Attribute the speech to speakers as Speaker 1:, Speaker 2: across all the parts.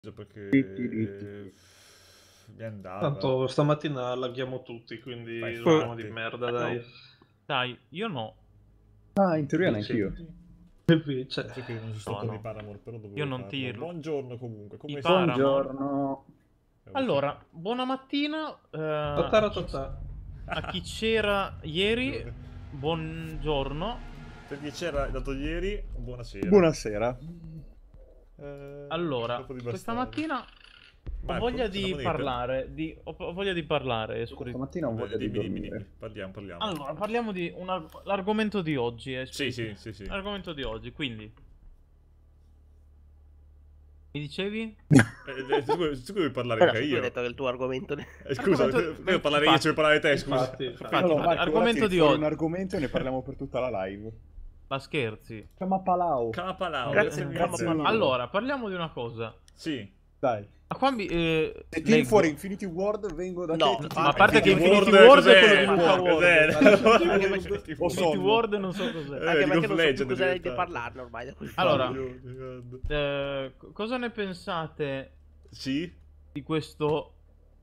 Speaker 1: perché mi andava.
Speaker 2: Tanto stamattina laghiamo tutti, quindi
Speaker 1: Fai
Speaker 2: rimaniamo
Speaker 1: fatti.
Speaker 2: di merda, dai.
Speaker 3: Dai, io no.
Speaker 4: Ah, in teoria neanch'io.
Speaker 2: Invece,
Speaker 1: So che non si sto
Speaker 3: No,
Speaker 1: con
Speaker 3: no.
Speaker 1: i Paramore, però dovevo
Speaker 3: Io non
Speaker 1: farlo.
Speaker 3: tiro.
Speaker 1: Buongiorno comunque, come
Speaker 3: I
Speaker 1: stai?
Speaker 3: Paramore.
Speaker 4: Buongiorno.
Speaker 3: Allora, buona mattina
Speaker 2: totà totà.
Speaker 3: a chi c'era ieri, buongiorno.
Speaker 1: Per chi c'era dato ieri, buonasera.
Speaker 4: Buonasera.
Speaker 3: Allora,
Speaker 1: dopo di
Speaker 3: questa
Speaker 1: bastardi.
Speaker 3: mattina ho
Speaker 1: Marco,
Speaker 3: voglia
Speaker 1: c'è una
Speaker 3: di
Speaker 1: moneta?
Speaker 3: parlare, ho voglia di parlare,
Speaker 4: Stamattina ho
Speaker 1: Vabbè,
Speaker 4: voglia di
Speaker 1: dimmi.
Speaker 4: dormire.
Speaker 1: Parliamo.
Speaker 3: Allora, parliamo di l'argomento di oggi,
Speaker 1: Sì.
Speaker 3: L'argomento di oggi, quindi mi dicevi?
Speaker 1: Tu vuoi parlare
Speaker 5: Però
Speaker 1: anche
Speaker 5: se tu hai
Speaker 1: io?
Speaker 5: detto che il tuo argomento...
Speaker 1: Scusa, devo parlare io, cioè parlare te, scusa.
Speaker 3: Infatti,
Speaker 4: Allora, Marco,
Speaker 3: argomento
Speaker 4: ora
Speaker 3: di
Speaker 4: tiri fuori
Speaker 3: oggi.
Speaker 4: un argomento e ne parliamo per tutta la live.
Speaker 3: Ma scherzi.
Speaker 4: Chiama Palau.
Speaker 1: Capalao.
Speaker 5: Grazie,
Speaker 4: grazie mille.
Speaker 3: Allora, parliamo di una cosa.
Speaker 1: Sì.
Speaker 4: Dai.
Speaker 3: A qua
Speaker 4: Se tiri fuori Infinity Ward vengo da
Speaker 5: No,
Speaker 4: te.
Speaker 3: Ma a parte che
Speaker 1: Infinity
Speaker 3: Infinity Ward è
Speaker 1: cos'è?
Speaker 3: quello di Luca
Speaker 1: Cos'è?
Speaker 3: Ward.
Speaker 1: Infinity
Speaker 4: O
Speaker 3: Infinity
Speaker 4: sonno.
Speaker 3: Ward non so cos'è.
Speaker 5: Anche
Speaker 1: League
Speaker 5: perché
Speaker 1: of
Speaker 5: non so più
Speaker 1: Legends
Speaker 5: cosa
Speaker 1: è
Speaker 5: di
Speaker 1: diventato.
Speaker 5: parlarne ormai da quel
Speaker 3: Allora,
Speaker 1: Dio.
Speaker 3: cosa ne pensate
Speaker 1: Sì?
Speaker 3: di questo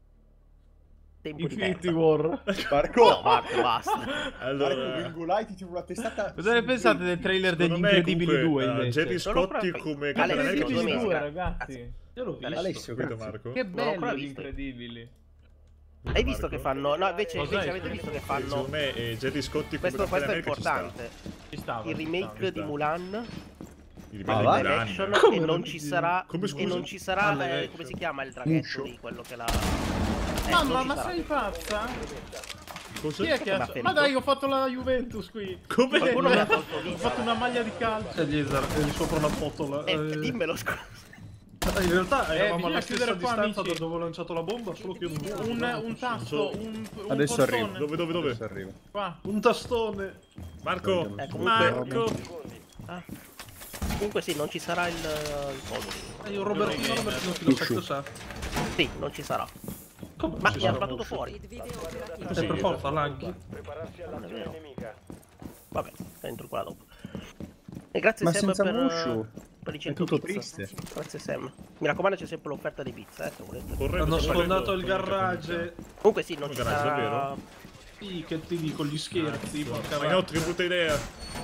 Speaker 5: tempo di
Speaker 3: Infinity
Speaker 5: merda.
Speaker 3: War?
Speaker 4: Marco.
Speaker 5: No, Marco, basta.
Speaker 4: Marco,
Speaker 1: Allora,
Speaker 4: vengo là e ti tiro una testata.
Speaker 3: Cosa ne pensate del trailer degli
Speaker 1: secondo me
Speaker 3: Incredibili
Speaker 1: comunque,
Speaker 3: 2 invece?
Speaker 1: Jerry
Speaker 5: Sono
Speaker 1: Scotti
Speaker 5: proprio-
Speaker 1: come
Speaker 5: Alessio,
Speaker 1: Capitan America ci
Speaker 3: Incredibili
Speaker 5: domenica.
Speaker 1: sta.
Speaker 3: 2 ragazzi.
Speaker 2: Io l'ho visto.
Speaker 4: Alessio,
Speaker 1: Capito,
Speaker 4: grazie.
Speaker 1: Marco?
Speaker 3: Che
Speaker 5: Non l'ho ancora
Speaker 3: bello gli
Speaker 5: visto.
Speaker 3: Incredibili.
Speaker 5: Hai visto che fanno... No, invece
Speaker 3: Cos'è?
Speaker 5: avete visto che
Speaker 1: Secondo
Speaker 5: fanno...
Speaker 1: me Jerry Scotti come
Speaker 5: Questo
Speaker 1: Capitan
Speaker 5: è
Speaker 1: America ci sta.
Speaker 5: importante.
Speaker 3: Ci stava.
Speaker 5: Il remake di Mulan
Speaker 1: Il
Speaker 4: Ah,
Speaker 1: livello
Speaker 4: va?
Speaker 1: di
Speaker 5: live
Speaker 1: Mulan.
Speaker 5: action
Speaker 2: Come
Speaker 5: e non
Speaker 2: non
Speaker 5: ci
Speaker 2: ti-
Speaker 5: sarà...
Speaker 1: Come,
Speaker 5: E
Speaker 1: scusa?
Speaker 5: non ci sarà...
Speaker 2: Ah, live action.
Speaker 5: come si chiama il
Speaker 4: Muscio.
Speaker 5: draghetto lì? Quello che la...
Speaker 3: Mamma,
Speaker 5: non ci
Speaker 3: ma
Speaker 5: sarà.
Speaker 3: sei pazza?
Speaker 1: Cosa?
Speaker 3: Chi è che
Speaker 5: Come
Speaker 3: ha...
Speaker 5: ha ferito?
Speaker 3: Ma dai, ho fatto la Juventus qui.
Speaker 1: Come?
Speaker 5: Qualcuno mi ha tolto
Speaker 3: Ho
Speaker 5: vita.
Speaker 3: fatto una maglia di calcio.
Speaker 2: C'è gli sopra una foto.
Speaker 5: Dimmelo, scusa.
Speaker 2: In realtà eravamo
Speaker 3: bisogna
Speaker 2: alla stessa
Speaker 3: chiudere qua,
Speaker 2: distanza
Speaker 3: amici.
Speaker 2: da dove ho lanciato la bomba, solo che io non vedo.
Speaker 3: Un tasto, un
Speaker 4: Adesso
Speaker 3: portone.
Speaker 4: arrivo.
Speaker 1: Dove?
Speaker 4: Adesso arrivo.
Speaker 3: Qua.
Speaker 2: Un tastone.
Speaker 1: Marco?
Speaker 5: Comunque-
Speaker 1: Marco?
Speaker 5: Ah. Comunque sì, non ci sarà il coso.
Speaker 2: Io Robertino Filo
Speaker 4: Muscio.
Speaker 2: sa.
Speaker 5: Sì, non ci sarà.
Speaker 2: Come
Speaker 5: Ma
Speaker 2: ci
Speaker 5: mi ha
Speaker 2: sarà
Speaker 5: sbattuto
Speaker 2: Muscio?
Speaker 5: fuori.
Speaker 2: È per forza l'anchi.
Speaker 5: Non è vero. Vabbè, entro qua dopo. E grazie
Speaker 4: Ma
Speaker 5: Sam
Speaker 4: senza
Speaker 5: per,
Speaker 4: Muscio
Speaker 5: per i
Speaker 4: è
Speaker 5: 100
Speaker 4: tutto
Speaker 5: pizza.
Speaker 4: triste.
Speaker 5: Grazie Sam. Mi raccomando, c'è sempre l'offerta di pizza, se volete.
Speaker 1: Corretto,
Speaker 2: Hanno
Speaker 1: corretto.
Speaker 2: sfondato il garage.
Speaker 5: Comunque sì, non ci
Speaker 1: Garage,
Speaker 5: sarà...
Speaker 1: davvero?
Speaker 2: Sì, che ti dico, gli scherzi. porca
Speaker 1: Ma
Speaker 2: vacca.
Speaker 1: no, che brutta idea.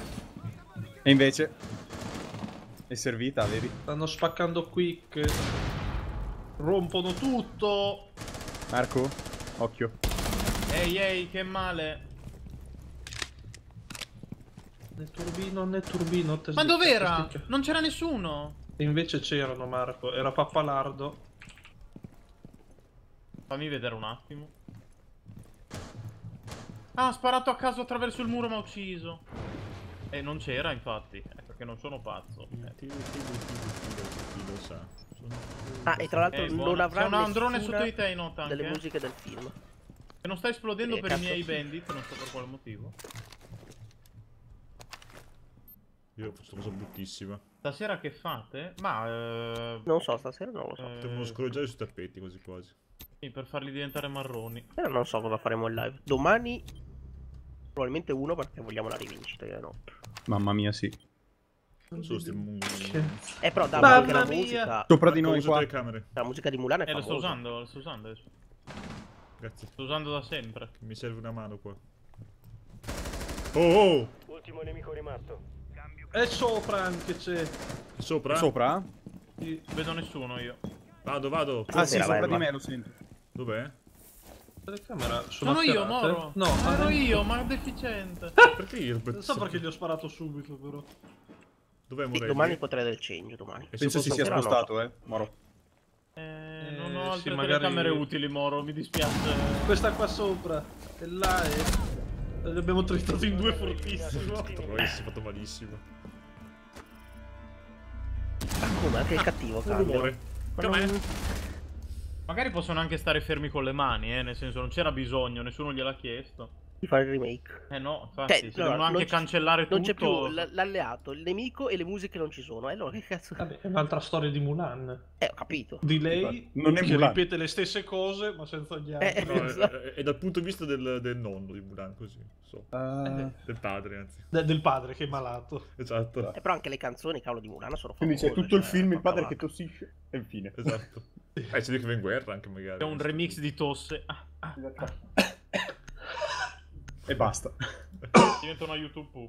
Speaker 4: E invece è servita, vedi?
Speaker 2: Stanno spaccando quick. Rompono tutto.
Speaker 4: Marco, occhio.
Speaker 3: Ehi, che male.
Speaker 2: Né turbino.
Speaker 3: Ma dov'era? Non c'era nessuno.
Speaker 2: E invece c'erano, Marco. Era Pappalardo.
Speaker 3: Fammi vedere un attimo. Ah, ha sparato a caso attraverso il muro, ma ha ucciso. E non c'era, infatti. È perché non sono pazzo.
Speaker 1: Chi lo sa.
Speaker 5: Ah, e tra l'altro non
Speaker 3: buono.
Speaker 5: avrà
Speaker 3: C'è un drone
Speaker 5: nessuna
Speaker 3: sotto di te in nota anche.
Speaker 5: delle musiche del film.
Speaker 3: E non sta esplodendo per i
Speaker 5: cazzo.
Speaker 3: miei bandit, non so per quale motivo.
Speaker 1: Io faccio una cosa bruttissima.
Speaker 3: Stasera che fate? Ma
Speaker 5: Non so, stasera non lo so.
Speaker 1: Devo scrolliare sui tappeti quasi quasi.
Speaker 3: sì, per farli diventare marroni.
Speaker 5: Però non so cosa faremo in live. Domani probabilmente uno perché vogliamo la rivincita, io no.
Speaker 4: Mamma mia, sì.
Speaker 1: Non so, stiamo...
Speaker 5: Però da
Speaker 2: Mamma
Speaker 5: anche la
Speaker 2: mia.
Speaker 5: musica.
Speaker 4: Sopra di noi
Speaker 1: Uso
Speaker 4: qua.
Speaker 1: telecamere.
Speaker 5: La musica di Mulan è
Speaker 3: Lo sto
Speaker 5: famosa.
Speaker 3: usando adesso.
Speaker 1: Grazie.
Speaker 3: Sto usando da sempre.
Speaker 1: Che mi serve una mano qua. Oh!
Speaker 6: Ultimo nemico rimasto.
Speaker 2: E sopra anche c'è.
Speaker 1: Sopra?
Speaker 4: Sopra?
Speaker 3: Non vedo nessuno io.
Speaker 1: Vado.
Speaker 4: Ah sì,
Speaker 5: Stasera,
Speaker 4: sopra
Speaker 5: vai,
Speaker 4: di
Speaker 5: va.
Speaker 4: me, lo sento.
Speaker 1: Dov'è?
Speaker 2: Telecamera
Speaker 3: Sono io,
Speaker 2: afferrate.
Speaker 3: Moro.
Speaker 2: No,
Speaker 3: ero io, ma deficiente.
Speaker 1: Perché io?
Speaker 2: Non so perché gli ho sparato subito, però.
Speaker 1: Dov'è
Speaker 5: Sì,
Speaker 1: Morelli?
Speaker 5: domani potrei del change, domani.
Speaker 1: E
Speaker 4: Penso si sia
Speaker 5: stasera no.
Speaker 4: spostato, Moro.
Speaker 3: Non ho altre
Speaker 2: sì, magari-
Speaker 3: telecamere utili, Moro, mi dispiace.
Speaker 2: Questa qua sopra. E là è. Li abbiamo tritato in due fortissimo.
Speaker 1: Troia si è fatto malissimo.
Speaker 5: Ah, come? Anche il cattivo
Speaker 1: Un
Speaker 5: cambia.
Speaker 1: rumore.
Speaker 5: Ma
Speaker 1: Com'è?
Speaker 5: non-
Speaker 3: Magari possono anche stare fermi con le mani, nel senso non c'era bisogno, nessuno gliel'ha chiesto.
Speaker 5: di fare il remake.
Speaker 3: Eh no, infatti,
Speaker 5: Cioè,
Speaker 3: si devono anche
Speaker 5: non c'è-
Speaker 3: cancellare tutto.
Speaker 5: Non c'è più l'alleato, il nemico e le musiche non ci sono. Allora che cazzo?
Speaker 2: Vabbè, è un'altra storia di Mulan.
Speaker 5: Ho capito.
Speaker 2: Di lei
Speaker 4: Non è
Speaker 2: che
Speaker 4: Mulan.
Speaker 2: ripete le stesse cose ma senza gli altri.
Speaker 1: No, è dal punto di vista del nonno di Mulan, così. So. Del padre, anzi.
Speaker 2: Del padre che è malato.
Speaker 1: Esatto.
Speaker 5: Però anche le canzoni, cavolo, di Mulan sono
Speaker 4: Quindi c'è
Speaker 5: famose,
Speaker 4: tutto il
Speaker 5: cioè,
Speaker 4: film, il
Speaker 5: porca
Speaker 4: padre che
Speaker 5: vacca.
Speaker 4: tossisce e infine.
Speaker 1: Esatto. C'è di che va in guerra anche magari.
Speaker 3: È un remix di tosse.
Speaker 4: E basta.
Speaker 3: Diventa una YouTube poop.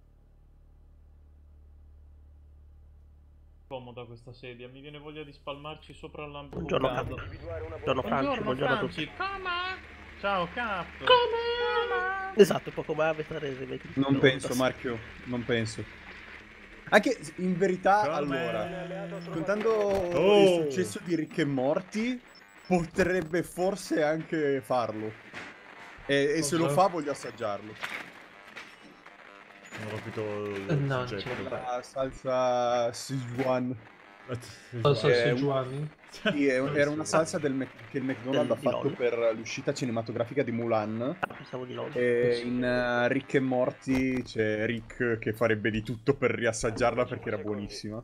Speaker 3: Comoda questa sedia, mi viene voglia di spalmarci sopra
Speaker 5: Buongiorno
Speaker 3: l'hamburger.
Speaker 5: Cap. Buongiorno Franci, buongiorno a tutti.
Speaker 3: Ciao Cap.
Speaker 5: Esatto, poco ma per fare il remake di
Speaker 4: Non
Speaker 5: Pocahontas.
Speaker 4: penso, Marchio, non penso. Anche in verità,
Speaker 1: Come?
Speaker 4: allora, contando
Speaker 1: Oh.
Speaker 4: il successo di Rick e Morty, potrebbe forse anche farlo. E se lo
Speaker 2: Cosa?
Speaker 4: fa, voglio assaggiarlo.
Speaker 1: Non ho capito il
Speaker 2: No,
Speaker 1: soggetto.
Speaker 4: La salsa Sichuan.
Speaker 2: Salsa
Speaker 4: È
Speaker 2: Sichuan.
Speaker 4: Sì, era una salsa che il McDonald's ha
Speaker 5: Di
Speaker 4: fatto
Speaker 5: LOL.
Speaker 4: per l'uscita cinematografica di Mulan.
Speaker 5: Ah, pensavo di LOL.
Speaker 4: E in Rick e Morty c'è Rick che farebbe di tutto per riassaggiarla perché era buonissima.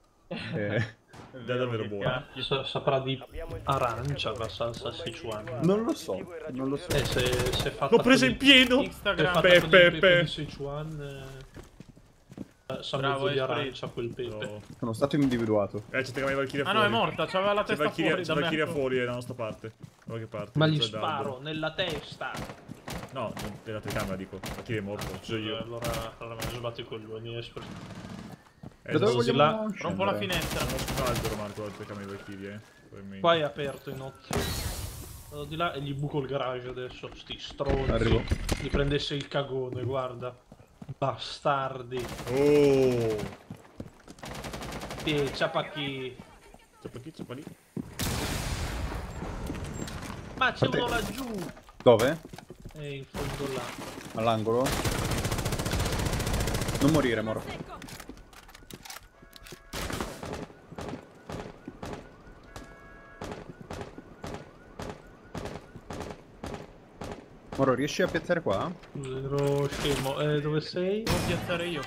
Speaker 1: È davvero buono.
Speaker 2: Saprà di arancia la salsa Sichuan.
Speaker 4: Non lo so, non lo so.
Speaker 2: Se è fatta
Speaker 1: L'ho presa
Speaker 2: con
Speaker 1: in pieno!
Speaker 2: Se è
Speaker 3: Instagram.
Speaker 2: fatta
Speaker 1: Pe-
Speaker 2: con
Speaker 1: pe-
Speaker 2: il pepe
Speaker 1: pe.
Speaker 2: di Sichuan, sa
Speaker 3: Bravo,
Speaker 2: mezzo di
Speaker 3: Esprit.
Speaker 2: arancia quel pepe.
Speaker 1: No.
Speaker 4: Sono stato individuato.
Speaker 1: C'è Tegamai Valkyria
Speaker 3: Ah
Speaker 1: fuori.
Speaker 3: no, è morta, c'aveva la
Speaker 1: C'è
Speaker 3: testa fuori da me.
Speaker 1: Valkyria fuori dalla nostra parte. Da qualche parte.
Speaker 2: Ma gli
Speaker 1: Cioè, da albero.
Speaker 2: sparo nella testa.
Speaker 1: No, della telecamera dico. Valkyria è morto, ucciso io.
Speaker 2: Allora mi ha giocato i coglioni.
Speaker 4: Da dove
Speaker 1: no,
Speaker 2: sì,
Speaker 4: vogliamo
Speaker 2: là-
Speaker 4: scendere?
Speaker 3: Rompo la finestra.
Speaker 1: Non sul albero, Marco, la telecamera di Valkyria, probabilmente.
Speaker 2: Qua è aperto in occhio. Vado di là e gli buco il garage adesso. Sti stronzi.
Speaker 4: Arrivo.
Speaker 2: Gli prendesse il cagone, guarda. Bastardi.
Speaker 1: Oh!
Speaker 2: E ciapacchi.
Speaker 1: C'è lì.
Speaker 2: Ma c'è
Speaker 4: Fate-
Speaker 2: uno laggiù.
Speaker 4: Dove?
Speaker 2: È in fondo là.
Speaker 4: All'angolo? Non morire, Moro. Moro, riesci a piazzare qua?
Speaker 2: Ero scemo. Dove sei?
Speaker 3: Devo piazzare io.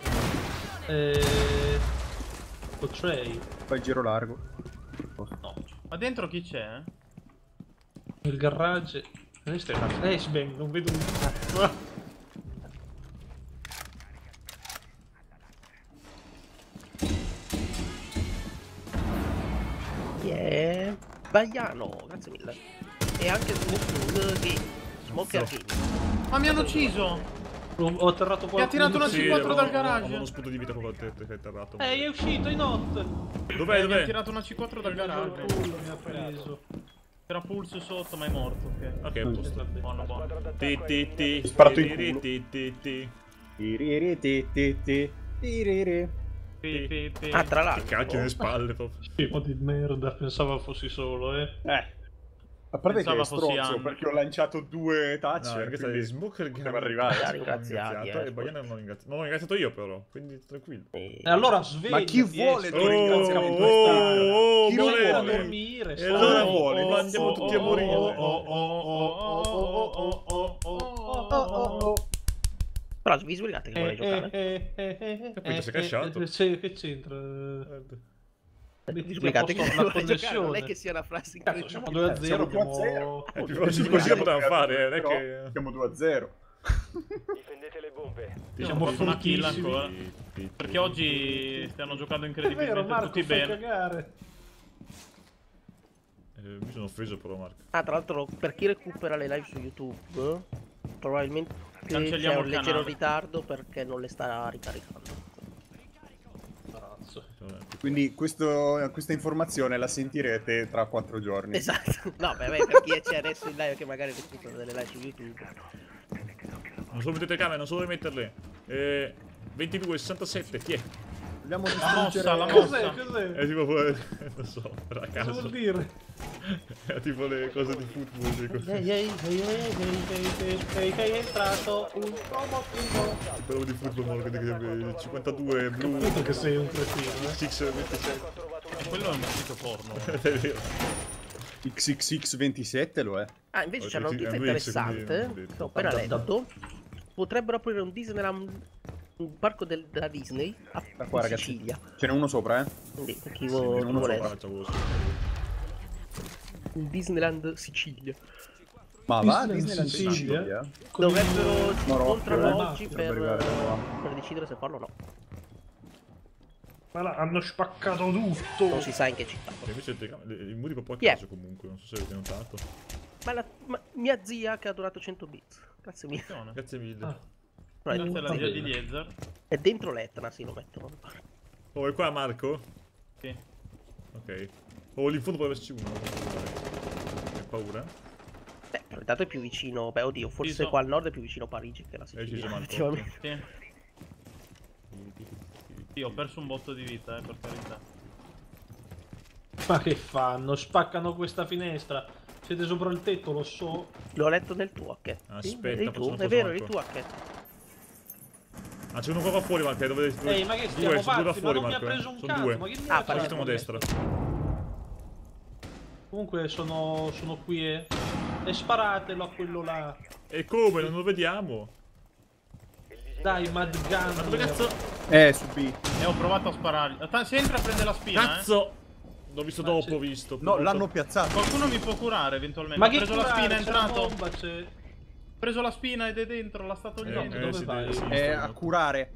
Speaker 2: Potrei.
Speaker 4: Fai il giro largo.
Speaker 2: No.
Speaker 3: Ma dentro chi c'è?
Speaker 2: Nel garage. Questa è una flashbang, non vedo un cazzo.
Speaker 5: Yeah. Bagliano, grazie mille. E anche Smoker Game. Smoker Game.
Speaker 3: Ma mi hanno ucciso!
Speaker 2: Ho atterrato qua.
Speaker 3: Mi ha tirato una
Speaker 1: Sì,
Speaker 3: C4
Speaker 1: avevo-
Speaker 3: dal garage.
Speaker 1: avevo uno sputo di vita proprio a te che hai atterrato.
Speaker 2: È uscito in not.
Speaker 1: Dov'è,
Speaker 3: Mi ha
Speaker 1: dov'è?
Speaker 3: tirato una C4 dal
Speaker 2: Il
Speaker 3: garage.
Speaker 2: culo mi ha preso.
Speaker 3: C'era pulso sotto, ma è morto. Ok.
Speaker 1: Ok, a posto.
Speaker 3: Buono, buono.
Speaker 1: Ti.
Speaker 4: Sparato in culo.
Speaker 1: Ti.
Speaker 5: Ah, tra
Speaker 1: Che
Speaker 5: l'altro.
Speaker 1: cacchio nelle spalle proprio.
Speaker 2: Scemo di merda, pensavo fossi solo,
Speaker 4: A parte che
Speaker 3: Pensavo
Speaker 4: è
Speaker 3: fossi
Speaker 4: stronzo
Speaker 3: Anno.
Speaker 4: perché ho lanciato 2
Speaker 1: No,
Speaker 4: touch.
Speaker 1: questa è
Speaker 4: quindi
Speaker 1: Smoker
Speaker 4: poteva arrivare.
Speaker 5: Ah, ringraziati,
Speaker 1: E Baiana non l'ho ringraziato io però, quindi tranquillo.
Speaker 2: E allora sveglia.
Speaker 4: Ma chi vuole il tuo
Speaker 1: Oh,
Speaker 4: ringraziamento?
Speaker 1: oh,
Speaker 4: Chi
Speaker 2: Chi vuole
Speaker 4: vuole?
Speaker 2: dormire?
Speaker 1: E allora
Speaker 4: vuole?
Speaker 1: andiamo tutti a morire.
Speaker 5: Però vi svegliate che vuole giocare.
Speaker 1: E poi ti sei casciato.
Speaker 2: Che c'entra?
Speaker 5: Vi spiegate che
Speaker 2: la
Speaker 5: vuole giocare, non è
Speaker 2: connessione.
Speaker 5: che sia una frase
Speaker 2: Cazzo, siamo 2-0.
Speaker 4: Siamo 2-0.
Speaker 2: Abbiamo...
Speaker 1: Più così lo potevamo fare, non è che...
Speaker 4: Siamo 2-0.
Speaker 6: Difendete le bombe.
Speaker 2: Siamo
Speaker 3: Ho una kill
Speaker 2: fortissimi.
Speaker 3: ancora. Perché oggi stiamo giocando
Speaker 2: È
Speaker 3: incredibilmente
Speaker 2: vero, Marco,
Speaker 3: tutti
Speaker 2: fai
Speaker 3: bene.
Speaker 2: cagare.
Speaker 1: Mi sono offeso però, Marco.
Speaker 5: Ah, tra l'altro, per chi recupera le live su YouTube, probabilmente c'è
Speaker 3: Cancelliamo
Speaker 5: un
Speaker 3: il
Speaker 5: leggero
Speaker 3: canale.
Speaker 5: ritardo perché non le sta ricaricando.
Speaker 2: Cazzo.
Speaker 4: Quindi questa informazione la sentirete tra 4 giorni.
Speaker 5: Esatto. No, beh, per chi c'è adesso in live che magari recupera delle live su YouTube.
Speaker 1: Non solo mettete camere, non solo metterle. 22, 67, chi è?
Speaker 4: Vogliamo
Speaker 3: mossa,
Speaker 4: distruggere
Speaker 3: la
Speaker 2: Cos'è?
Speaker 3: mossa.
Speaker 2: Cos'è?
Speaker 1: È tipo, non so, per a
Speaker 2: Cosa
Speaker 1: caso.
Speaker 2: vuol dire?
Speaker 1: È tipo le cose di football. Dico.
Speaker 2: Che è entrato un uomo primo.
Speaker 1: Quello di football, Marco, che 52 blu,
Speaker 2: Capito che sei un cretino,
Speaker 1: 6, 27.
Speaker 3: Quello è un vestito porno.
Speaker 1: È vero.
Speaker 4: XXX27 lo è.
Speaker 5: Ah, invece c'è una
Speaker 1: È
Speaker 5: notizia
Speaker 1: un
Speaker 5: interessante
Speaker 1: quindi-
Speaker 5: che ho appena letto. Potrebbero aprire un Disneyland, un parco della Disney a
Speaker 4: Qua,
Speaker 5: in
Speaker 4: ragazzi.
Speaker 5: Sicilia.
Speaker 4: Ce n'è uno sopra,
Speaker 5: Quindi per chi
Speaker 4: ce n'è uno
Speaker 5: vuole
Speaker 4: sopra.
Speaker 1: Faccia vostro.
Speaker 5: un Disneyland Sicilia.
Speaker 4: Ma va,
Speaker 2: Disneyland
Speaker 4: Disneyland
Speaker 2: Sicilia?
Speaker 4: Sicilia?
Speaker 5: Dovrebbero si
Speaker 4: Marocco,
Speaker 5: incontrano oggi
Speaker 4: dovrebbe
Speaker 5: per
Speaker 4: arrivare qua.
Speaker 5: decidere se farlo o no.
Speaker 2: Ma là, hanno spaccato tutto.
Speaker 5: Non si sa in che città.
Speaker 1: Cioè, invece il telecamera, i muri proprio a
Speaker 5: Chi è?
Speaker 1: caso comunque, non so se avete notato.
Speaker 5: Ma mia zia che ha durato 100 bits. Grazie mille.
Speaker 3: Attenzione.
Speaker 1: Grazie mille.
Speaker 2: Ah.
Speaker 5: No,
Speaker 3: Questa è la
Speaker 2: va
Speaker 3: zia
Speaker 2: bene.
Speaker 3: di Liezer.
Speaker 5: è dentro l'Etna, sì, lo mettono.
Speaker 1: Oh, è qua Marco?
Speaker 3: Sì.
Speaker 1: Ok. Oh, lì in fondo può esserci uno. Hai paura?
Speaker 5: Beh, però intanto è più vicino. Beh, oddio, forse
Speaker 3: Sì, so.
Speaker 5: qua al nord è più vicino Parigi che la
Speaker 1: Deciso,
Speaker 5: Sicilia.
Speaker 1: Marco.
Speaker 5: Effettivamente.
Speaker 3: Sì. Io ho perso un botto di vita, per carità.
Speaker 2: Ma che fanno? Spaccano questa finestra. Siete sopra il tetto, lo so.
Speaker 5: L'ho letto nel tuo hacket.
Speaker 1: Aspetta,
Speaker 5: eri
Speaker 1: faccio
Speaker 5: tu,
Speaker 1: una
Speaker 5: è
Speaker 1: cosa,
Speaker 5: vero, eri
Speaker 1: Marco.
Speaker 5: tu hacket.
Speaker 1: Ah, c'è uno qua fuori, Marco. Dove?
Speaker 2: Ehi, ma che stiamo
Speaker 1: due, sono due da
Speaker 2: pazzi? Ma
Speaker 1: fuori,
Speaker 2: non mi ha
Speaker 1: Marco.
Speaker 2: preso un
Speaker 1: Sono
Speaker 2: cazzo.
Speaker 1: due.
Speaker 2: Ma che mi
Speaker 5: Ah,
Speaker 2: ha
Speaker 5: pare-
Speaker 1: Siamo a destra.
Speaker 2: Comunque sono qui, e sparatelo a quello là.
Speaker 1: E come? Non lo vediamo?
Speaker 2: Dai, Mad Gun.
Speaker 1: Ma dove cazzo?
Speaker 4: Su B.
Speaker 3: E ho provato a sparargli. Se entra a prendere la spina,
Speaker 1: Cazzo! L'ho visto
Speaker 2: Ma
Speaker 1: dopo,
Speaker 2: c'è-
Speaker 1: ho visto.
Speaker 4: No, l'hanno piazzato.
Speaker 3: Qualcuno mi può curare eventualmente.
Speaker 2: Ma
Speaker 3: Ho
Speaker 2: che
Speaker 3: preso la spina, è
Speaker 2: c'è la
Speaker 3: entrato.
Speaker 2: bomba, c'è.
Speaker 3: Ho preso la spina ed è dentro, la sta togliendo.
Speaker 2: dove
Speaker 1: sì,
Speaker 2: vai?
Speaker 1: sì,
Speaker 4: A curare.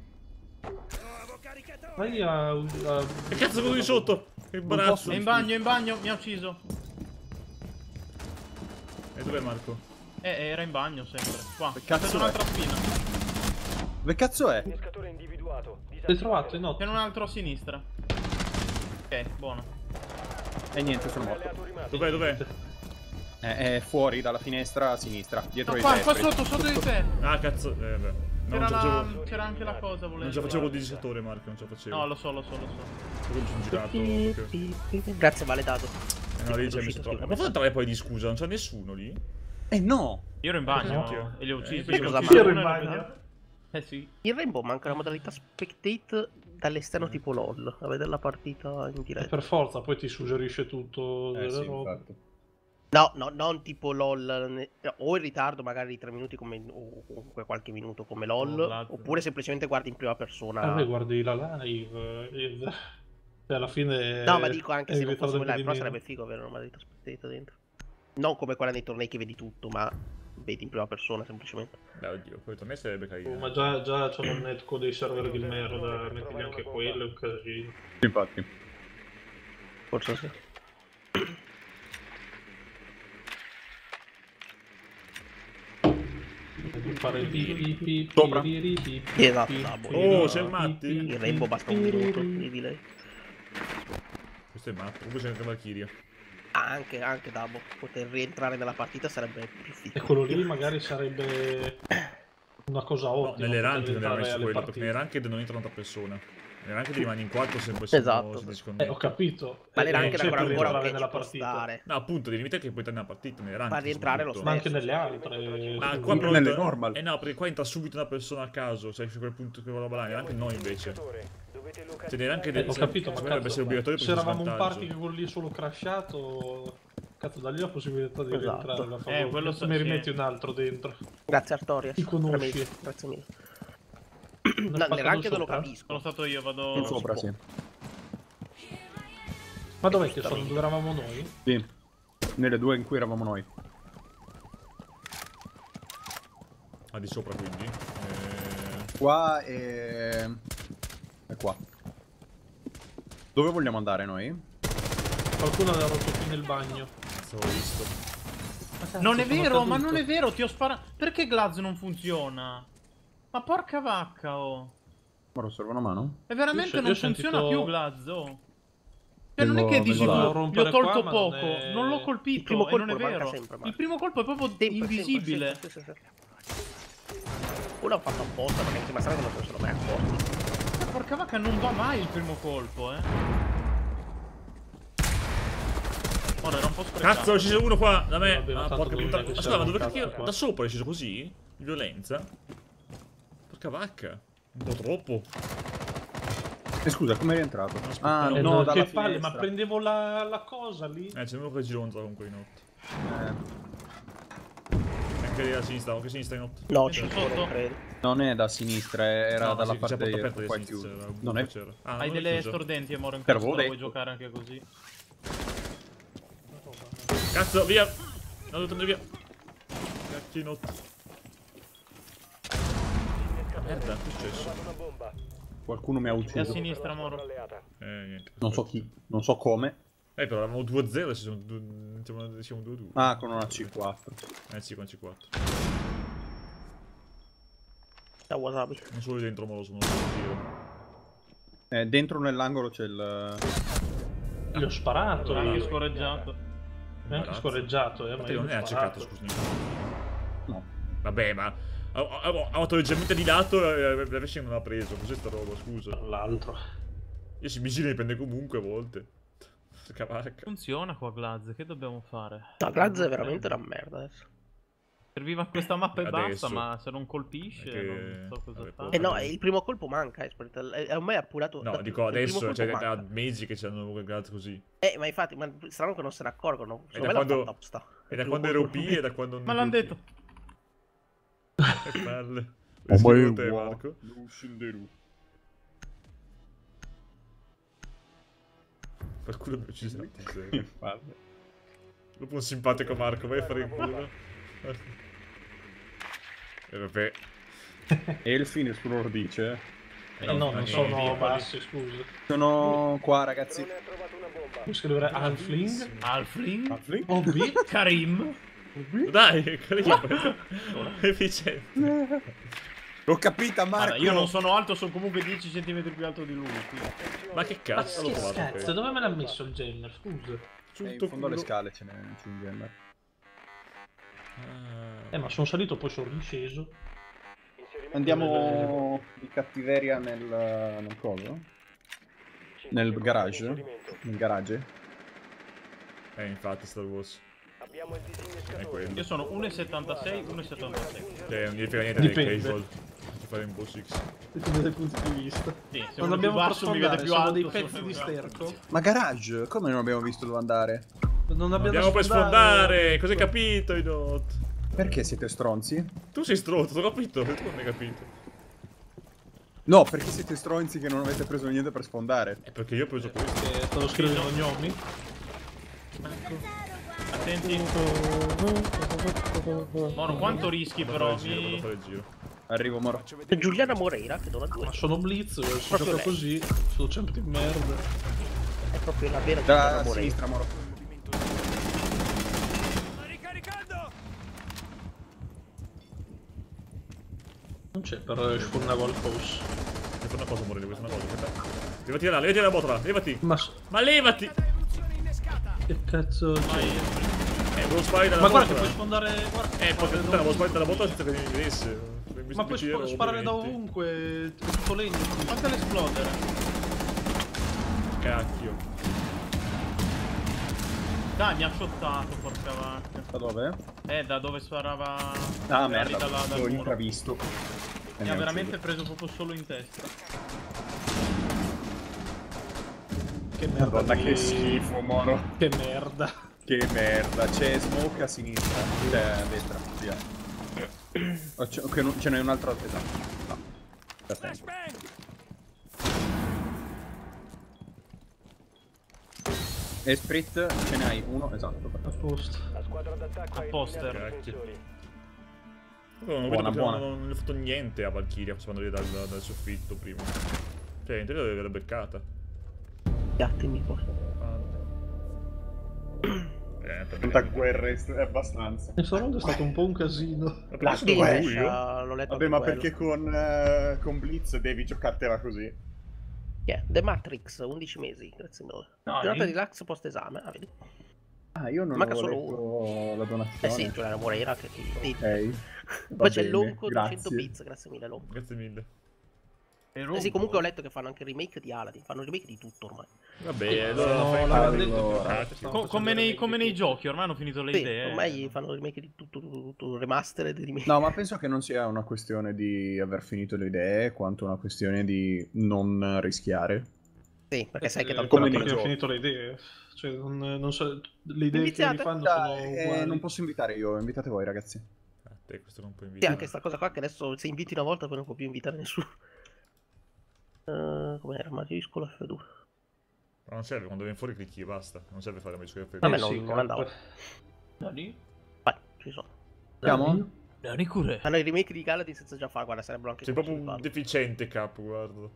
Speaker 2: Vai a...
Speaker 1: Che cazzo quello di sotto? Che imbarazzo.
Speaker 3: È in bagno, mi ha ucciso.
Speaker 1: E dov'è Marco?
Speaker 3: Era in bagno sempre. Qua.
Speaker 4: Che
Speaker 3: Ho
Speaker 4: cazzo
Speaker 3: preso
Speaker 4: è?
Speaker 3: un'altra spina.
Speaker 4: Dove cazzo è?
Speaker 6: Pescatore individuato.
Speaker 2: L'hai trovato? No.
Speaker 3: C'è un altro a sinistra. Ok, buono.
Speaker 4: E niente, sono morto.
Speaker 6: Alleato rimasto.
Speaker 1: Dov'è?
Speaker 4: È fuori dalla finestra a sinistra, dietro
Speaker 3: No,
Speaker 4: i
Speaker 3: qua
Speaker 4: vetri.
Speaker 3: sotto di te.
Speaker 1: Ah, cazzo. Beh. Non
Speaker 3: C'era,
Speaker 1: ce la facevo.
Speaker 3: c'era anche la cosa, volevo.
Speaker 1: Non ce la facevo col digitatore, Marco. Non ce la facevo.
Speaker 3: No, lo so.
Speaker 1: Quello mi sono girato. Perché...
Speaker 5: Grazie, valedato.
Speaker 1: No, lì c'è messo troppo. Ma cosa entrare poi di scusa? Non c'è nessuno lì?
Speaker 4: No!
Speaker 3: Io ero in bagno
Speaker 1: Anch'io.
Speaker 3: e li ho uccisi.
Speaker 1: Quindi
Speaker 5: cosa
Speaker 2: Io ero in
Speaker 3: Uno
Speaker 2: bagno.
Speaker 3: sì.
Speaker 5: In Rainbow manca la modalità spectate dall'esterno tipo LOL, a vedere la partita in
Speaker 2: E
Speaker 5: diretta.
Speaker 2: per forza, poi ti suggerisce tutto delle
Speaker 4: Sì,
Speaker 2: robe.
Speaker 4: infatti.
Speaker 5: No, non tipo LOL, o in ritardo magari di 3 minuti come, o comunque qualche minuto come LOL,
Speaker 3: Esatto.
Speaker 5: oppure semplicemente guardi in prima persona.
Speaker 2: Vabbè, guardi la live. E alla fine.
Speaker 5: No, ma dico anche
Speaker 2: è
Speaker 5: se non
Speaker 2: diventato
Speaker 5: fosse quella,
Speaker 2: di
Speaker 5: però
Speaker 2: meno.
Speaker 5: sarebbe figo avere una modalità spectate dentro. Non come quella nei tornei che vedi tutto, ma vedi in prima persona semplicemente.
Speaker 1: Beh, oddio, poi tornare sarebbe carino.
Speaker 2: Ma già c'hanno un netcode dei server di merda, metti anche quello, è un casino.
Speaker 4: Infatti.
Speaker 5: Forse sì.
Speaker 2: Devi fare il pi
Speaker 4: Sopra.
Speaker 5: Esatto, Dabo.
Speaker 1: Oh, c'è il Matti?
Speaker 5: Il Rainbow basta un minuto di delay.
Speaker 1: Questo è matto. Comunque c'è anche Valkyria.
Speaker 5: Anche Dabo. Poter rientrare nella partita sarebbe più
Speaker 2: E
Speaker 5: figo.
Speaker 2: quello lì magari sarebbe una cosa
Speaker 1: No,
Speaker 2: ottima.
Speaker 1: nelle
Speaker 2: poter
Speaker 1: ranked non era
Speaker 2: entrare
Speaker 1: messo
Speaker 2: alle
Speaker 1: quello.
Speaker 2: partite.
Speaker 1: Nelle ranked non entra tanta persona. Nelle ranked rimani in 4 sempre se
Speaker 5: Esatto.
Speaker 1: no si disconnette.
Speaker 2: Ho capito.
Speaker 5: Ma le rank
Speaker 2: c'è
Speaker 5: ancora
Speaker 2: per
Speaker 5: ancora
Speaker 2: entrare
Speaker 5: ok,
Speaker 2: nella
Speaker 5: ci può
Speaker 2: partita.
Speaker 5: stare.
Speaker 1: No, appunto, devi mettere che puoi entrare nella partita. Nelle ranked.
Speaker 5: Fa rientrare lo
Speaker 1: soprattutto.
Speaker 2: Ma anche nelle altre.
Speaker 1: Ma
Speaker 2: Sì.
Speaker 1: qua però
Speaker 4: nelle
Speaker 1: entra-
Speaker 4: normal.
Speaker 1: no, perché qua entra subito una persona a caso. Cioè, su quel punto che roba là. Anche noi invece.
Speaker 6: Dovete
Speaker 1: Cioè, neanche
Speaker 2: Ho capito, ma
Speaker 1: dovrebbe
Speaker 2: cazzo,
Speaker 1: essere obbligatorio
Speaker 2: se
Speaker 1: per
Speaker 2: eravamo un
Speaker 1: svantaggio.
Speaker 2: party che con lì solo crashato, cazzo, dagli la possibilità di
Speaker 5: Esatto.
Speaker 2: rientrare. Per favore.
Speaker 3: Quello
Speaker 2: Cazzo,
Speaker 3: sì.
Speaker 2: mi rimetti un altro dentro.
Speaker 5: Grazie Artorias.
Speaker 2: Ti conosci.
Speaker 5: Veramente, grazie mille.
Speaker 2: Ne
Speaker 5: No,
Speaker 2: spaccato
Speaker 5: nel ranked lo
Speaker 2: sopra?
Speaker 5: capisco.
Speaker 3: Sono stato io, vado.
Speaker 5: Non
Speaker 4: Sopra,
Speaker 5: si
Speaker 4: sì.
Speaker 2: Ma dov'è che sono? Dove eravamo noi?
Speaker 4: Sì. Nelle due in cui eravamo noi.
Speaker 1: Ah, di sopra quindi.
Speaker 4: Qua e... È qua. Dove vogliamo andare noi?
Speaker 2: Qualcuno aveva rotto qui nel bagno.
Speaker 1: Cazzo, ho visto.
Speaker 3: Non è
Speaker 2: sono
Speaker 3: vero, ma
Speaker 2: caduto.
Speaker 3: non è vero, ti ho sparato. Perché Glaz non funziona? Ma porca vacca, oh.
Speaker 4: Ora serve una mano?
Speaker 3: E veramente
Speaker 2: Io
Speaker 3: non
Speaker 2: ho
Speaker 3: funziona
Speaker 2: sentito-
Speaker 3: più Glaz, oh. Cioè, non è
Speaker 4: Vengo-
Speaker 3: che dici
Speaker 4: vengo là.
Speaker 3: gli ho
Speaker 2: rompere
Speaker 3: tolto
Speaker 2: qua, ma non
Speaker 3: poco,
Speaker 2: è-
Speaker 3: non l'ho colpito,
Speaker 5: Il primo
Speaker 3: e non è
Speaker 5: colpo manca
Speaker 3: vero.
Speaker 5: sempre, ma-
Speaker 3: Il primo colpo è proprio
Speaker 5: Sempre,
Speaker 3: invisibile.
Speaker 5: sempre, sì, sì, sì. Uno l'ho fatto apposta perché mi sembra strano che non fossero mai accorti.
Speaker 3: Porca vacca, non va mai il primo colpo, Ora era un po' sprecato.
Speaker 1: Cazzo, è sceso uno qua da me.
Speaker 2: Vabbè, ma
Speaker 1: Ah,
Speaker 2: tanto
Speaker 1: porca
Speaker 2: non
Speaker 1: puttana.
Speaker 2: è che
Speaker 1: Ma
Speaker 2: c'è
Speaker 1: scusa, ma
Speaker 2: un
Speaker 1: dove
Speaker 2: cazzo
Speaker 1: cacchio?
Speaker 2: qua.
Speaker 1: Da sopra è sceso così? Di violenza? Porca vacca. Un po' troppo.
Speaker 4: Scusa, come è rientrato?
Speaker 1: Aspetta,
Speaker 4: Ah,
Speaker 1: no,
Speaker 4: no, dalla
Speaker 2: che palle, ma
Speaker 4: finestra.
Speaker 2: prendevo la cosa lì.
Speaker 1: c'è uno che gironza comunque in notte.
Speaker 4: Eh,
Speaker 1: Anche lì a sinistra, anche a sinistra in notte.
Speaker 5: No,
Speaker 1: C'era.
Speaker 5: 5 non credo.
Speaker 4: non è da sinistra, era
Speaker 1: No,
Speaker 4: dalla
Speaker 1: sì,
Speaker 4: parte
Speaker 1: c'è
Speaker 4: di
Speaker 1: aperta di
Speaker 4: qua
Speaker 1: sinistra.
Speaker 4: chiuso.
Speaker 1: c'era,
Speaker 4: Non è...
Speaker 1: c'era. Ah,
Speaker 3: Hai
Speaker 1: non è
Speaker 3: delle
Speaker 1: chiuso.
Speaker 3: stordenti, amore, in
Speaker 4: Te
Speaker 3: cazzo,
Speaker 4: l'avevo
Speaker 3: puoi
Speaker 4: detto.
Speaker 3: giocare anche così.
Speaker 1: Cazzo, via! Non devo tornare via. Cacchio notte. Merda, che è successo?
Speaker 6: Una bomba.
Speaker 4: Qualcuno mi ha
Speaker 3: E a
Speaker 4: ucciso.
Speaker 3: sinistra, amore.
Speaker 6: Alleata.
Speaker 1: Niente.
Speaker 4: Non so chi, non so come.
Speaker 1: Però eravamo 2-0, adesso siamo 2-2.
Speaker 4: Ah, con una C4.
Speaker 1: Sì, con C4.
Speaker 5: Da wasabi.
Speaker 1: Non solo dentro, ma lo sono giro.
Speaker 4: Dentro nell'angolo c'è il...
Speaker 2: Gli ho sparato.
Speaker 3: Anche
Speaker 2: io.
Speaker 3: scorreggiato.
Speaker 2: Mi ha anche scorreggiato, ma
Speaker 1: Infatti
Speaker 2: io
Speaker 1: non
Speaker 2: gli
Speaker 1: è
Speaker 2: ho
Speaker 1: accecato,
Speaker 2: sparato.
Speaker 1: scusami.
Speaker 4: No.
Speaker 1: Vabbè, ma... Ha fatto leggermente di lato e la Vesce non ha preso. Cos'è sta roba, scusa?
Speaker 2: Tra l'altro.
Speaker 1: Io si mi gira e mi prende comunque a volte. Cavacca.
Speaker 3: Funziona qua Glaz, che dobbiamo fare?
Speaker 5: No, Glaz è veramente una merda adesso.
Speaker 3: Serviva questa mappa e
Speaker 1: Adesso.
Speaker 3: basta, ma se non colpisce
Speaker 1: È che-
Speaker 3: non so cosa
Speaker 1: vabbè,
Speaker 3: fare.
Speaker 5: Eh no, il primo colpo manca, a me è appurato.
Speaker 1: No,
Speaker 5: da
Speaker 1: dico
Speaker 5: tutto, il primo
Speaker 1: adesso,
Speaker 5: colpo
Speaker 1: cioè
Speaker 5: manca.
Speaker 1: da mesi che c'hanno grazie così.
Speaker 5: Ma infatti, ma strano che non se ne accorgono.
Speaker 1: E
Speaker 5: Secondo
Speaker 1: da
Speaker 5: me l'ha
Speaker 1: quando-
Speaker 5: fatta apposta.
Speaker 1: E da quando ero OP e da quando non
Speaker 3: Ma l'hanno
Speaker 1: ero
Speaker 3: detto.
Speaker 1: OP. Che palle. Scrivo te, Marco. Qualcuno mi ha ucciso. Dopo un simpatico Marco, vai a fare il culo. E vabbè.
Speaker 4: Elfi nessuno lo dice.
Speaker 2: No, non
Speaker 1: niente.
Speaker 2: sono bassi, scusa.
Speaker 4: Sono qua, ragazzi.
Speaker 6: Drone ha trovato una bomba.
Speaker 2: Puoi scrivere Halfling?
Speaker 3: Alfling?
Speaker 2: Obi?
Speaker 3: Karim?
Speaker 1: Dai, carino. Efficiente.
Speaker 4: L'ho capita, Marco.
Speaker 3: Guarda, io non sono alto, sono comunque 10 cm più alto di lui. quindi.
Speaker 1: Ma che
Speaker 2: Ma
Speaker 1: cazzo l'ho
Speaker 2: che
Speaker 1: trovato
Speaker 2: cazzo,
Speaker 1: qui?
Speaker 2: dove me l'ha messo il jammer? Scusa.
Speaker 1: Sul
Speaker 4: In
Speaker 1: tuo
Speaker 4: fondo alle
Speaker 1: culo.
Speaker 4: scale c'è un gemmer.
Speaker 1: Ah.
Speaker 2: Ma sono salito, poi sono risceso.
Speaker 6: Inserimento
Speaker 4: Andiamo di cattiveria nel coso? Nel garage? Nel garage?
Speaker 1: Infatti Star Wars.
Speaker 6: Abbiamo il
Speaker 1: È
Speaker 6: disinnescatore.
Speaker 1: quello.
Speaker 3: Io sono 1,76, 1,76.
Speaker 1: Cioè, non gli frega niente del
Speaker 2: Dipende.
Speaker 1: casual. Ci fare un po' six.
Speaker 2: Dipende dai punti di vista.
Speaker 3: Sì, se
Speaker 2: Non
Speaker 3: uno più
Speaker 2: abbiamo
Speaker 3: basso mi vede
Speaker 2: per
Speaker 3: più
Speaker 2: siamo
Speaker 3: alto.
Speaker 2: dei
Speaker 3: sono
Speaker 2: pezzi
Speaker 3: più
Speaker 2: di
Speaker 3: alto.
Speaker 2: sterco.
Speaker 4: Ma garage? Come non abbiamo visto dove andare?
Speaker 2: Non
Speaker 1: Andiamo per sfondare! Cosa hai capito, Idot?
Speaker 4: Perché siete stronzi?
Speaker 1: Tu sei stronzo, ho capito. Tu non hai capito.
Speaker 4: No, perché siete stronzi che non avete preso niente per sfondare.
Speaker 1: È perché io ho preso questo.
Speaker 2: Stavo scrivendo gnomi.
Speaker 3: Attenti. Moro, quanto rischi però?
Speaker 1: Vado a fare il giro.
Speaker 4: Arrivo, Moro.
Speaker 5: Giuliana Moreira, che dona 2.
Speaker 2: Ma sono blitz, si
Speaker 5: Proprio
Speaker 2: gioca
Speaker 5: lei.
Speaker 2: così. Sono champ di merda.
Speaker 5: È proprio la vera Giuliana
Speaker 4: Da
Speaker 5: Moreira.
Speaker 4: sinistra, Moro.
Speaker 2: Non c'è per Spurnaval House.
Speaker 1: Devo fare una cosa, Morelli, questa è una cosa. Aspetta. Levati la botola, levati. Ma levati!
Speaker 2: Che cazzo c'è?
Speaker 1: Volevo sparare dalla
Speaker 2: Ma guarda che
Speaker 1: botola.
Speaker 2: puoi sfondare. Guarda,
Speaker 1: Porca puttana, volevo sparare dalla botola senza che mi vedesse.
Speaker 2: ma puoi sparare da ovunque. Tutto lento.
Speaker 3: Fatela esplodere.
Speaker 1: Cacchio.
Speaker 3: Dai, mi ha shottato, porca vacca.
Speaker 4: Da dove?
Speaker 3: Da dove sparava...
Speaker 4: Ah,
Speaker 3: lì
Speaker 4: merda.
Speaker 3: dal
Speaker 4: L'ho
Speaker 3: muro.
Speaker 4: intravisto.
Speaker 3: Mi ha veramente preso proprio solo in testa.
Speaker 2: Che merda.
Speaker 4: Madonna, che schifo, Moro.
Speaker 2: Che merda.
Speaker 4: Che merda. C'è smoke a sinistra. Cioè, a destra. Via. Oh, ce n'è un altro. Esatto. No. Aspetta. E sprit ce ne hai uno, esatto.
Speaker 2: A posto.
Speaker 6: La squadra d'attacco
Speaker 3: A
Speaker 6: ha
Speaker 3: poster.
Speaker 6: eliminato i difensori.
Speaker 1: Non
Speaker 4: Buona,
Speaker 1: vedo perché
Speaker 4: buona.
Speaker 1: non gli ho fatto niente a Valkyria quando lì dal soffitto prima. Cioè, in teoria deve averla beccata.
Speaker 5: Attimi qua.
Speaker 4: Tanta guerra è abbastanza.
Speaker 2: Questo round è stato un po' un casino.
Speaker 1: Ma
Speaker 5: La
Speaker 1: perché sono
Speaker 5: Flash,
Speaker 1: lui io?
Speaker 5: l'ho letto
Speaker 4: Vabbè,
Speaker 5: anche
Speaker 4: ma
Speaker 5: quello.
Speaker 4: perché con Blitz devi giocartela così?
Speaker 5: Chi è? The Matrix, 11 mesi, grazie mille.
Speaker 2: No,
Speaker 5: Giornata
Speaker 2: io-
Speaker 5: di relax post esame, ah, vedi?
Speaker 4: Ah, io non
Speaker 5: Manca
Speaker 4: avevo
Speaker 5: solo
Speaker 4: letto la
Speaker 5: Eh
Speaker 4: donazione.
Speaker 5: sì, Giuliana Moreira che ti...
Speaker 4: Ok.
Speaker 5: Poi c'è Lonco 200
Speaker 4: grazie.
Speaker 5: bits, grazie mille Lonco.
Speaker 1: Grazie mille.
Speaker 5: Sì, comunque ho letto che fanno anche il remake di Aladdin, fanno il remake di tutto ormai.
Speaker 1: Vabbè, allora
Speaker 2: No,
Speaker 1: fai
Speaker 2: l'avevano
Speaker 1: allora.
Speaker 2: detto che
Speaker 1: Cacchio.
Speaker 2: stavano
Speaker 3: Come
Speaker 2: facendo
Speaker 3: nei,
Speaker 2: remake
Speaker 3: come
Speaker 2: di
Speaker 3: nei
Speaker 2: tutto.
Speaker 3: giochi, ormai hanno finito le
Speaker 5: Sì,
Speaker 3: idee.
Speaker 5: ormai fanno il remake di tutto remastered di remake.
Speaker 4: No, ma penso che non sia una questione di aver finito le idee, quanto una questione di non rischiare.
Speaker 5: Sì, perché sai che tanto
Speaker 4: come
Speaker 2: Come
Speaker 4: nei
Speaker 2: abbiamo
Speaker 4: giochi.
Speaker 2: finito le idee. Cioè, non so, le idee che
Speaker 5: Iniziate.
Speaker 2: rifanno sono uguali.
Speaker 4: Non posso invitare io, invitate voi ragazzi.
Speaker 1: Te questo non puoi
Speaker 5: Sì,
Speaker 1: invitare.
Speaker 5: anche sta cosa qua che adesso se inviti una volta poi non può più invitare nessuno. Com'era? Magiscolo F2.
Speaker 1: Ma non serve, quando viene fuori clicchi e basta. Non serve fare mai su F2.
Speaker 5: Vabbè,
Speaker 2: sì,
Speaker 5: non andava.
Speaker 3: Nani?
Speaker 5: Vai, ci sono.
Speaker 4: Siamo?
Speaker 3: Nani cure.
Speaker 5: Fanno i remake di Galadin senza già fare, guarda, sarebbero anche
Speaker 1: Sei
Speaker 5: capaci
Speaker 1: proprio
Speaker 5: di
Speaker 1: un
Speaker 5: farlo.
Speaker 1: deficiente, capo, guarda.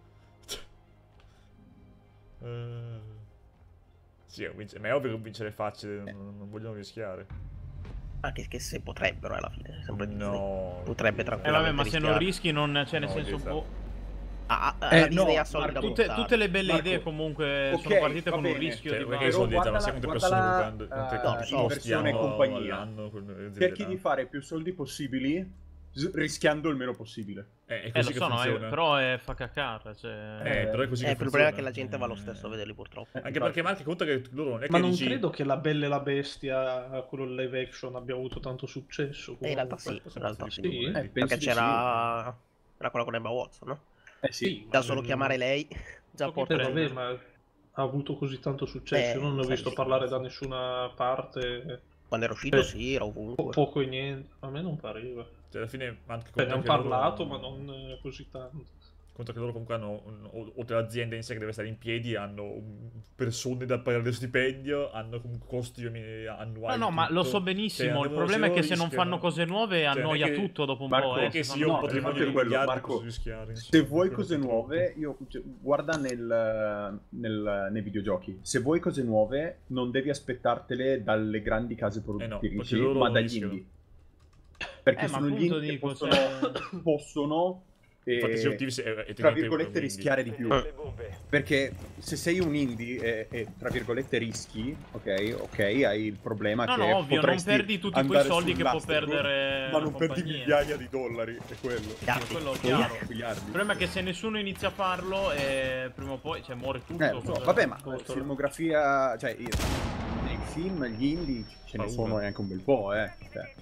Speaker 1: Sì, ma è ovvio che vincere facile, non vogliono rischiare.
Speaker 5: Anche che se potrebbero alla fine, sempre Disney.
Speaker 1: No.
Speaker 5: Potrebbe tranquillamente
Speaker 3: Vabbè, ma se non
Speaker 5: rischiare.
Speaker 3: rischi non c'è nel
Speaker 1: No,
Speaker 3: senso un
Speaker 1: esatto.
Speaker 3: po'.
Speaker 5: La
Speaker 4: no,
Speaker 5: Disney ha soldi da
Speaker 4: Marco,
Speaker 5: buttare.
Speaker 3: Tutte le belle
Speaker 4: Marco,
Speaker 3: idee comunque
Speaker 4: ok,
Speaker 3: sono partite
Speaker 4: va
Speaker 3: con un
Speaker 4: bene.
Speaker 3: rischio
Speaker 1: Cioè,
Speaker 3: di
Speaker 1: perché
Speaker 3: base.
Speaker 1: sono dietro, ma
Speaker 4: guardala-
Speaker 1: sai quante persone
Speaker 4: guardala,
Speaker 1: quante
Speaker 5: no,
Speaker 1: posti
Speaker 4: versione
Speaker 1: hanno
Speaker 4: compagnia.
Speaker 1: l'anno, quelle
Speaker 4: Cerchi di fare più soldi possibili rischiando il meno possibile.
Speaker 1: È
Speaker 3: Lo
Speaker 1: così che
Speaker 3: so, no,
Speaker 1: funziona.
Speaker 3: però è fa cacare, cioè...
Speaker 1: Però è così che
Speaker 5: Il problema è
Speaker 1: funziona.
Speaker 5: che la gente va lo stesso a vederli purtroppo.
Speaker 1: Anche perché Marco conta che loro non è che
Speaker 2: Ma non
Speaker 1: dici...
Speaker 2: credo che La Bella e la Bestia, quello live action, abbia avuto tanto successo.
Speaker 5: In realtà
Speaker 2: comunque.
Speaker 5: sì, in realtà sì.
Speaker 2: Sì?
Speaker 4: penso
Speaker 5: Perché
Speaker 4: di
Speaker 5: c'era... Era quella con Emma Watson, no?
Speaker 4: sì.
Speaker 5: Da solo chiamare lei già
Speaker 3: Pochi
Speaker 5: porta...
Speaker 3: premi.
Speaker 2: Vabbè, ma ha avuto così tanto successo. Io non ne ho
Speaker 5: sai,
Speaker 2: visto
Speaker 5: sì.
Speaker 2: parlare da nessuna parte.
Speaker 5: Quando era uscito sì, era ovunque.
Speaker 2: Poco e niente. A me non pareva.
Speaker 1: Cioè, alla fine Marco
Speaker 2: Cioè, ne
Speaker 1: conta
Speaker 2: hanno
Speaker 1: che
Speaker 2: parlato,
Speaker 1: loro...
Speaker 2: ma non così tanto.
Speaker 1: Conta che loro comunque hanno, oltre all'azienda in sé che deve stare in piedi, hanno persone da pagare lo stipendio, hanno comunque costi annuali.
Speaker 3: No, ma lo
Speaker 1: tutto.
Speaker 3: so benissimo,
Speaker 1: Cioè,
Speaker 3: il problema è che se non
Speaker 1: rischiano.
Speaker 3: fanno cose nuove
Speaker 1: Cioè,
Speaker 3: annoia
Speaker 1: non è che-
Speaker 3: tutto dopo un
Speaker 4: Marco,
Speaker 3: po',
Speaker 1: Non è che se io ho
Speaker 4: no,
Speaker 1: un patrimonio
Speaker 4: il fatto è
Speaker 1: di
Speaker 4: quello,
Speaker 1: miliardi
Speaker 4: Marco,
Speaker 1: posso rischiare.
Speaker 4: Se vuoi
Speaker 1: Quello
Speaker 4: cose
Speaker 1: purtroppo.
Speaker 4: nuove, guarda nei videogiochi. Se vuoi cose nuove, non devi aspettartele dalle grandi case produttrici,
Speaker 1: perché loro
Speaker 4: ma dagli
Speaker 1: rischiano.
Speaker 4: indie. Perché
Speaker 3: ma
Speaker 4: sono gli
Speaker 3: appunto
Speaker 4: indie che
Speaker 3: dico,
Speaker 4: possono
Speaker 1: Infatti, se ottivi
Speaker 4: tra virgolette rischiare di più.
Speaker 6: Le bombe.
Speaker 4: Perché se sei un indie e tra virgolette rischi, ok, hai il problema
Speaker 3: No,
Speaker 4: che
Speaker 3: no, ovvio, non
Speaker 4: potresti
Speaker 3: perdi tutti quei
Speaker 4: andare
Speaker 3: soldi
Speaker 4: sul
Speaker 3: che può
Speaker 4: lastrico,
Speaker 3: perdere
Speaker 4: ma
Speaker 3: la
Speaker 4: non perdi
Speaker 3: compagnia.
Speaker 4: migliaia di dollari, è quello.
Speaker 3: Quello è chiaro. Il
Speaker 4: Miliardi.
Speaker 3: problema è che se nessuno inizia a farlo, prima o poi muore tutto.
Speaker 4: Lo so,
Speaker 3: cosa-
Speaker 4: vabbè, ma
Speaker 2: cosa-
Speaker 4: filmografia, cioè nei film, gli indie ce ne
Speaker 1: Paura.
Speaker 4: sono anche un bel po', Cioè,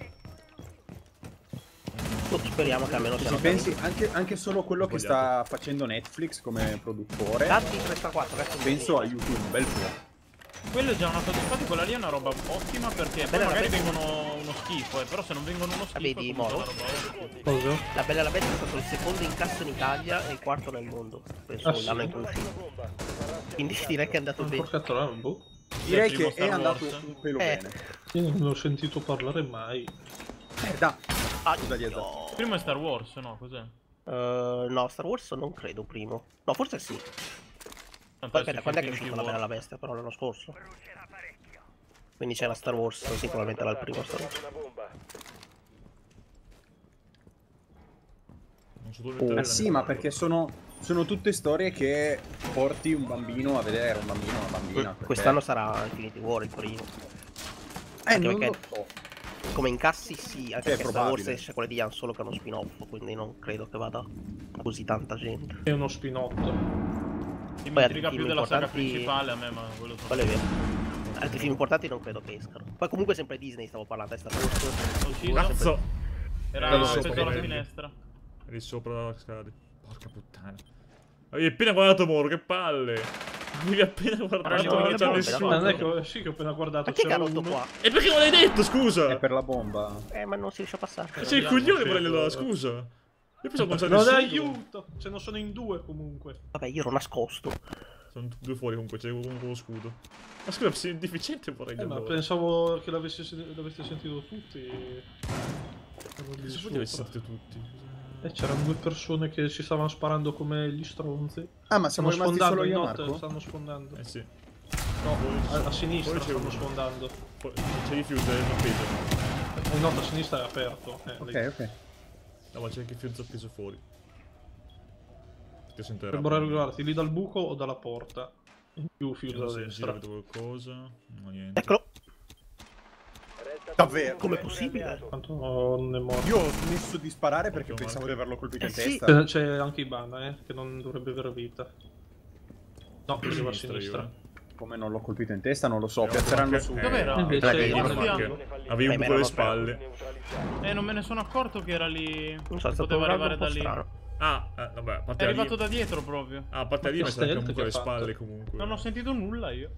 Speaker 5: Speriamo che almeno
Speaker 4: se
Speaker 5: siano
Speaker 4: pensi anche solo quello che
Speaker 1: Sbagliato.
Speaker 4: sta facendo Netflix come produttore,
Speaker 5: Gatti 304, ragazzi.
Speaker 4: penso a YouTube un bel po'.
Speaker 3: Quello è già una cosa, infatti quella lì è una roba ottima perché poi
Speaker 5: Bella,
Speaker 3: magari
Speaker 5: bella.
Speaker 3: vengono uno schifo, però se non vengono uno schifo
Speaker 5: vedi,
Speaker 3: è comunque
Speaker 5: Moro?
Speaker 3: una roba ottima.
Speaker 2: Cosa?
Speaker 5: La Bella e la Bestia è stato il secondo incasso in Italia e il quarto nel mondo. Penso
Speaker 2: sì?
Speaker 5: l'anno in cui è uscito. Quindi direi che è andato bene.
Speaker 2: Porca troia, boh.
Speaker 4: Direi
Speaker 3: il primo
Speaker 4: che è
Speaker 3: Star
Speaker 4: andato
Speaker 3: Wars.
Speaker 4: un pelo
Speaker 5: Eh.
Speaker 4: bene.
Speaker 2: Io non ne ho sentito parlare mai.
Speaker 4: Merda.
Speaker 5: Ah,
Speaker 4: Scusa, Dieta.
Speaker 5: no.
Speaker 3: Il primo è Star Wars, no? Cos'è?
Speaker 5: No, Star Wars non credo primo. No, forse sì.
Speaker 3: Tanto
Speaker 5: Poi aspetta, quando è che è
Speaker 3: Infinity
Speaker 5: uscita la Bella e
Speaker 3: War.
Speaker 5: la Bestia? Però l'anno scorso. Quindi c'era Star Wars, sì, probabilmente era il primo Star Wars.
Speaker 6: Una bomba.
Speaker 1: Non so dove mettere
Speaker 4: Sì, ma perché sono tutte storie che porti un bambino a vedere, un bambino, una bambina. perché-
Speaker 5: Quest'anno sarà Infinity War il primo. anche
Speaker 4: non
Speaker 5: perché-
Speaker 4: lo so.
Speaker 5: Come incassi sì, anche
Speaker 4: È
Speaker 5: perché Star Wars
Speaker 4: probabile.
Speaker 5: esce quelle di Han Solo che è uno spin-off, quindi non credo che vada così tanta gente.
Speaker 2: È uno spinotto.
Speaker 3: Chi mi
Speaker 5: Poi
Speaker 3: intriga
Speaker 5: altri
Speaker 3: più
Speaker 5: film
Speaker 3: della saga
Speaker 5: importanti-
Speaker 3: principale a me, ma quello sono...
Speaker 5: Quello è vero. Altri film importanti non credo che escano. Poi comunque sempre Disney stavo parlando, è Star Wars.
Speaker 3: È uscito?
Speaker 1: Cazzo!
Speaker 3: Era
Speaker 1: Dallo
Speaker 3: appeso
Speaker 1: sopra,
Speaker 3: alla
Speaker 1: vedi.
Speaker 3: finestra.
Speaker 1: Eri sopra la scala. Porca puttana. Avevi appena guardato Moro, che palle! Avevi appena guardato,
Speaker 3: Ragione,
Speaker 1: non c'è
Speaker 5: bombe,
Speaker 1: nessuno.
Speaker 2: Ma non è che sì che ho appena guardato.
Speaker 5: Ma chi che ha
Speaker 2: C'era
Speaker 5: rotto
Speaker 2: uno.
Speaker 5: qua?
Speaker 1: E perché non l'hai detto, scusa?
Speaker 4: È per la bomba.
Speaker 5: Ma non si riesce a passare.
Speaker 1: Sei il coglione per allora, scusa. Io pensavo non c'è
Speaker 2: Non
Speaker 1: nessuno.
Speaker 2: aiuto! Ce ne sono in due comunque.
Speaker 5: Vabbè, io ero nascosto.
Speaker 1: Sono tutti due fuori comunque, c'è uno con lo scudo. Ma scusa, sei deficiente vorrei dire.
Speaker 2: Ma
Speaker 1: allora.
Speaker 2: pensavo che l'aveste sentito tutti. Ero lì
Speaker 1: Cosa vuol dire
Speaker 2: sopra.
Speaker 1: sentite tutti?
Speaker 2: C'erano due persone che si stavano sparando come gli stronzi.
Speaker 4: Ah, ma siamo
Speaker 2: Stanno
Speaker 4: rimasti solo
Speaker 2: sfondando in
Speaker 4: io e
Speaker 2: notte,
Speaker 4: Marco?
Speaker 2: stanno sfondando.
Speaker 1: Eh sì.
Speaker 2: No, a sinistra
Speaker 1: Poi c'è
Speaker 2: stanno
Speaker 1: uno.
Speaker 2: sfondando.
Speaker 1: Poi c'è il fuse, non peso.
Speaker 2: In notte a sinistra è aperto. Lì.
Speaker 4: Ok.
Speaker 1: No, ma c'è anche il fuse appeso fuori. Ti sento
Speaker 2: Dovrebbero regolarti lì dal buco o dalla porta. In più filo
Speaker 1: Non
Speaker 2: da
Speaker 1: so se
Speaker 2: destra.
Speaker 1: vedo qualcosa. No, niente.
Speaker 5: Eccolo.
Speaker 6: Resta
Speaker 4: Davvero?
Speaker 5: Com'è possibile?
Speaker 2: Tanto non è morto.
Speaker 4: Io ho smesso di sparare perché
Speaker 1: Occhio,
Speaker 4: pensavo
Speaker 1: Marco.
Speaker 4: di averlo colpito in
Speaker 5: sì.
Speaker 4: testa.
Speaker 2: C'è anche Ibana, che non dovrebbe avere vita. No, prendeva a sinistra.
Speaker 4: Come non l'ho colpito in testa, non lo so.
Speaker 1: Abbiamo
Speaker 4: Piazzeranno
Speaker 1: anche-
Speaker 4: su.
Speaker 3: Dov'era?
Speaker 2: Invece
Speaker 1: Dai,
Speaker 2: io
Speaker 1: vedi,
Speaker 2: non
Speaker 1: Marco,
Speaker 3: abbiamo-
Speaker 1: avevi un
Speaker 5: Beh,
Speaker 1: buco alle
Speaker 5: ma
Speaker 1: spalle.
Speaker 6: neutralizzato.
Speaker 3: Non me ne sono accorto che era lì.
Speaker 5: Non so, è stato
Speaker 3: Poteva
Speaker 5: un round
Speaker 3: arrivare
Speaker 5: un po'
Speaker 3: da lì.
Speaker 5: strano.
Speaker 1: Vabbè, a
Speaker 3: È
Speaker 1: parte
Speaker 3: arrivato
Speaker 1: lì.
Speaker 3: da dietro proprio.
Speaker 1: A parte lì mi sta
Speaker 2: stealth
Speaker 1: comunque
Speaker 2: che
Speaker 1: alle
Speaker 2: ha fatto.
Speaker 1: spalle comunque.
Speaker 3: Non ho sentito nulla io.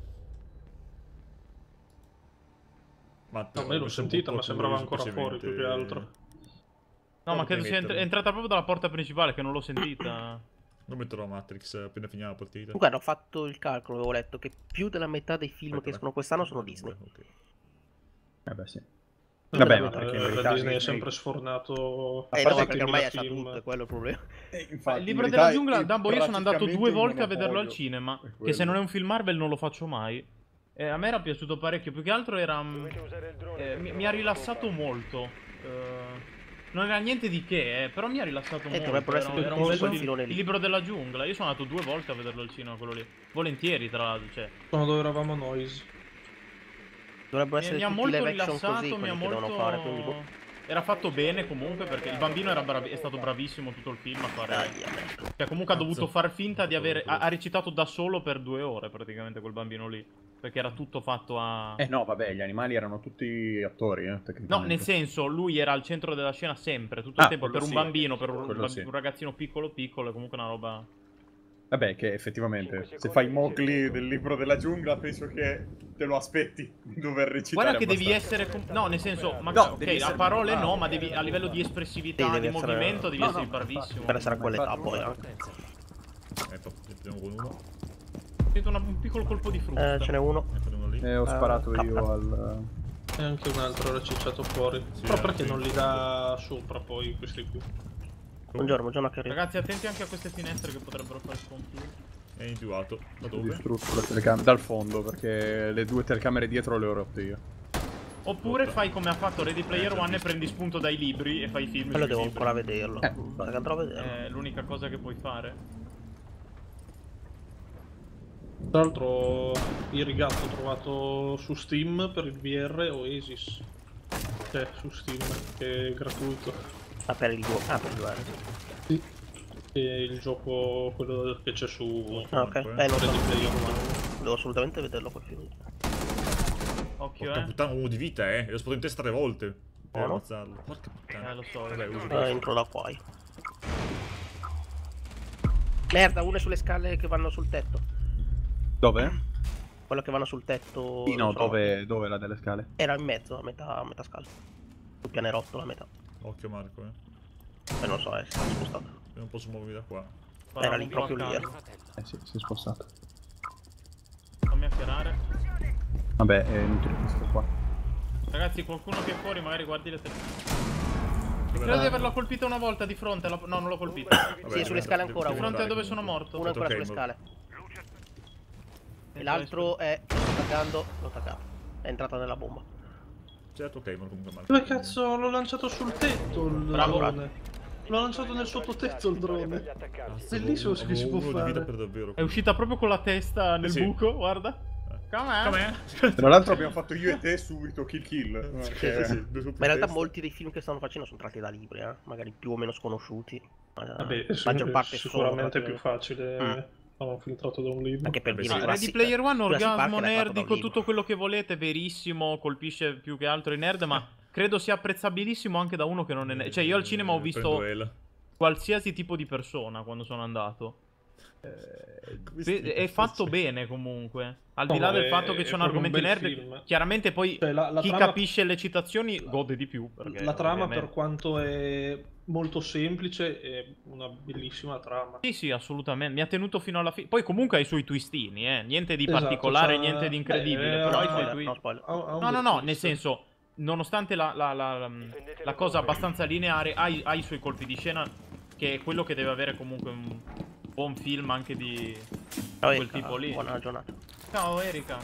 Speaker 1: Matteo,
Speaker 2: No, io l'ho
Speaker 1: questo è un
Speaker 2: sentita,
Speaker 1: po'
Speaker 2: ma sembrava
Speaker 1: tu,
Speaker 2: ancora fuori più che altro.
Speaker 3: No, ma
Speaker 1: Guarda
Speaker 3: credo
Speaker 1: che
Speaker 3: sia
Speaker 1: metterlo.
Speaker 3: è entrata proprio dalla porta principale, che non l'ho sentita.
Speaker 1: Non metterò Matrix appena finirà la partita.
Speaker 5: Guarda, ho fatto il calcolo, avevo letto che più della metà dei film
Speaker 1: Aspetta,
Speaker 5: che escono quest'anno sono Disney.
Speaker 1: Ok.
Speaker 4: Vabbè, sì.
Speaker 2: Vabbè,
Speaker 4: Vabbè,
Speaker 2: ma
Speaker 4: ma perché in
Speaker 2: la
Speaker 4: verità
Speaker 2: Disney è sempre sfornato.
Speaker 4: A
Speaker 5: No,
Speaker 4: parte
Speaker 5: perché
Speaker 2: che
Speaker 5: ormai
Speaker 2: 30.000
Speaker 5: sa
Speaker 2: film.
Speaker 5: tutto, è quello il problema.
Speaker 3: Ma il libro della giungla, Dumbo, io sono andato 2 volte a vederlo al cinema.
Speaker 4: È
Speaker 3: Che se
Speaker 4: quello.
Speaker 3: non è un film Marvel non lo faccio mai. A me era piaciuto parecchio, più che altro era...
Speaker 6: Dovete usare il drone.
Speaker 3: mi ha rilassato molto. Non era niente di che, però mi ha rilassato molto.
Speaker 5: dovrebbero essere
Speaker 3: Era
Speaker 2: un
Speaker 3: bel
Speaker 2: po' il
Speaker 5: filone
Speaker 3: il
Speaker 5: lì.
Speaker 3: libro della giungla. Io sono andato 2 volte a vederlo al cinema, quello lì. Volentieri, tra l'altro, cioè.
Speaker 2: Sono dove eravamo noi.
Speaker 5: Dovrebbero essere
Speaker 3: Mi ha
Speaker 5: tutti
Speaker 3: molto
Speaker 5: live action
Speaker 3: rilassato,
Speaker 5: così,
Speaker 3: mi ha
Speaker 5: quelli che
Speaker 3: molto...
Speaker 5: devono fare, quindi boh.
Speaker 3: Era fatto bene comunque, perché il bambino è stato bravissimo tutto il film a fare...
Speaker 5: Dai, vabbè.
Speaker 3: Cioè comunque ha dovuto far finta di avere... Ha recitato da solo per 2 ore praticamente quel bambino lì. Perché era tutto fatto a...
Speaker 4: No, vabbè, gli animali erano tutti attori, tecnicamente.
Speaker 3: No, nel senso, lui era al centro della scena sempre, tutto il tempo,
Speaker 4: quello
Speaker 3: per un
Speaker 4: sì,
Speaker 3: bambino, per un,
Speaker 4: quello sì.
Speaker 3: un ragazzino piccolo piccolo, è comunque una roba...
Speaker 4: Vabbè, che effettivamente, se fai Mowgli del libro della giungla, penso che te lo aspetti di dover recitare.
Speaker 3: Guarda che devi
Speaker 4: abbastanza.
Speaker 3: essere... No, nel senso,
Speaker 4: No,
Speaker 3: ok,
Speaker 4: devi essere
Speaker 3: a parole
Speaker 4: bravo.
Speaker 3: no, ma devi, a livello di espressività,
Speaker 5: Sì,
Speaker 3: di
Speaker 5: devi essere-
Speaker 3: movimento, devi
Speaker 4: No,
Speaker 3: essere
Speaker 4: no,
Speaker 3: bravissimo.
Speaker 5: Per essere a quell'età
Speaker 4: Infatti,
Speaker 5: poi
Speaker 4: no.
Speaker 5: anche.
Speaker 1: Vediamo con uno.
Speaker 3: Sento un piccolo colpo di frutta.
Speaker 5: Ce n'è uno.
Speaker 1: Ecco uno lì.
Speaker 4: Ho sparato
Speaker 5: K.
Speaker 4: io al...
Speaker 2: E anche un altro era cicciato fuori. Però perché non li dà sopra poi questi qui?
Speaker 5: Buongiorno che arriva.
Speaker 3: Ragazzi, attenti anche a queste finestre che potrebbero fare sconfino.
Speaker 1: È individuato. Da
Speaker 4: Ho
Speaker 1: dove?
Speaker 4: distrutto le telecamere dal fondo, perché le 2 telecamere dietro le ho rotte io.
Speaker 3: Oppure fai come ha fatto Ready Player One e prendi spunto dai libri e fai film
Speaker 5: Quello
Speaker 3: sui
Speaker 5: devo
Speaker 3: libri.
Speaker 5: ancora vederlo. Guarda che andrò a vederlo.
Speaker 3: È l'unica cosa che puoi fare.
Speaker 2: Tra l'altro, il rigatto trovato su Steam per il VR Oasis. Cioè, su Steam, che è gratuito.
Speaker 5: Per il VR.
Speaker 2: Sì. E il gioco, quello che c'è su...
Speaker 5: Ah, ok. Non so.
Speaker 2: Ready Player One.
Speaker 5: Devo assolutamente vederlo quel film.
Speaker 3: Occhio,
Speaker 1: Porca puttana, uomo di vita, L'ho sparato in testa 3 volte. Per
Speaker 5: Buono.
Speaker 1: ammazzarlo. Porca puttana.
Speaker 3: Lo so.
Speaker 1: Vabbè, uso
Speaker 5: Entro da qua. Merda, uno è sulle scale che vanno sul tetto.
Speaker 4: Dove?
Speaker 5: Quello che vanno sul tetto.
Speaker 4: Sì, no,
Speaker 5: insomma,
Speaker 4: dove la delle scale?
Speaker 5: Era in mezzo, a metà scala. Sul pianerotto la metà.
Speaker 1: Occhio Marco,
Speaker 5: Non so, si è spostato.
Speaker 1: Io non posso muovermi da qua.
Speaker 5: Era lì, proprio lì.
Speaker 4: Sì, si è spostato.
Speaker 3: Fammi afferrare.
Speaker 4: Vabbè, è inutile che sto qua.
Speaker 3: Ragazzi, qualcuno che è fuori magari guardi le Credo di averla colpita una volta di fronte. No, non l'ho colpita.
Speaker 5: Sì, sulle scale ancora
Speaker 3: Di
Speaker 5: uno.
Speaker 3: fronte a dove sono morto.
Speaker 5: Uno ancora
Speaker 1: Ok,
Speaker 5: sulle
Speaker 1: ma-
Speaker 5: scale. E l'altro è... Lo sto attaccando. L'ho attaccato. È entrata nella bomba.
Speaker 1: Certo, ok, ma comunque Marco.
Speaker 2: Dove cazzo l'ho lanciato sul tetto il
Speaker 3: Bravo.
Speaker 2: drone? L'ho lanciato nel sottotetto il drone. Bellissimo che si può
Speaker 1: Uno di vita
Speaker 2: fare.
Speaker 1: per davvero.
Speaker 3: È uscita proprio con la testa nel
Speaker 1: Sì.
Speaker 3: buco, guarda. Com'è?
Speaker 1: Com'è?
Speaker 4: Tra l'altro abbiamo fatto io e te subito kill.
Speaker 1: Sì,
Speaker 5: Ma in realtà molti dei film che stanno facendo sono tratti da libri, magari più o meno sconosciuti. Ma
Speaker 2: Vabbè,
Speaker 5: la maggior parte
Speaker 2: sicuramente è
Speaker 5: sono
Speaker 2: più facile fare un filtrato da un libro.
Speaker 5: anche per
Speaker 1: Vabbè,
Speaker 5: dire
Speaker 1: sì.
Speaker 5: i
Speaker 3: Ready
Speaker 5: classici-
Speaker 3: Player One,
Speaker 5: Jurassic Park
Speaker 3: orgasmo
Speaker 5: era tratto da un
Speaker 3: nerdico,
Speaker 5: libro.
Speaker 3: tutto quello che volete, verissimo, colpisce più che altro i nerd, ma credo sia apprezzabilissimo anche da uno che non è nerd. Cioè io al cinema ho visto qualsiasi tipo di persona quando sono andato. È fatto bene comunque. Al di
Speaker 2: No,
Speaker 3: là
Speaker 2: ma
Speaker 3: del
Speaker 2: è-
Speaker 3: fatto che
Speaker 2: è
Speaker 3: ci sono
Speaker 2: proprio un
Speaker 3: argomenti
Speaker 2: bel
Speaker 3: nerd,
Speaker 2: film.
Speaker 3: chiaramente poi
Speaker 2: Cioè, la
Speaker 3: chi
Speaker 2: trama-
Speaker 3: capisce le citazioni gode di più. Perché
Speaker 2: La trama,
Speaker 3: ovviamente-
Speaker 2: per quanto è molto semplice, è una bellissima trama.
Speaker 3: Sì, sì, assolutamente. Mi ha tenuto fino alla fine. Poi comunque ha i suoi twistini, niente di
Speaker 2: Esatto,
Speaker 3: particolare,
Speaker 2: c'ha-
Speaker 3: niente di incredibile.
Speaker 2: beh,
Speaker 3: però ha i
Speaker 5: No,
Speaker 3: suoi
Speaker 5: spoiler,
Speaker 3: twist.
Speaker 5: no, spoiler.
Speaker 2: Ha un
Speaker 3: No, no,
Speaker 2: bel
Speaker 3: no,
Speaker 2: twist.
Speaker 3: nel senso, nonostante la cosa abbastanza lineare, ha i suoi colpi di scena, che è quello che deve avere comunque un buon film anche di
Speaker 5: Ciao,
Speaker 3: quel
Speaker 5: Erika,
Speaker 3: tipo lì.
Speaker 5: buona giornata.
Speaker 3: Ciao Erika.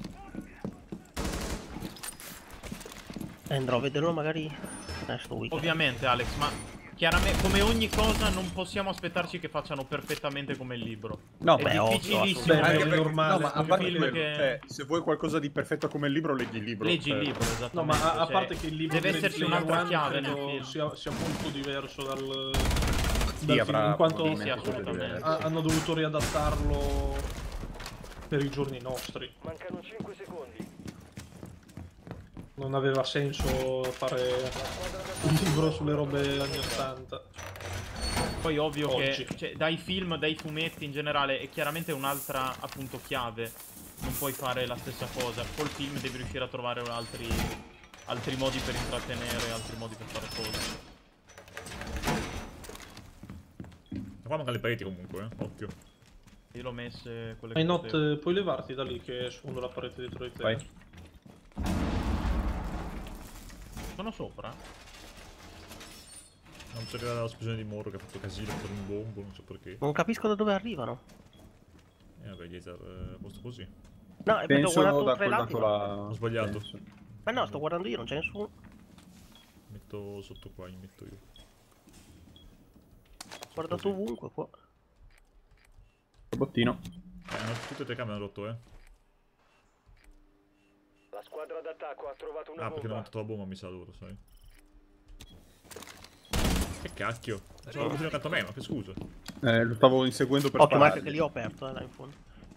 Speaker 5: Andrò a vederlo magari next week.
Speaker 3: Ovviamente Alex, ma chiaramente come ogni cosa non possiamo aspettarci che facciano perfettamente come il libro.
Speaker 4: No,
Speaker 3: È
Speaker 5: beh, ovvio,
Speaker 3: difficilissimo.
Speaker 2: assolutamente.
Speaker 4: Anche
Speaker 2: È
Speaker 4: perché,
Speaker 2: normale,
Speaker 4: no, ma a
Speaker 3: come
Speaker 4: parte
Speaker 3: film
Speaker 4: quello,
Speaker 3: che-
Speaker 4: cioè, se vuoi qualcosa di perfetto come il libro, leggi il libro.
Speaker 3: Leggi il libro, esattamente.
Speaker 2: No, ma a
Speaker 3: cioè,
Speaker 2: parte che il libro
Speaker 3: deve
Speaker 2: di
Speaker 3: esserci
Speaker 2: Ready Player
Speaker 3: un'altra
Speaker 2: One
Speaker 3: chiave nel
Speaker 2: credo
Speaker 3: film.
Speaker 2: sia molto diverso dal
Speaker 4: Sì, avrà
Speaker 2: film, in quanto
Speaker 4: probabilmente
Speaker 3: Sì, assolutamente.
Speaker 2: hanno dovuto riadattarlo per i giorni nostri.
Speaker 6: Mancano 5 secondi.
Speaker 2: Non aveva senso fare un libro sulle robe anni 80.
Speaker 3: Poi ovvio
Speaker 2: Oggi.
Speaker 3: che cioè, dai film, dai fumetti in generale è chiaramente un'altra appunto chiave. Non puoi fare la stessa cosa. Col film devi riuscire a trovare altri modi per intrattenere, altri modi per fare cose.
Speaker 1: Qua mancano le pareti comunque, occhio.
Speaker 3: Io l'ho messe quelle
Speaker 2: Hai
Speaker 3: che
Speaker 2: not,
Speaker 3: potevo.
Speaker 2: puoi levarti da lì che sfondo la parete dietro di te.
Speaker 4: Vai.
Speaker 3: Sono sopra?
Speaker 1: Non c'è la esplosione di Moro che ha fatto casino per un bombo, non so perché.
Speaker 5: Non capisco da dove arrivano.
Speaker 1: Vabbè, Gazer, posto così.
Speaker 5: No, perché ho
Speaker 4: Penso
Speaker 5: guardato
Speaker 4: da
Speaker 5: tre
Speaker 4: quel
Speaker 5: lati.
Speaker 4: lato
Speaker 5: No.
Speaker 4: là.
Speaker 1: Ho sbagliato.
Speaker 4: penso.
Speaker 5: Ma no, sto guardando io, non c'è nessuno.
Speaker 1: Metto sotto qua, mi metto io.
Speaker 5: Ho guardato ovunque qua.
Speaker 4: Robottino.
Speaker 1: Tutte e tre camere hanno rotto,
Speaker 6: La squadra d'attacco ha trovato una
Speaker 1: Ah, perché non
Speaker 6: bomba.
Speaker 1: ho fatto la bomba, mi sa loro, sai. Che cacchio? Sono vicino accanto a me, ma che scusa.
Speaker 4: Lo stavo inseguendo per
Speaker 5: Occhio, Marco,
Speaker 4: sparargli.
Speaker 5: che lì ho aperto, là in fondo.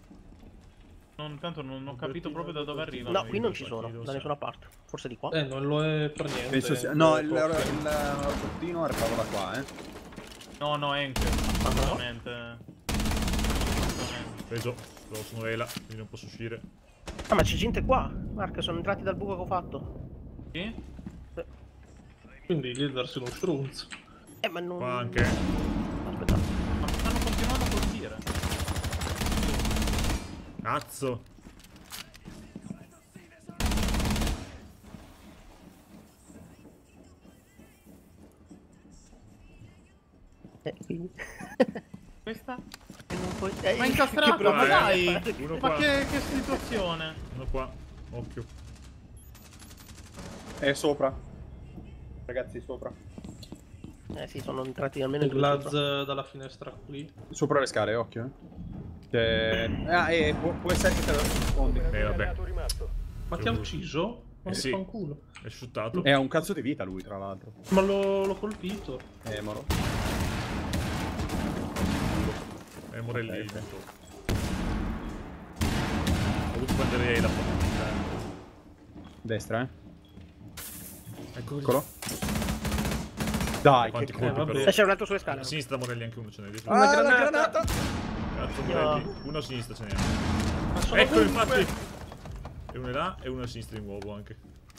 Speaker 3: Tanto non ho capito proprio da dove arrivano.
Speaker 5: No, qui non ci sono, da nessuna parte. Forse di qua.
Speaker 2: Non lo è per niente.
Speaker 4: Penso sia... No, il robottino arrivava da qua,
Speaker 3: No, anche. Assolutamente.
Speaker 1: Preso, però sono Ela, quindi non posso uscire.
Speaker 5: Ah, ma c'è gente qua. Marco, sono entrati dal buco che ho fatto.
Speaker 3: Sì?
Speaker 2: Quindi il leader si uno strunz.
Speaker 5: Ma non...
Speaker 1: Qua anche.
Speaker 5: Aspetta.
Speaker 3: Ma stanno continuando a colpire.
Speaker 1: Cazzo!
Speaker 5: Quindi...
Speaker 3: Questa?
Speaker 5: non puoi...
Speaker 3: Ma incastrato,
Speaker 1: bravo,
Speaker 3: ma dai!
Speaker 1: Uno
Speaker 3: Ma
Speaker 1: qua.
Speaker 3: che situazione?
Speaker 1: Uno qua, occhio.
Speaker 4: È sopra. Ragazzi, sopra.
Speaker 5: Sì, sono entrati almeno
Speaker 2: Il
Speaker 5: due
Speaker 2: Glaz
Speaker 5: sopra.
Speaker 2: dalla finestra qui.
Speaker 4: Sopra le scale, occhio. Può essere che te lo rispondi.
Speaker 1: Vabbè.
Speaker 6: Alleato rimasto.
Speaker 2: Ma ti ha ucciso? Ma
Speaker 1: sì.
Speaker 2: fanculo.
Speaker 1: È sciuttato.
Speaker 4: Ha un cazzo di vita lui, tra l'altro.
Speaker 2: Ma l'ho colpito.
Speaker 4: Moro.
Speaker 1: È Morelli.
Speaker 4: Ok.
Speaker 1: Ho dovuto prendere la porta.
Speaker 4: Destra,
Speaker 1: Eccolo.
Speaker 4: Dai,
Speaker 1: Quanti
Speaker 4: che
Speaker 1: colpi
Speaker 2: vabbè.
Speaker 1: però.
Speaker 5: C'è un altro sulle scale.
Speaker 1: A sinistra Morelli anche uno ce n'è dietro.
Speaker 4: Ah, la granata!
Speaker 1: Cazzo Morelli. Uno a sinistra ce n'è.
Speaker 2: Ma sono
Speaker 1: Ecco
Speaker 2: ovunque.
Speaker 1: infatti. E uno è là e uno a sinistra di nuovo anche.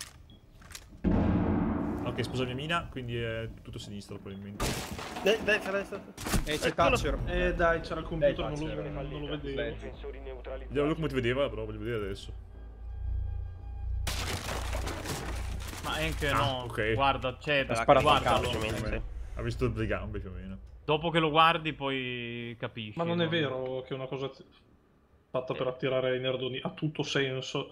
Speaker 1: Ok, sposa mia mina, quindi è tutto a sinistra probabilmente.
Speaker 5: Destra.
Speaker 4: E c'è Thatcher.
Speaker 2: Dai, c'era il computer, non
Speaker 4: Thatcher.
Speaker 2: lo vedevo.
Speaker 6: Difensori neutralizzati.
Speaker 1: Vediamo come ti vedeva, però voglio vedere adesso.
Speaker 3: Ma anche
Speaker 1: Ah,
Speaker 3: no.
Speaker 1: ok.
Speaker 3: Guarda, cioè,
Speaker 4: Ha sparato a
Speaker 3: guardalo.
Speaker 4: caso.
Speaker 1: Ha visto le gambe più o meno.
Speaker 3: Dopo che lo guardi poi capisci.
Speaker 2: Ma non è vero che è una cosa fatta per attirare i nerdoni. Ha tutto senso.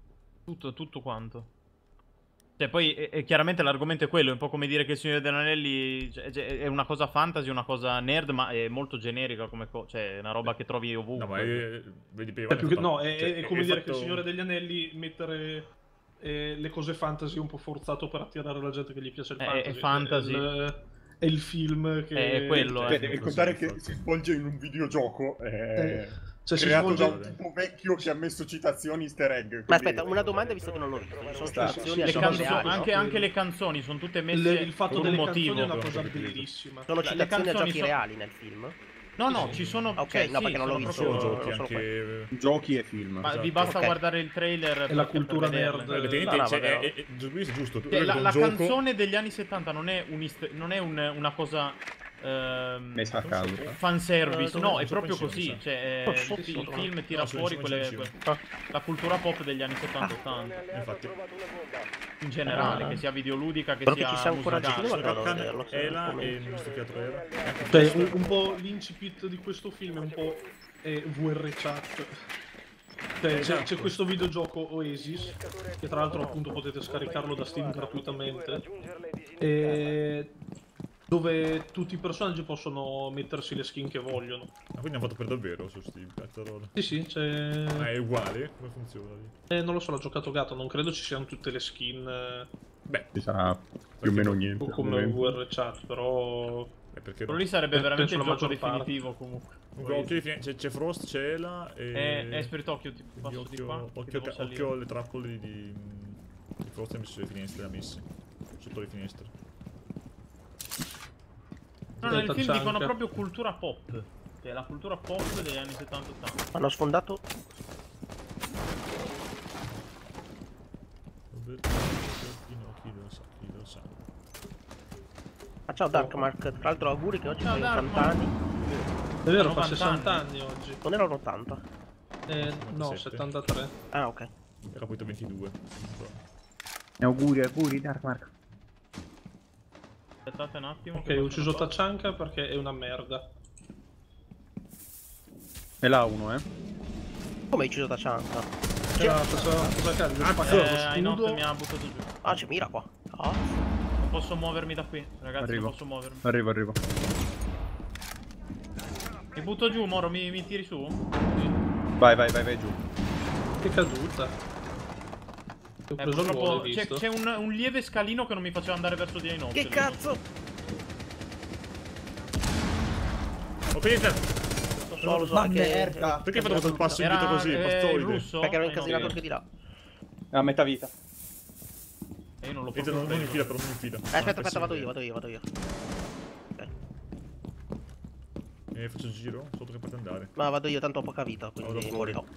Speaker 3: Tutto quanto. Cioè, poi chiaramente l'argomento è quello, è un po' come dire che il Signore degli Anelli è una cosa fantasy, una cosa nerd, ma è molto generica come cosa, cioè è una roba che trovi ovunque.
Speaker 1: No, ma vedi per
Speaker 2: È più che- no,
Speaker 1: cioè,
Speaker 2: è come dire che il Signore degli Anelli mettere le cose fantasy è un po' forzato per attirare la gente che gli piace il fantasy.
Speaker 3: È fantasy.
Speaker 2: È il film che...
Speaker 3: È quello,
Speaker 1: Cioè,
Speaker 4: E contare che si svolge in un videogioco
Speaker 2: Cioè, si
Speaker 4: creato da
Speaker 2: svolge...
Speaker 4: un tipo vecchio che ha messo citazioni easter egg.
Speaker 5: Ma
Speaker 4: quindi-
Speaker 5: aspetta, una domanda visto che non l'ho visto. Sono
Speaker 4: Sta.
Speaker 5: citazioni a
Speaker 3: Le
Speaker 2: Sì,
Speaker 5: cose
Speaker 3: canzoni,
Speaker 5: reali, no?
Speaker 3: anche le canzoni sono tutte messe
Speaker 2: Il fatto
Speaker 3: con un
Speaker 2: delle
Speaker 3: motivo.
Speaker 2: canzoni è una cosa
Speaker 1: proprio.
Speaker 2: bellissima.
Speaker 5: Sono
Speaker 3: Le
Speaker 5: citazioni a
Speaker 3: canzoni
Speaker 5: giochi
Speaker 3: sono-
Speaker 5: reali nel film.
Speaker 3: No, ci sono...
Speaker 5: Ok,
Speaker 3: cioè,
Speaker 5: no,
Speaker 3: sì,
Speaker 5: perché non l'ho
Speaker 3: sono
Speaker 5: visto.
Speaker 1: Sono
Speaker 3: proprio-
Speaker 1: giochi
Speaker 5: lo so
Speaker 1: anche.
Speaker 4: Giochi e film.
Speaker 3: Ma vi
Speaker 1: Esatto.
Speaker 3: basta
Speaker 5: Ok.
Speaker 3: guardare il trailer
Speaker 2: È la cultura nerd.
Speaker 1: Letteralmente,
Speaker 5: No,
Speaker 1: cioè,
Speaker 5: vabbè,
Speaker 1: è giusto. Tu
Speaker 3: Cioè,
Speaker 1: vedi un
Speaker 3: la
Speaker 1: gioco.
Speaker 3: canzone degli anni 70 non è, una cosa
Speaker 4: Messa a caso.
Speaker 3: fanservice, no, è
Speaker 1: so
Speaker 3: proprio
Speaker 1: pensione,
Speaker 3: così.
Speaker 1: sa.
Speaker 3: Cioè, il film tira
Speaker 1: No, sono
Speaker 3: fuori
Speaker 1: pensione.
Speaker 3: la cultura pop degli anni 70-80
Speaker 6: Alleato ha
Speaker 1: infatti.
Speaker 6: trovato una bomba.
Speaker 3: in generale,
Speaker 5: Ah.
Speaker 3: che sia videoludica, che
Speaker 5: Però che
Speaker 3: sia
Speaker 5: ci sia ancora
Speaker 3: musicale.
Speaker 5: cinema,
Speaker 1: Sono
Speaker 5: no,
Speaker 1: Capcan,
Speaker 5: vederlo, se
Speaker 1: Ela
Speaker 5: come-
Speaker 1: e non so che altro era.
Speaker 2: Cioè, un po' l'incipit di questo film è un po' VR chat. Cioè, c'è questo videogioco Oasis, che tra l'altro appunto potete scaricarlo da Steam gratuitamente,
Speaker 6: Raggiungere le desideriate.
Speaker 2: dove tutti i personaggi possono mettersi le skin che vogliono.
Speaker 1: Ma quindi hanno fatto per davvero su Steam, cazzarola.
Speaker 2: Sì, c'è...
Speaker 1: Ma è uguale? Come funziona lì?
Speaker 2: non lo so, l'ho giocato gato, non credo ci siano tutte le skin
Speaker 1: Beh,
Speaker 4: Ci sarà più o meno niente. al
Speaker 2: come
Speaker 4: momento.
Speaker 2: VR chat, però...
Speaker 1: perché
Speaker 3: Quello lì sarebbe veramente il
Speaker 2: Penso la
Speaker 3: gioco
Speaker 2: maggior parte.
Speaker 3: definitivo comunque.
Speaker 1: c'è Frost, c'è Ela e...
Speaker 3: Spirit Occhio, ti
Speaker 1: quindi
Speaker 3: passo di qua. che
Speaker 1: occhio,
Speaker 3: devo salire.
Speaker 1: occhio alle trappole di Frost ha messo le finestre, le ha messe. Sotto le finestre.
Speaker 3: No, nel film
Speaker 2: Taccianca.
Speaker 3: dicono proprio cultura pop. Cioè la cultura pop degli anni 70-80.
Speaker 5: Hanno sfondato.
Speaker 1: Chi lo sa, chi lo sa.
Speaker 5: Ah, ciao Darkmark, tra l'altro auguri che oggi
Speaker 3: Ciao,
Speaker 5: fai 80
Speaker 3: Darkmark.
Speaker 5: anni.
Speaker 2: È vero, fa
Speaker 3: 90
Speaker 2: 60 anni oggi.
Speaker 5: Non erano 80.
Speaker 2: No,
Speaker 1: 97.
Speaker 2: 73.
Speaker 5: Ah, ok.
Speaker 1: Era poi 22.
Speaker 4: Auguri, Darkmark.
Speaker 3: Aspettate un attimo.
Speaker 2: Ok,
Speaker 3: che
Speaker 2: ho
Speaker 3: faccio
Speaker 2: ucciso
Speaker 3: una cosa.
Speaker 2: Taccianca perché è una merda.
Speaker 4: E là uno,
Speaker 5: Come hai ucciso Taccianca?
Speaker 2: Faceva cosa cazzo?
Speaker 3: Ainot
Speaker 2: Scudo.
Speaker 3: mi ha buttato giù.
Speaker 5: Ah, c'è Mira qua. Ah,
Speaker 3: Non posso muovermi da qui, ragazzi,
Speaker 4: Arrivo.
Speaker 3: non posso muovermi.
Speaker 4: Arrivo.
Speaker 3: Mi butto giù, Moro, mi tiri su?
Speaker 4: Vai giù.
Speaker 2: Che caduta. Ho preso il
Speaker 3: Purtroppo
Speaker 2: volo, hai visto?
Speaker 3: c'è un lieve scalino che non mi faceva andare verso di Ainot.
Speaker 5: che cazzo?
Speaker 1: Ho finito!
Speaker 5: So, lo so,
Speaker 4: Ma
Speaker 5: anche...
Speaker 4: merda!
Speaker 1: Perché hai fatto questo passo
Speaker 3: Era
Speaker 1: indietro così?
Speaker 3: il
Speaker 1: Pazzoide.
Speaker 3: russo?
Speaker 5: Perché ero
Speaker 3: Ainot.
Speaker 5: incasinato anche di là.
Speaker 4: A metà vita.
Speaker 3: E io non lo
Speaker 1: Entra,
Speaker 3: posso
Speaker 1: non in fila, però non in fila.
Speaker 5: Aspetta, vado io. Ok.
Speaker 1: Faccio il giro, sotto che potete andare.
Speaker 5: Ma vado io, tanto ho poca vita,
Speaker 1: Vado
Speaker 5: quindi
Speaker 1: fuori.
Speaker 5: morirò.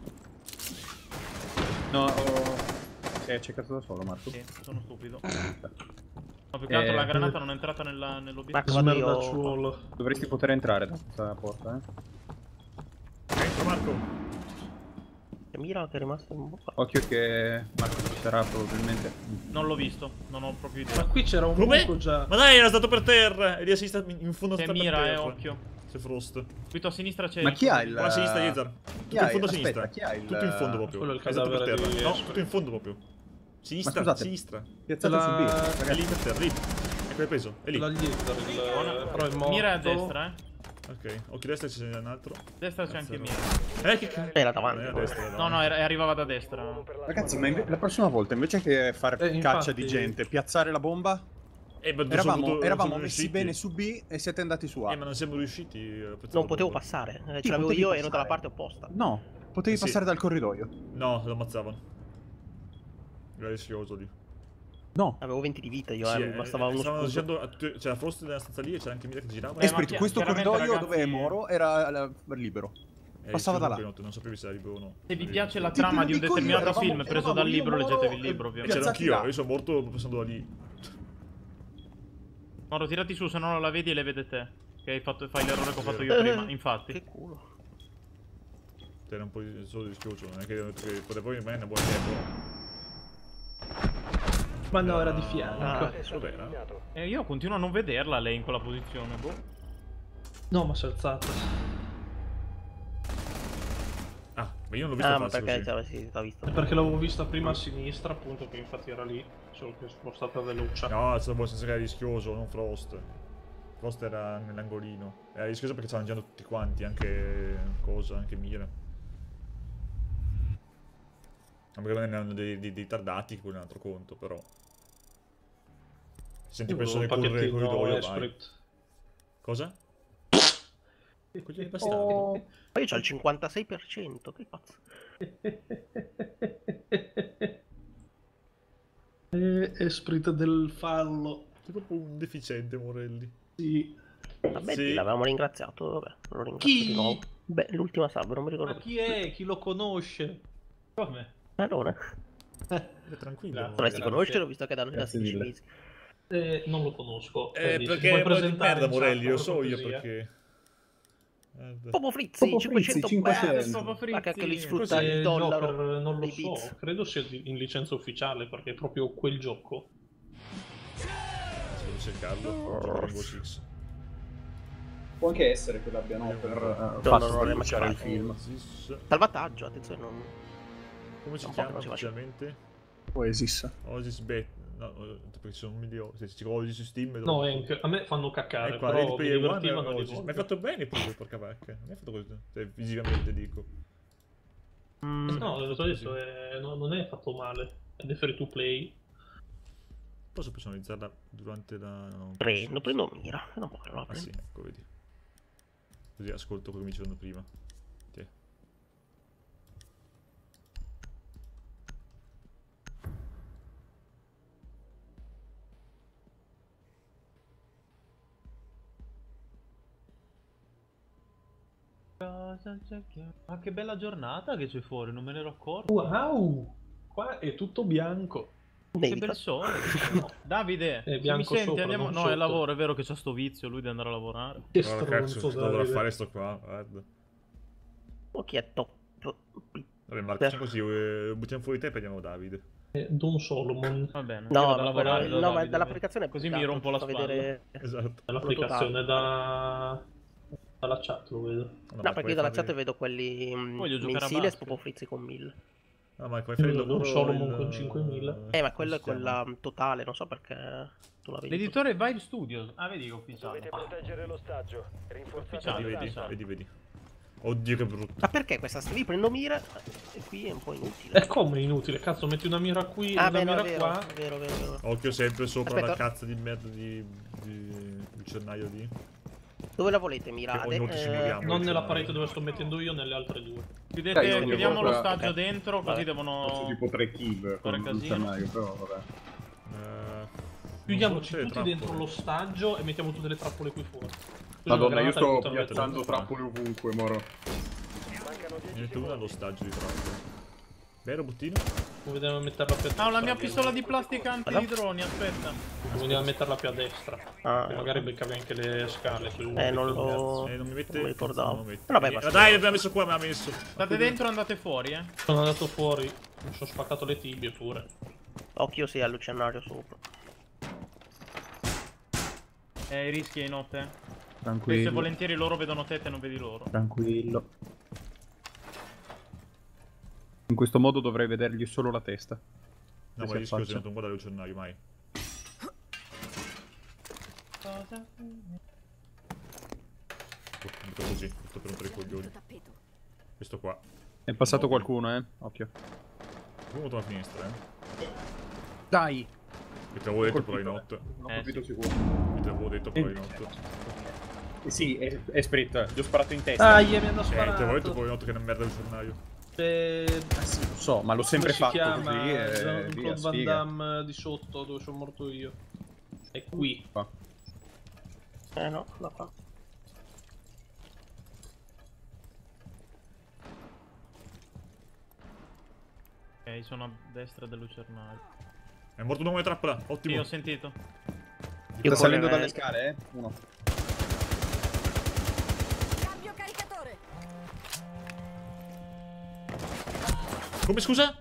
Speaker 4: No, sei accecato da solo, Marco.
Speaker 3: Sì, sono stupido. No, più che altro la granata non è entrata nell'obiettivo.
Speaker 5: Marco, vado io.
Speaker 2: Smerdacciuolo.
Speaker 4: Dovresti poter entrare da questa porta,
Speaker 1: Entra Marco!
Speaker 5: C'è Mira che è rimasto in bocca.
Speaker 4: Occhio che Marco ci sarà probabilmente.
Speaker 3: Non l'ho visto, non ho proprio
Speaker 2: Ma
Speaker 3: idea.
Speaker 2: qui c'era un
Speaker 1: Come?
Speaker 2: buco già.
Speaker 1: Ma dai, era stato per terra! E lì a sinistra in fondo
Speaker 3: C'è
Speaker 1: sta per
Speaker 3: Mira,
Speaker 1: terra.
Speaker 3: occhio.
Speaker 1: C'è Frost.
Speaker 3: Qui a sinistra c'è...
Speaker 4: Ma chi ha il...
Speaker 1: Qua a sinistra, Yezar. Tutto in fondo a sinistra.
Speaker 4: Chi ha il...
Speaker 1: Tutto in fondo proprio.
Speaker 2: Quello è il
Speaker 1: È stato per
Speaker 2: cadavere
Speaker 1: terra.
Speaker 2: di
Speaker 1: No,
Speaker 2: Esper.
Speaker 1: tutto in fondo proprio. Sinistra,
Speaker 4: Ma scusate.
Speaker 1: sinistra.
Speaker 4: Piazzato su B,
Speaker 1: È
Speaker 4: ragazzi.
Speaker 1: lì per terra, lì. Ecco, l'hai preso. È lì.
Speaker 2: La Liether, però è morto.
Speaker 3: Mira è a destra,
Speaker 1: Ok, occhio a destra c'è un altro.
Speaker 3: A destra c'è anche Mira.
Speaker 1: Che cazzo?
Speaker 5: Era davanti.
Speaker 1: A destra,
Speaker 3: No, no, arrivava da destra.
Speaker 4: Ragazzi, ma la prossima volta invece che fare caccia
Speaker 2: infatti.
Speaker 4: di gente, piazzare la bomba,
Speaker 1: Ma
Speaker 4: eravamo messi bene su B e siete andati su A.
Speaker 1: Ma non siamo riusciti.
Speaker 5: Non potevo passare. Ce l'avevo
Speaker 4: potevi
Speaker 5: io e ero
Speaker 4: passare.
Speaker 5: dalla parte opposta.
Speaker 4: No, potevi
Speaker 1: Sì.
Speaker 4: passare dal corridoio.
Speaker 1: No, lo ammazzavano. Era rischioso lì.
Speaker 4: No.
Speaker 5: Avevo 20 di vita io,
Speaker 1: Sì,
Speaker 5: mi bastava uno
Speaker 1: stavano
Speaker 5: scudo.
Speaker 1: dicendo, c'era Frost nella stanza lì e c'era anche Mira che girava.
Speaker 4: Esprit,
Speaker 3: ma
Speaker 4: questo
Speaker 3: chiaramente,
Speaker 4: corridoio
Speaker 3: ragazzi-
Speaker 4: dove è Moro era libero. Passava da là.
Speaker 1: Non sapevi se era libero o no.
Speaker 3: Se vi piace la
Speaker 4: Ti
Speaker 3: trama di un
Speaker 4: dico io,
Speaker 3: determinato
Speaker 4: eravamo-
Speaker 3: film preso
Speaker 4: eravamo
Speaker 3: dal
Speaker 4: io,
Speaker 3: libro,
Speaker 4: Moro,
Speaker 3: leggetevi il libro,
Speaker 1: E
Speaker 3: ovviamente.
Speaker 1: c'ero
Speaker 4: Piazzati
Speaker 1: anch'io,
Speaker 4: là.
Speaker 1: io sono morto passando da lì.
Speaker 3: Moro, tirati su, se no non la vedi e le vede te. Che fai l'errore che ho fatto io prima, infatti.
Speaker 5: Che culo.
Speaker 1: Era un po' solo rischioso, non è che potevo rimanere una buona tempo.
Speaker 2: Ma no, era di fianco.
Speaker 5: Ah,
Speaker 1: Dov'era?
Speaker 3: E io continuo a non vederla lei in quella posizione, boh.
Speaker 2: No, ma si è alzata.
Speaker 1: Ah, ma io non l'ho visto
Speaker 5: Ah, ma
Speaker 1: farsi
Speaker 5: perché
Speaker 1: così.
Speaker 5: sì, t'ho visto.
Speaker 2: È perché l'avevo vista prima a sinistra, appunto, che infatti era lì. Solo che è spostata veloce.
Speaker 1: No, è stato buono senso che era rischioso, non Frost. Frost era nell'angolino. Era rischioso perché stavano girando tutti quanti, anche cosa, anche Mira. Ma perché non erano dei tardati, quello è un altro conto, però. Se senti
Speaker 2: Io volevo
Speaker 1: persone
Speaker 2: un
Speaker 1: correre nel
Speaker 2: pacchettino
Speaker 1: corridoio, vai.
Speaker 2: Esprit.
Speaker 1: Cosa? Coglioni bastardi.
Speaker 5: Ma io c'ho il 56%, che cazzo.
Speaker 2: Esprit del fallo.
Speaker 1: Sei proprio un deficiente, Morelli.
Speaker 2: Sì.
Speaker 5: Vabbè,
Speaker 1: Sì.
Speaker 5: l'avevamo ringraziato, vabbè, lo ringrazio
Speaker 2: Chi?
Speaker 5: di nuovo. Beh, l'ultima sub, non mi ricordo
Speaker 2: Ma
Speaker 5: più.
Speaker 2: chi è? Chi lo conosce?
Speaker 3: Come?
Speaker 5: Allora,
Speaker 1: Tranquillo.
Speaker 2: Grazie.
Speaker 5: dovresti conoscerlo visto che danno i
Speaker 4: Grazie
Speaker 5: 16
Speaker 4: mille.
Speaker 5: mesi.
Speaker 2: Non lo conosco.
Speaker 1: Perché
Speaker 2: puoi
Speaker 1: è un po' di
Speaker 2: presentare
Speaker 1: merda,
Speaker 2: in
Speaker 1: Morelli,
Speaker 2: chat,
Speaker 1: lo
Speaker 2: per
Speaker 1: so io
Speaker 2: cortesia?
Speaker 1: perché. Guarda.
Speaker 5: Popo Frizzi,
Speaker 4: Popo Frizzi,
Speaker 5: 500
Speaker 4: 500.
Speaker 5: beh, ma che anche lui
Speaker 3: Frizzi.
Speaker 5: sfrutta il dollaro.
Speaker 2: No, non lo
Speaker 5: dei
Speaker 2: so.
Speaker 5: bits.
Speaker 2: Credo sia in licenza ufficiale perché è proprio quel gioco.
Speaker 1: Devo cercarlo. Gioco Rainbow Six.
Speaker 4: Può anche essere che l'abbiano per
Speaker 5: no,
Speaker 4: fatto
Speaker 5: non è
Speaker 4: sbocciare il
Speaker 5: macchinato.
Speaker 4: film.
Speaker 1: Oasis.
Speaker 5: Salvataggio, attenzione, non...
Speaker 1: Come si
Speaker 5: Un po' che
Speaker 1: chiama
Speaker 5: non si faccia.
Speaker 1: ufficialmente?
Speaker 4: Oasis.
Speaker 1: Oasis Bet. No, perché ci sono milioni. Se ci Oasis su Steam.
Speaker 2: No, a me fanno caccare,
Speaker 1: qua,
Speaker 2: però mi
Speaker 1: Player One è
Speaker 2: divertivano di
Speaker 1: Oasis. Ma hai
Speaker 2: volte.
Speaker 1: fatto bene pure, porca vacca. Non hai fatto così. Cioè, fisicamente dico.
Speaker 2: No, l'ho detto, non è fatto male. Ed è free to play.
Speaker 1: Posso personalizzarla durante la. No,
Speaker 5: Prendo mira, non può che non la
Speaker 1: Ah
Speaker 5: prendo.
Speaker 1: sì, ecco, vedi. Così ascolto quello che mi dicevano prima. Tiè.
Speaker 3: Ma che bella giornata che c'è fuori, non me ne ero accorto.
Speaker 2: Wow! Qua è tutto bianco.
Speaker 3: Che
Speaker 5: Nevica.
Speaker 3: bel sole. Davide,
Speaker 2: È
Speaker 3: se mi
Speaker 2: bianco
Speaker 3: senti
Speaker 2: sopra,
Speaker 3: andiamo...
Speaker 2: non
Speaker 3: No, è
Speaker 2: sotto.
Speaker 3: lavoro, è vero che c'ha sto vizio lui di andare a lavorare.
Speaker 2: Che
Speaker 1: Guarda, cazzo,
Speaker 2: stronzo,
Speaker 1: lavoro a
Speaker 2: Davide.
Speaker 1: fare sto qua, guarda.
Speaker 5: Occhietto.
Speaker 1: Vabbè, Marco, facciamo così, buttiamo fuori te e prendiamo Davide.
Speaker 2: Don Solomon.
Speaker 3: Va bene. io
Speaker 5: No,
Speaker 3: vado a
Speaker 5: ma quello,
Speaker 3: lavorare da
Speaker 5: no, ma
Speaker 3: Davide,
Speaker 5: dall'applicazione
Speaker 3: così
Speaker 5: più
Speaker 3: mi
Speaker 5: che
Speaker 3: rompo
Speaker 5: altro,
Speaker 3: la
Speaker 5: fa
Speaker 3: spalla.
Speaker 5: vedere...
Speaker 1: Esatto.
Speaker 2: L'applicazione dalla chat lo vedo.
Speaker 5: No, perché io dalla chat vedo quelli
Speaker 3: Voglio giocare a
Speaker 5: mensili e
Speaker 3: basket.
Speaker 5: proprio frizzi con 1000.
Speaker 1: No, ma come fai il
Speaker 2: Io
Speaker 1: lavoro...
Speaker 2: Don Solomon
Speaker 1: il-
Speaker 2: con 5000.
Speaker 5: Ma quello è
Speaker 1: come si
Speaker 5: quella totale, non so perché tu la vedi.
Speaker 3: L'editore Vibe Studios. Ah, vedi che ufficiale.
Speaker 6: Dovete proteggere l'ostaggio. Rinforzate
Speaker 3: Ufficiale,
Speaker 6: la
Speaker 1: Vedi,
Speaker 6: difesa.
Speaker 1: vedi. Oddio che brutto.
Speaker 5: Ma perché questa sta lì prendo mira e qui è un po'
Speaker 2: E
Speaker 5: inutile?
Speaker 2: come è inutile? Cazzo, metti una mira qui,
Speaker 5: Ah,
Speaker 2: una
Speaker 5: beh, no,
Speaker 2: mira
Speaker 5: è vero,
Speaker 2: qua.
Speaker 5: è vero, è vero, è vero.
Speaker 1: Occhio sempre sopra
Speaker 5: Aspetta.
Speaker 1: la cazzo di merda di lucernaio di...
Speaker 5: Dove la volete mirare?
Speaker 1: ogni volta ci muoviamo.
Speaker 2: Non nella parete dove sto mettendo io, nelle altre due.
Speaker 3: Chiudete,
Speaker 4: Dai,
Speaker 3: chiudiamo
Speaker 4: io-
Speaker 3: l'ostaggio
Speaker 5: ok.
Speaker 3: dentro, così
Speaker 5: Vabbè.
Speaker 3: devono...
Speaker 4: Faccio tipo 3 kill
Speaker 3: Fare
Speaker 4: con il
Speaker 3: casino.
Speaker 4: lucernaio, però vabbè.
Speaker 2: Chiudiamoci
Speaker 1: Non so se
Speaker 2: tutti
Speaker 1: è
Speaker 2: dentro
Speaker 1: trappole.
Speaker 2: l'ostaggio e mettiamo tutte le trappole qui fuori. Così
Speaker 4: Madonna,
Speaker 2: una
Speaker 4: io
Speaker 2: granata
Speaker 4: sto
Speaker 2: aiuta
Speaker 4: piazzando
Speaker 2: tutti.
Speaker 4: trappole ovunque, moro.
Speaker 6: Mancano 10
Speaker 1: Ne metto una
Speaker 6: secondi.
Speaker 1: all'ostaggio di troppo. Vero bottino?
Speaker 2: Vogliamo metterla più a destra.
Speaker 3: Ah, ho la mia pistola di plastica anti-droni, aspetta.
Speaker 2: Vogliamo metterla più a destra.
Speaker 5: Ah,
Speaker 2: Che magari beccavi anche le scale.
Speaker 5: non lo...
Speaker 1: Non mi mette...
Speaker 5: non mi ricordavo.
Speaker 1: non mi mette.
Speaker 5: Vabbè, ma
Speaker 1: Dai, l'abbiamo messo qua, me l'ha messo.
Speaker 3: State dentro e andate fuori, eh.
Speaker 2: Sono andato fuori, mi sono spaccato le tibie pure.
Speaker 5: Occhio sia al lucernario sopra.
Speaker 3: Rischi in notte. Se
Speaker 4: Tranquillo.
Speaker 3: volentieri loro vedono te e non vedi loro.
Speaker 4: Tranquillo. In questo modo dovrei vedergli solo la testa.
Speaker 1: No,
Speaker 4: Si
Speaker 1: ma io scusa,
Speaker 4: affaccia.
Speaker 1: non guarda il lucernaio mai. Butto così, butto per rompere i coglioni. Questo qua.
Speaker 4: È passato qualcuno, occhio.
Speaker 1: Uno la finestra,
Speaker 4: Dai!
Speaker 1: Mi te l'avevo detto però di notte.
Speaker 4: Non ho
Speaker 3: Eh,
Speaker 4: capito sicuro.
Speaker 1: Mi te l'avevo detto però di notte.
Speaker 4: Sì, è Sprit, gli ho sparato in testa.
Speaker 2: Ah, mi hanno
Speaker 1: Te l'avevo detto
Speaker 2: sparato.
Speaker 1: però di notte che è una merda il lucernaio.
Speaker 4: Sì, lo so, ma l'ho sempre
Speaker 2: Come si
Speaker 4: fatto
Speaker 2: chiama?
Speaker 4: così e
Speaker 2: Jean-Claude
Speaker 4: via,
Speaker 2: Van
Speaker 4: sfiga.
Speaker 2: Damme di sotto, dove sono morto io. È qui.
Speaker 4: Qua.
Speaker 5: No, da qua.
Speaker 3: Ok, sono a destra del lucernario.
Speaker 1: È morto un uomo di trappola,
Speaker 3: Sì,
Speaker 1: ottimo.
Speaker 3: ho sentito.
Speaker 5: Io
Speaker 4: Sta salendo
Speaker 5: correrei.
Speaker 4: dalle scale, uno.
Speaker 7: Cambio caricatore.
Speaker 1: Come scusa?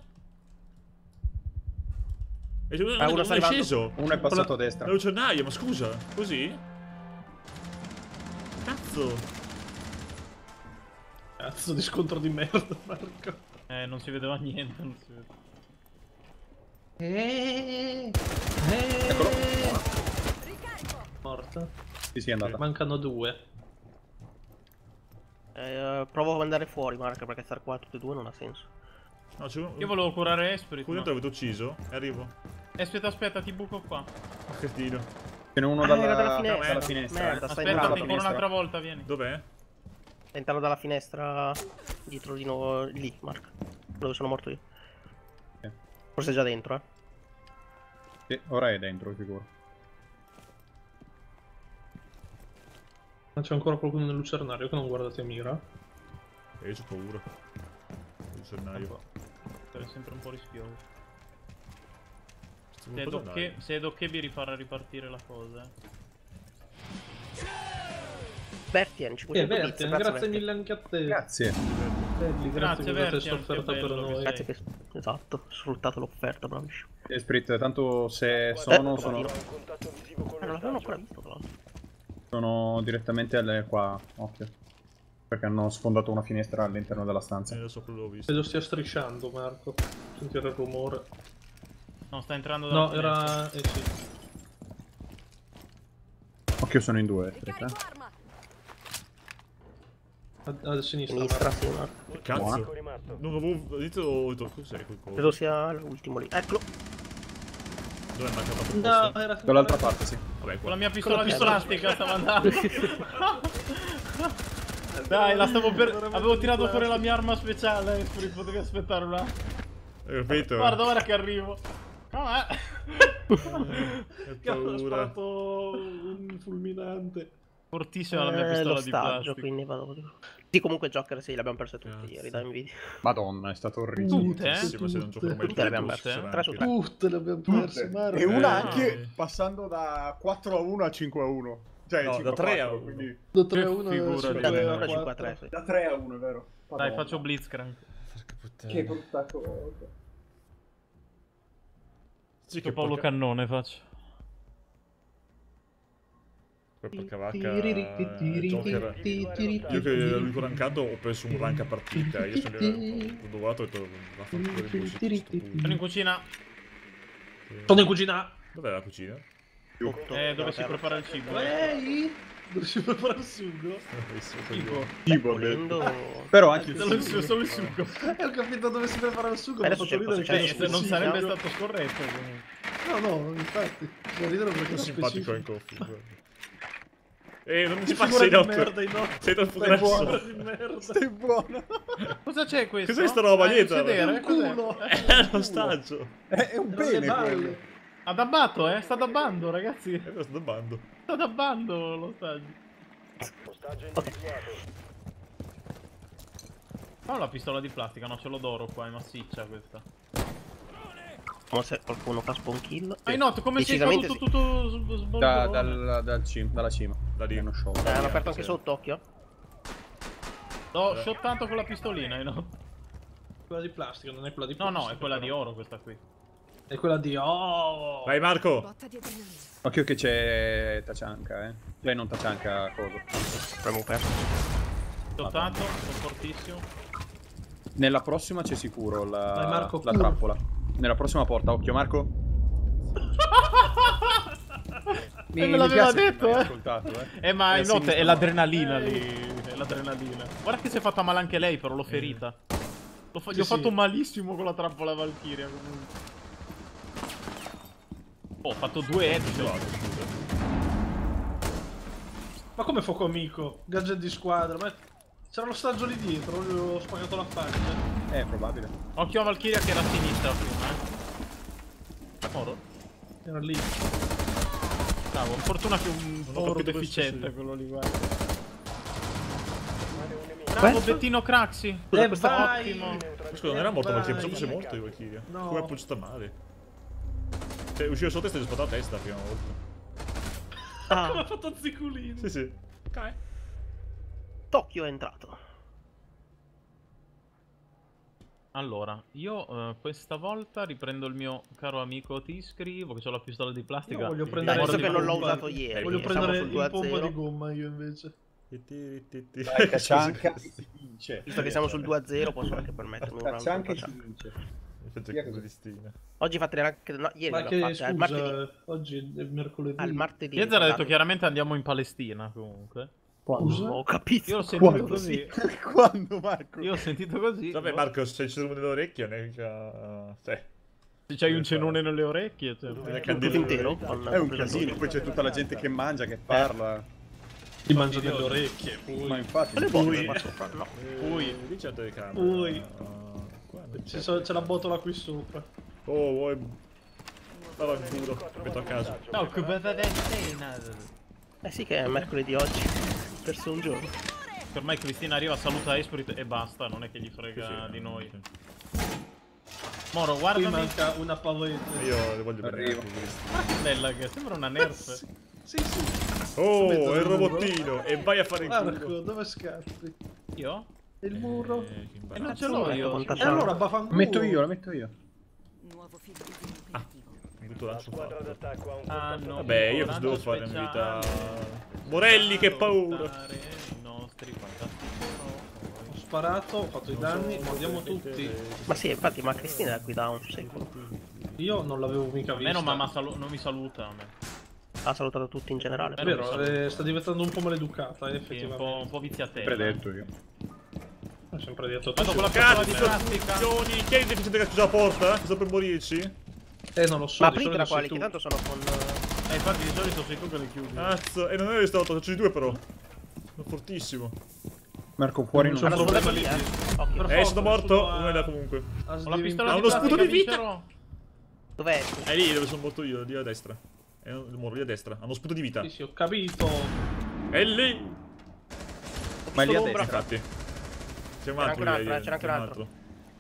Speaker 5: uno sta
Speaker 1: è
Speaker 5: arrivando.
Speaker 1: sceso.
Speaker 4: Uno è passato a
Speaker 1: È
Speaker 4: destra.
Speaker 1: lucernaio, ma scusa, così? Cazzo.
Speaker 2: Cazzo di scontro di merda, Marco.
Speaker 3: Non si vedeva niente, non si vedeva.
Speaker 4: Eccolo.
Speaker 7: Ricarico.
Speaker 2: Morta.
Speaker 4: Sì, sì, è andata.
Speaker 2: Mancano due.
Speaker 5: Provo ad andare fuori, Marco, perché stare qua tutti e due non ha senso.
Speaker 1: No, c'è un...
Speaker 3: Io volevo curare Esprit.
Speaker 1: Qui dentro avete ucciso? E arrivo.
Speaker 3: Aspetta, ti buco qua.
Speaker 1: Cretino.
Speaker 4: Ce n'è uno
Speaker 5: Era
Speaker 4: dalla,
Speaker 5: dalla finestra.
Speaker 4: dalla finestra.
Speaker 5: Merda, sta
Speaker 3: Aspetta,
Speaker 5: entrando.
Speaker 3: ti ancora un'altra volta, vieni.
Speaker 1: Dov'è?
Speaker 5: Sta entrando dalla finestra dietro di noi, lì, Marco. Dove sono morto io.
Speaker 4: Ok.
Speaker 5: Forse è già dentro, eh.
Speaker 4: Sì, ora è dentro, sicuro.
Speaker 2: Ma c'è ancora qualcuno nel lucernario che non guardate a mira?
Speaker 1: Io c'ho paura. Lucernaio.
Speaker 3: È sempre un po' rischioso.
Speaker 1: Stiamo un po' da andare.
Speaker 3: Se è Doc vi rifarà ripartire la cosa.
Speaker 5: Bertien, 500 bits,
Speaker 2: Bertien, grazie mille anche a te.
Speaker 4: Grazie.
Speaker 2: Belli, grazie per
Speaker 3: Bertien,
Speaker 2: questa offerta
Speaker 3: che
Speaker 2: per
Speaker 3: bello che
Speaker 2: noi.
Speaker 5: Grazie che... Esatto, sfruttato l'offerta, bravissimo.
Speaker 4: Sprit, tanto se sono
Speaker 5: Martino.
Speaker 6: Un contatto visivo con
Speaker 5: Non l'avevo ancora
Speaker 6: l'ostaggio.
Speaker 5: visto, tra l'altro.
Speaker 4: sono direttamente qua, occhio. Perché hanno sfondato una finestra all'interno della stanza.
Speaker 1: Adesso quello l'ho visto.
Speaker 2: Vedo stia strisciando, Marco. Sentire il rumore.
Speaker 3: No, sta entrando dalla
Speaker 2: No,
Speaker 3: finestra.
Speaker 2: era... sì.
Speaker 4: Occhio, sono in due, Sprit,
Speaker 7: Ricarico arma.
Speaker 2: A sinistra,
Speaker 5: Sinistra,
Speaker 2: Marco.
Speaker 5: sì, Marco.
Speaker 1: Che cazzo?
Speaker 6: Unico rimasto.
Speaker 1: Non avevo detto... ho detto, cos'è quel coso?
Speaker 5: Credo sia l'ultimo lì. Eccolo.
Speaker 1: Dove è mancato a
Speaker 2: No,
Speaker 1: posto?
Speaker 2: era
Speaker 4: Dall'altra parte, sì.
Speaker 1: Vabbè,
Speaker 3: Con
Speaker 1: qua.
Speaker 3: la mia pistola
Speaker 5: Con
Speaker 3: di
Speaker 5: la pistola.
Speaker 3: plastica stava andando. Dai, la stavo per... Avevo tirato fuori la mia arma speciale. Potevi aspettare un attimo.
Speaker 1: Hai capito?
Speaker 3: Guarda che arrivo. Ah,
Speaker 1: Che
Speaker 2: Che ha
Speaker 1: paura.
Speaker 2: sparato un fulminante.
Speaker 3: Fortissima la mia pistola di
Speaker 5: l'ostaggio,
Speaker 3: plastica.
Speaker 5: quindi vado. Sì, comunque Joker sì, l'abbiamo perso tutti ieri, dai invidia.
Speaker 4: Madonna, è stato orribile.
Speaker 3: Tutte, eh?
Speaker 1: Sì, ma se non gioco mai
Speaker 5: Tutte le abbiamo
Speaker 1: più,
Speaker 5: perse,
Speaker 1: sarà
Speaker 5: 3 su
Speaker 1: anche-
Speaker 5: 3.
Speaker 2: Tutte le abbiamo perse,
Speaker 4: Tutte.
Speaker 2: Mario.
Speaker 4: E una
Speaker 1: Eh.
Speaker 4: anche passando da 4-1 a 5-1. Cioè,
Speaker 1: No,
Speaker 4: 5
Speaker 1: da 3 a 1.
Speaker 4: quindi...
Speaker 2: Da 3-1
Speaker 3: figura di
Speaker 5: Da
Speaker 3: merda.
Speaker 5: 1 a 5 a 3, sì.
Speaker 4: Da 3-1, è vero.
Speaker 3: Dai,
Speaker 4: Madonna.
Speaker 3: faccio Blitzcrank.
Speaker 1: Porca puttana.
Speaker 4: Che brutta cosa.
Speaker 1: Sì,
Speaker 3: Che Paolo
Speaker 1: porca-
Speaker 3: Cannone faccio.
Speaker 1: Poi porca vacca, Joker. Io che l'unico rankato ho preso un rank a partita. Io sono provato e ho detto vaffanculo di bullshit.
Speaker 3: Sono in cucina.
Speaker 2: Sono in cucina.
Speaker 1: Dov'è la cucina?
Speaker 3: Dove si prepara il cibo.
Speaker 2: Ehi! Dove si prepara il sugo?
Speaker 3: Tipo.
Speaker 4: Tipo,
Speaker 5: Volendo...
Speaker 4: però anche
Speaker 3: Solo il sugo.
Speaker 2: Ho capito dove si prepara il sugo.
Speaker 5: Adesso
Speaker 2: mi ha fatto
Speaker 5: c'è
Speaker 2: ridere
Speaker 5: il
Speaker 2: che
Speaker 3: Non
Speaker 2: specifica.
Speaker 3: sarebbe stato scorretto comunque.
Speaker 2: No, infatti. Mi fa ridere perché
Speaker 1: Sono
Speaker 2: è
Speaker 1: simpatico in
Speaker 2: specifico.
Speaker 1: coffee. Non ci
Speaker 2: Che
Speaker 1: passa
Speaker 2: figura
Speaker 1: in
Speaker 2: di
Speaker 1: otto.
Speaker 2: merda in otto.
Speaker 1: Sei troppo
Speaker 2: Stai buono
Speaker 1: grasso.
Speaker 2: di merda.
Speaker 4: Stai buono.
Speaker 3: Cosa c'è questo?
Speaker 1: Cos'è sta roba
Speaker 3: Il
Speaker 1: dietro?
Speaker 3: sedere?
Speaker 2: Un culo.
Speaker 1: È lo stagio.
Speaker 4: È un
Speaker 2: Erano le
Speaker 4: bene
Speaker 2: balle.
Speaker 4: quello.
Speaker 3: Ha dabbato, sta dabbando, ragazzi.
Speaker 1: Lo sto dabbando.
Speaker 3: Sta dabbando lo stadio.
Speaker 6: Ostaggio individuato.
Speaker 3: Ma ho la pistola di plastica, no, ce l'ho d'oro qua, è massiccia questa.
Speaker 5: Come se qualcuno fa spawn kill.
Speaker 3: Hai noto come sei
Speaker 5: Decisamente
Speaker 3: caduto
Speaker 5: sì.
Speaker 3: tutto sbolgorone?
Speaker 4: Dalla cima.
Speaker 1: Da lì.
Speaker 4: Uno show.
Speaker 5: Hanno aperto anche sotto, occhio.
Speaker 3: L'ho shottato con la pistolina, hai no?
Speaker 2: Quella di plastica, non è quella di
Speaker 3: No,
Speaker 2: plastica.
Speaker 3: no, è quella di oro questa qui.
Speaker 2: È quella di... Oh!
Speaker 1: Vai Marco.
Speaker 7: Botta di adrenalina.
Speaker 4: Occhio che c'è Tachanka, Lei non Tachanka, cosa.
Speaker 5: Abbiamo perso.
Speaker 3: Shottato, sono fortissimo.
Speaker 4: Nella prossima c'è sicuro la,
Speaker 2: Vai, Marco,
Speaker 4: la
Speaker 2: culo.
Speaker 4: trappola. Nella prossima porta, occhio Marco.
Speaker 3: Me l'aveva detto,
Speaker 4: mi hai
Speaker 3: eh.
Speaker 4: ascoltato,
Speaker 3: Ma
Speaker 4: È a
Speaker 3: in notte
Speaker 4: sinistra,
Speaker 3: è
Speaker 4: no.
Speaker 3: l'adrenalina lì. È l'adrenalina. Guarda che si è fatta male anche lei, però l'ho ferita. Gli ho fatto malissimo con la trappola Valkyria comunque. Oh, ho fatto 2 headshot.
Speaker 2: Ma come fuoco amico? Gadget di squadra, ma... C'era lo stagio lì dietro, gli ho spagato la faccia.
Speaker 4: Probabile.
Speaker 3: Occhio a Valkyria che era a sinistra prima, Oro?
Speaker 2: Era lì.
Speaker 3: Bravo, fortuna che è un
Speaker 1: ho
Speaker 3: povero
Speaker 1: capito
Speaker 3: deficiente
Speaker 1: questo, sì.
Speaker 3: quello lì, guarda.
Speaker 6: Rimane un nemico.
Speaker 3: Bravo,
Speaker 5: Questo?
Speaker 3: Bettino Craxi.
Speaker 2: Vai!
Speaker 3: Ottimo.
Speaker 1: Scusa, non era morto perché
Speaker 2: Vai.
Speaker 1: pensavo fosse morto di Valkyria.
Speaker 2: No.
Speaker 1: Come è appoggiata male. Cioè, usciva sotto e si è sparato a testa la prima volta.
Speaker 2: Come ha
Speaker 5: Ah,
Speaker 2: fatto Ziculino?
Speaker 1: Sì, sì. Ok.
Speaker 5: Tokyo è entrato.
Speaker 3: Allora, io questa volta riprendo il mio caro amico Ti scrivo che ho la pistola di plastica.
Speaker 2: Io voglio
Speaker 5: Dai,
Speaker 2: prendere
Speaker 5: visto
Speaker 3: Guarda
Speaker 5: che
Speaker 3: di
Speaker 5: non l'ho
Speaker 2: bomba.
Speaker 5: usato ieri.
Speaker 2: Voglio
Speaker 5: siamo
Speaker 2: prendere
Speaker 5: sul
Speaker 2: il pompa
Speaker 5: 2-0.
Speaker 2: di gomma io invece.
Speaker 4: Tachanka si vince.
Speaker 5: Visto che siamo sul 2-0 posso anche permettermi un round
Speaker 4: Tachanka
Speaker 5: contro
Speaker 4: si
Speaker 5: Chuck.
Speaker 4: vince.
Speaker 1: Faccio
Speaker 4: Via
Speaker 1: che
Speaker 4: così.
Speaker 1: Cristina.
Speaker 5: Oggi fate anche... No, ieri
Speaker 2: Ma
Speaker 5: l'ho
Speaker 2: che
Speaker 5: fatta, al martedì.
Speaker 2: scusa, oggi è mercoledì.
Speaker 5: Al martedì.
Speaker 3: Piazza ha detto
Speaker 5: scusate.
Speaker 3: chiaramente andiamo in Palestina comunque.
Speaker 2: Scusa?
Speaker 5: Ho capito.
Speaker 3: Io l'ho sentito
Speaker 4: Quando?
Speaker 3: così.
Speaker 4: Quando Marco?
Speaker 3: Io ho sentito così.
Speaker 1: Vabbè
Speaker 3: boh.
Speaker 1: Marco, se c'è il cenone nelle orecchie non è che... Cioè,
Speaker 3: Se c'hai un cenone nelle orecchie, cioè.
Speaker 1: non è
Speaker 5: Tutto intero? Con
Speaker 4: È un
Speaker 5: con le
Speaker 4: casino,
Speaker 5: due.
Speaker 4: poi c'è tutta la gente che mangia, che parla.
Speaker 2: Ti mangia delle orecchie.
Speaker 4: Ma infatti,
Speaker 5: Con le bombe qua sopra, no.
Speaker 3: Poi.
Speaker 1: Lì c'è la telecamera.
Speaker 2: Poi.
Speaker 1: Qua non c'è.
Speaker 2: C'è la botola qui sopra.
Speaker 1: Oh, vuoi... Vado al culo, metto a caso.
Speaker 3: No, che Palestina.
Speaker 5: Eh sì che è mercoledì oggi. Ho perso un giorno.
Speaker 3: Ormai Cristina arriva, saluta Esprit e basta, non è che gli frega di noi. Moro,
Speaker 2: Qui
Speaker 3: guardami.
Speaker 2: manca una pavetta.
Speaker 1: Io le voglio bene.
Speaker 4: Arrivo.
Speaker 1: anche questi.
Speaker 3: Guarda che bella che è, sembra una nerf.
Speaker 2: Sì, sì.
Speaker 1: Oh,
Speaker 2: Subito
Speaker 1: è il
Speaker 2: nel muro.
Speaker 1: robottino. E vai a fare il
Speaker 2: Marco,
Speaker 1: culo.
Speaker 2: dove scappi?
Speaker 3: Io?
Speaker 2: E il muro?
Speaker 1: Che
Speaker 3: E
Speaker 1: imbarazzo.
Speaker 3: non ce l'ho io.
Speaker 5: Contatto.
Speaker 2: E allora Bafanculo.
Speaker 4: la metto io.
Speaker 7: Nuovo film di operativo.
Speaker 1: Tutto
Speaker 6: La
Speaker 1: lancio
Speaker 6: squadra
Speaker 1: fatto.
Speaker 6: d'attacco ha un
Speaker 3: Ah,
Speaker 6: contatto.
Speaker 3: no.
Speaker 1: Vabbè, io cosa devo fare in vita? Morelli, che paura!
Speaker 3: I nostri fantastici
Speaker 2: Ho sparato, ho fatto i danni, mordiamo tutti.
Speaker 5: Ma sì, infatti, ma Cristina è qui da un secolo.
Speaker 2: Io non l'avevo mica
Speaker 3: A
Speaker 2: vista.
Speaker 3: me non mi saluta a me.
Speaker 5: Ha salutato tutti in generale.
Speaker 2: È vero, sta diventando un po' maleducata,
Speaker 3: Sì,
Speaker 2: effettivamente.
Speaker 3: un po' viziatella.
Speaker 4: Sempre detto io.
Speaker 2: Ho sempre detto.
Speaker 3: Vado con la
Speaker 1: Cazzo,
Speaker 3: pistola di plastica.
Speaker 1: coglioni! Chi è il deficiente che ha chiuso la porta? Sta per morirci?
Speaker 2: Non lo so.
Speaker 5: Ma
Speaker 2: di
Speaker 5: aprite
Speaker 2: solito
Speaker 5: la
Speaker 2: sei
Speaker 5: quali,
Speaker 2: tu.
Speaker 5: che tanto sono con...
Speaker 3: Infatti di solito sei tu che le chiudi.
Speaker 1: Cazzo, e non è stato, c'è due però. Sono fortissimo.
Speaker 4: Marco, fuori
Speaker 2: Non
Speaker 4: non
Speaker 2: c'è
Speaker 5: Hanno
Speaker 2: un problema
Speaker 5: svoltato
Speaker 2: lì.
Speaker 5: via, Occhio.
Speaker 2: Per
Speaker 1: sono
Speaker 2: forza,
Speaker 1: morto,
Speaker 2: scudo a-
Speaker 1: uno è là comunque.
Speaker 2: a
Speaker 3: Ho la
Speaker 2: sdivin-
Speaker 3: pistola
Speaker 1: Ha
Speaker 3: di
Speaker 1: uno
Speaker 3: plastica,
Speaker 1: scudo di vita.
Speaker 3: vincerò.
Speaker 5: Dov'è?
Speaker 1: È lì dove sono morto io, lì a destra. Moro lì a destra. Hanno sputo di vita.
Speaker 2: Sì, sì, ho capito.
Speaker 1: È lì!
Speaker 4: Ma è lì a
Speaker 5: l'ombra.
Speaker 4: destra.
Speaker 1: Infatti. C'è un
Speaker 5: C'era
Speaker 1: altro
Speaker 5: anche
Speaker 1: lì,
Speaker 5: un'altra, c'era anche
Speaker 1: c'è
Speaker 5: un altro.